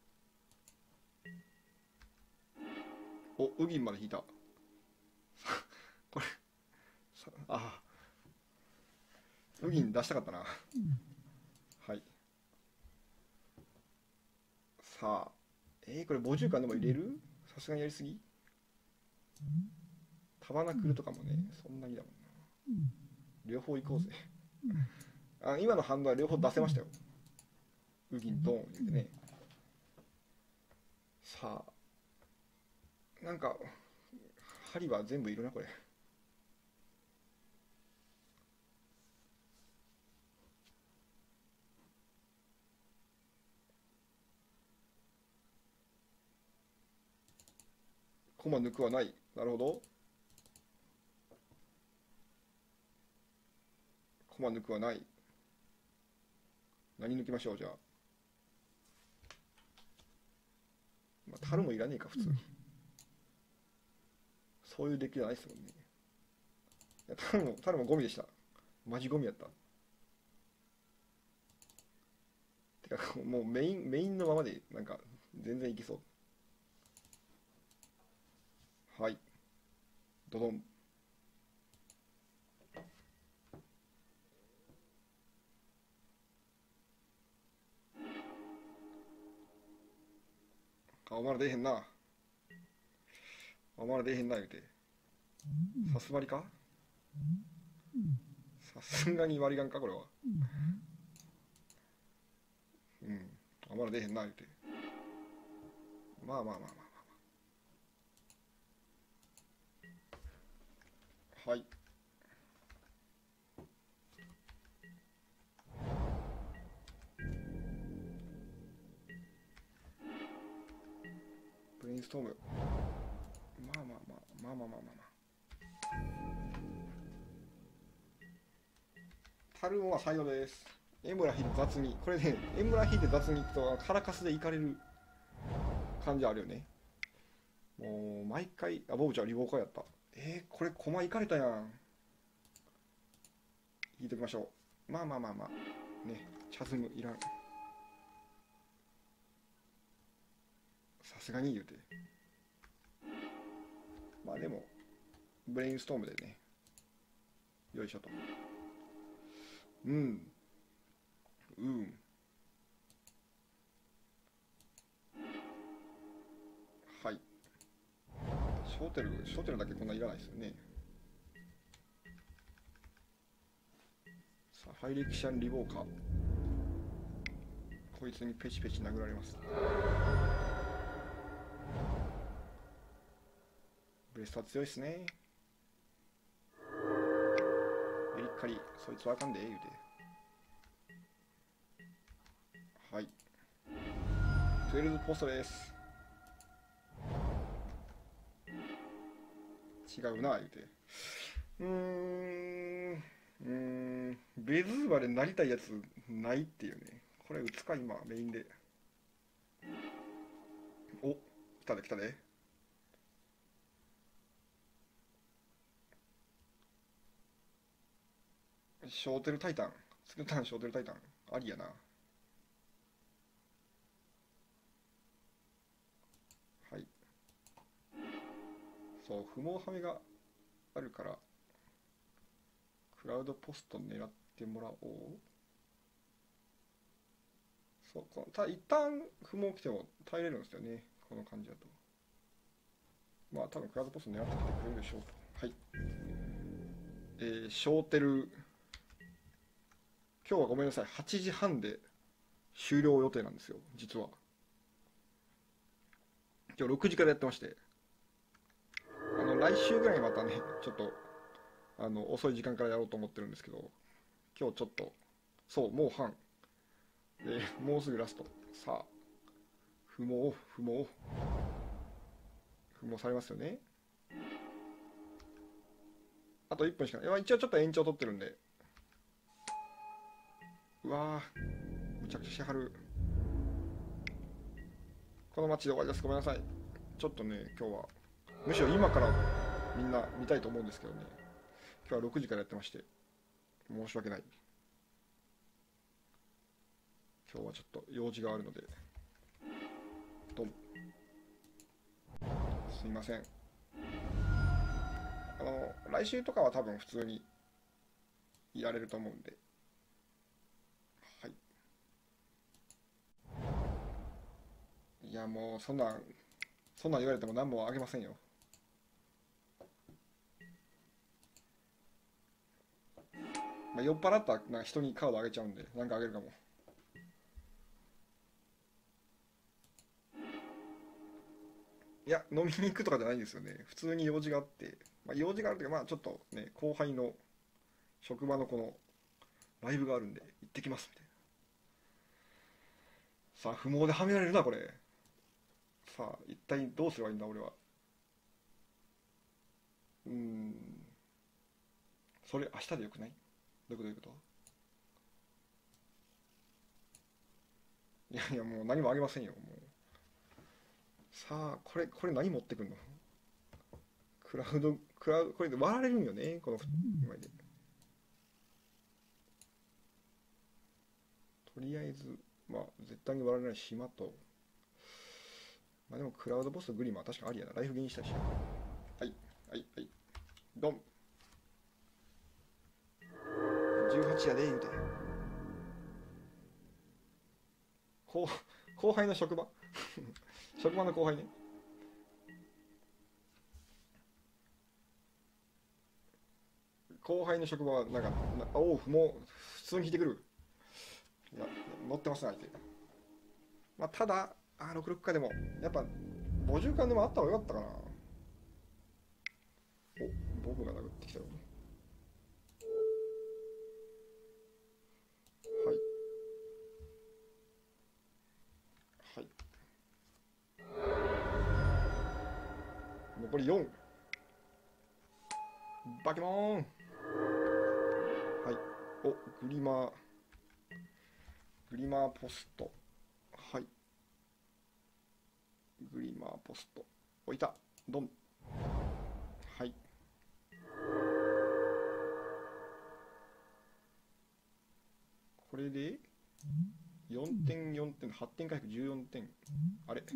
S1: お、ウギンまで引いた。これ、あ、ウギン出したかったな。はい。さあ、これ50巻でも入れる。さすがにやりすぎ。タバナクルとかもね、そんなにだもんな。両方行こうぜ。今のハンドは両方出せましたよ。ウギンドン言うてね。さあ、なんか、針は全部いるな、これ。コマ抜くはない。なるほど。コマ抜くはない。何抜きましょう、じゃあ。まあ、樽もいらねえか、普通に。そういうデッキじゃないですもんね。いや、樽もゴミでした。マジゴミやった。 てかもうメインのままでなんか全然いきそう。はい、ドドン。あ、お前ら出えへんな。お前ら出えへんな言うて。さす割りか。さすがに割り勘かこれは。うん。お前ら出えへんな言うて。まあまあまあまあ。はい。ブレインストーム。まあまあまあまあまあまあまあまあ。タルモは採用です。エムラヒで雑に。これね、エムラヒで雑にいくとカラカスでいかれる感じあるよね。もう毎回、あ、ボブちゃんリボーカーやった。これ駒いかれたやん。引いときましょう。まあまあまあまあ。ね、チャズムいらん。さすがに言うて。まあでも、ブレインストームでね、よいしょと。うん。うん。はい。ショーテルだけこんないらないですよね。さあ、ハイレクシャンリボーカー。こいつにペチペチ殴られます。ブレストは強いっすね。エリッカリ、そいつはあかんで、言うて。はい。12ポストです。違うな、言うて。ベズーバでなりたいやつないっていうね。これ打つか、今、メインで。お、来たで来たで。ショーテルタイタン。作ったんショーテルタイタン。ありやな。はい。そう、不毛はめがあるから、クラウドポスト狙ってもらおう。そう、一旦不毛来ても耐えれるんですよね。この感じだと。まあ多分クラウドポスト狙ってきてくれるでしょうと。はい。ショーテル、今日はごめんなさい。8時半で終了予定なんですよ、実は。今日6時からやってまして。来週ぐらいにまたね、ちょっと、遅い時間からやろうと思ってるんですけど、今日ちょっと、そう、もう半。で、もうすぐラスト。さあ、不毛されますよね。あと1分しかない。一応ちょっと延長取ってるんで。うわー、むちゃくちゃしはる。このマッチで終わりです。ごめんなさい。ちょっとね、今日は、むしろ今からみんな見たいと思うんですけどね。今日は6時からやってまして、申し訳ない。今日はちょっと用事があるので、どうも。すいません。来週とかは多分普通にやれると思うんで、はい。いやもうそんなん言われても何もあげませんよ。まあ、酔っ払ったな人にカードあげちゃうんで、なんかあげるかも。いや、飲みに行くとかじゃないんですよね。普通に用事があって、まあ、用事があるというか、まあちょっとね、後輩の職場のこのライブがあるんで、行ってきますみたいな。さあ、不毛ではめられるな、これ。さあ、一体どうすればいいんだ、俺は。うーん、それ明日でよくない？どういうこと？いやいや、もう何もあげませんよ、もう。さあ、これ何持ってくんの？クラウド、これで割られるんよね、この2枚で。とりあえず、 まあ絶対に割られない島と、まあでもクラウドボスとグリマー確かありやな。ライフゲインしたし。はいはいはい、ドン。18やで言うて、後輩の職場職場の後輩ね。後輩の職場はなんか、おう、もう普通に引いてくる。いや、乗ってますね、相手。まあ、ただ、66かでも、やっぱ、50巻でもあった方がよかったかな。お、僕が殴ってきたよ。はい。はい。残り4。バケモン。はい。お、グリマーポスト。はい。グリマーポスト。置いた。ドン。はい。これで、4点、4点、8点回復14点。あれ ?14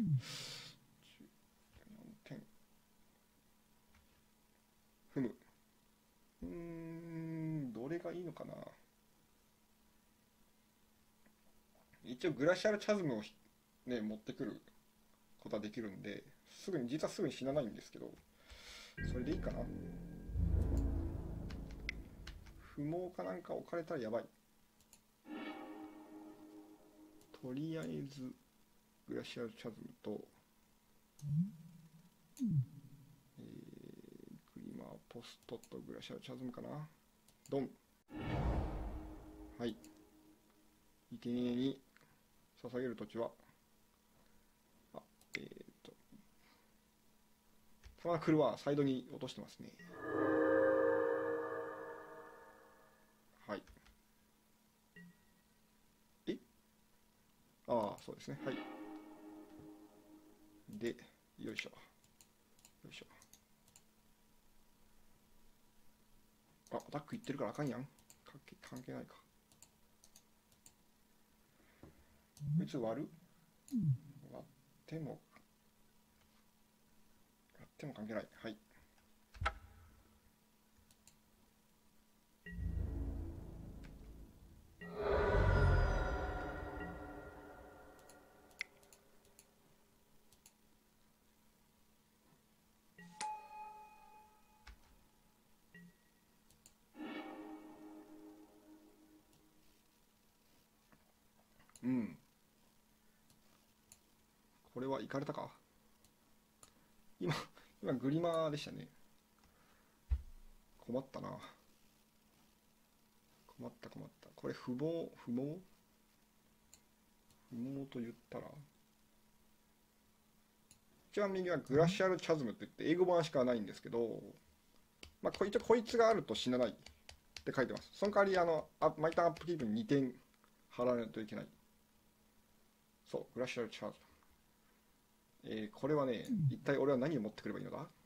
S1: 点。ふむ。どれがいいのかな。一応グラシャルチャズムをね、持ってくることはできるんで、実はすぐに死なないんですけど、それでいいかな。不毛かなんか置かれたらやばい。とりあえず、グラシアルチャズムと、グリマーポストとグラシアルチャズムかな。ドン。はい。生贄に捧げる土地は、あ、サマークルはサイドに落としてますね。はい。ああ、そうですね。はい。で、よいしょ。よいしょ。あ、アタックいってるからあかんやん。関係ないか。こいつ割る割っても関係ない。はい。うん。これは行かれたか。今、グリマーでしたね。困ったな。困った。これ不毛と言ったら、一番右はグラシアルチャズムって言って英語版しかないんですけど、まあ、一応こいつがあると死なないって書いてます。その代わり毎ターンアップキープに2点払わないといけない。そう、グラシアルチャーズ。これはね、一体俺は何を持ってくればいいのだ。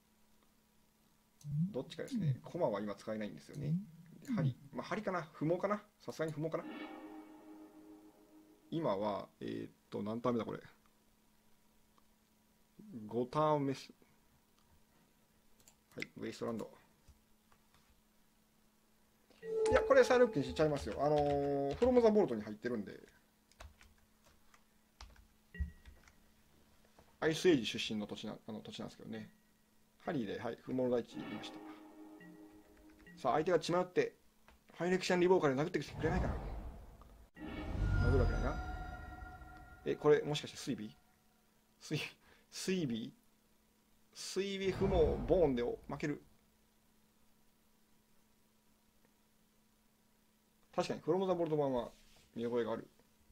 S1: どっちかですね。コマは今使えないんですよね。針。まあ、針かな、不毛かな、さすがに不毛かな。今は、何ターン目だこれ。5ターン目す。はい、ウェイストランド。いや、これサイロックにしちゃいますよ。フロムザボルトに入ってるんで。アイスエイジ出身の土地なんですけどね。ハリーで、はい、不毛の大地にいました。さあ、相手が血迷って、ファイレクシャンリボーカーで殴ってくれないかな。殴るわけないな。これ、もしかして水尾不毛、ボーンで負ける。確かに、フロムザボルト版は見覚えがある。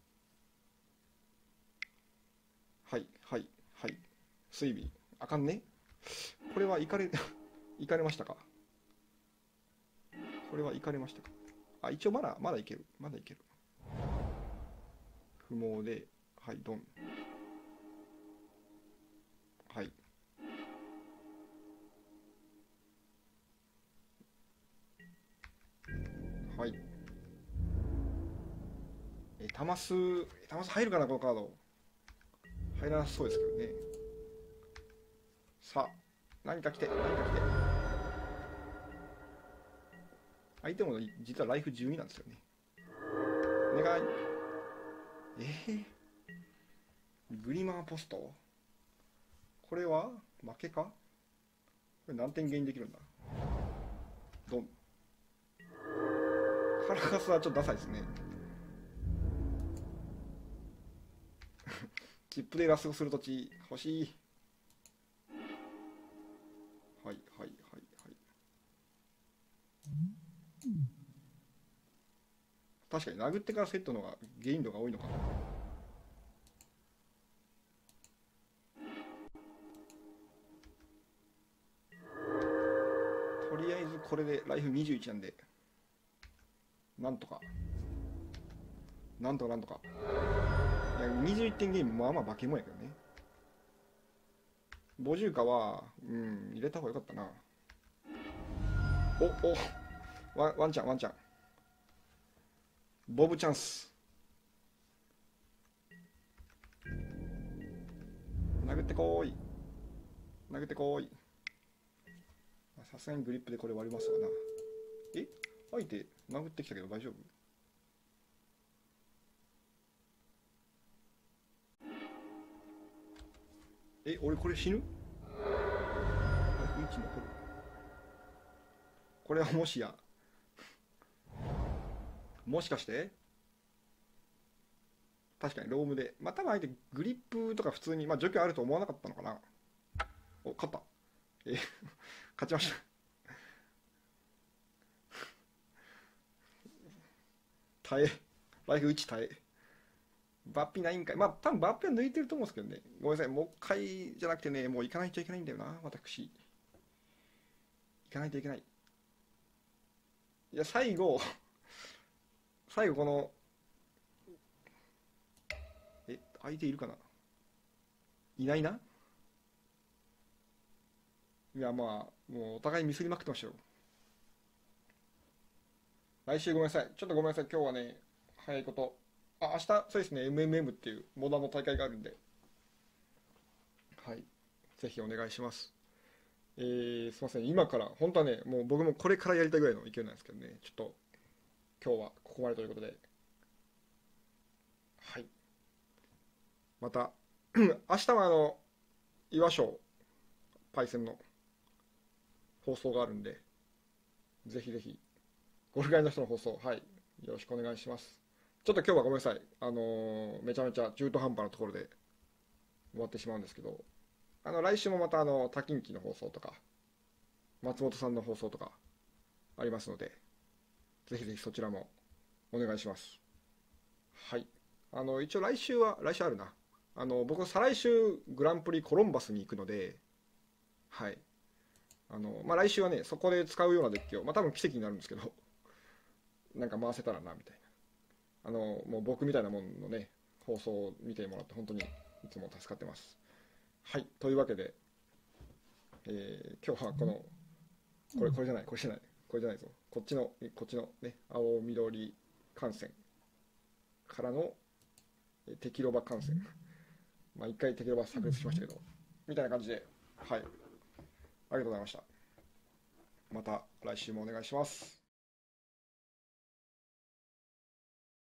S1: はい。水尾。あかんね。これは行かれましたか。これは行かれましたか。あ、一応まだいける。不毛で、はい、ドン。はい。はい。 タマス入るかな、このカード。入らなそうですけどね。さあ、何か来て。相手も実はライフ12なんですよね。お願い。グリマーポスト、これは負けか。これ何点ゲインできるんだ。ドン。カラカスはちょっとダサいですね。チップでラスする土地欲しい。はい。確かに殴ってからセットの方がゲイン度が多いのかな。とりあえずこれでライフ21なんで、なんとか。いや、21点ゲーム、まあまあ化け物やけどね。ボジューカは、入れた方がよかったな。ワンチャン。ボブチャンス。殴ってこーい。さすがにグリップでこれ割りますわな。相手殴ってきたけど大丈夫？俺これ死ぬ？1残る。これはもしかして確かにロームで、多分相手グリップとか普通に、除去あると思わなかったのかな。勝った。勝ちました。耐え。ライフ1耐え。バッピないんかい。多分バッピは抜いてると思うんですけどね。ごめんなさい。もう一回じゃなくてね、もう行かないといけないんだよな、私。行かないといけない。いや、最後この、相手いるかな。いないな。いや、もうお互いミスりまくってましたよ。来週ごめんなさい。ちょっとごめんなさい。今日はね、早いこと。明日、そうですね、MMM っていうモダンの大会があるんで、はい。ぜひお願いします。すいません。今から、本当はね、もう僕もこれからやりたいぐらいの勢いなんですけどね、ちょっと、今日はここまでということで、はい。また、明日は岩賞、パイセンの放送があるんで、ぜひぜひ、ゴルガイの人の放送、はい、よろしくお願いします。ちょっと今日はごめんなさい。めちゃめちゃ中途半端なところで終わってしまうんですけど、来週もまた多近畿の放送とか、松本さんの放送とかありますので、ぜひぜひそちらもお願いします。はい。一応来週あるな。僕再来週グランプリコロンバスに行くので、はい。来週はね、そこで使うようなデッキを、多分奇跡になるんですけど、なんか回せたらな、みたいな。もう僕みたいなもんのね、放送を見てもらって本当にいつも助かってます。はい。というわけで、今日はこれじゃないぞ。こっちのね、青緑観戦からの敵ロバ観戦。一回敵ロバ炸裂しましたけど、みたいな感じで、はい。ありがとうございました。また来週もお願いします。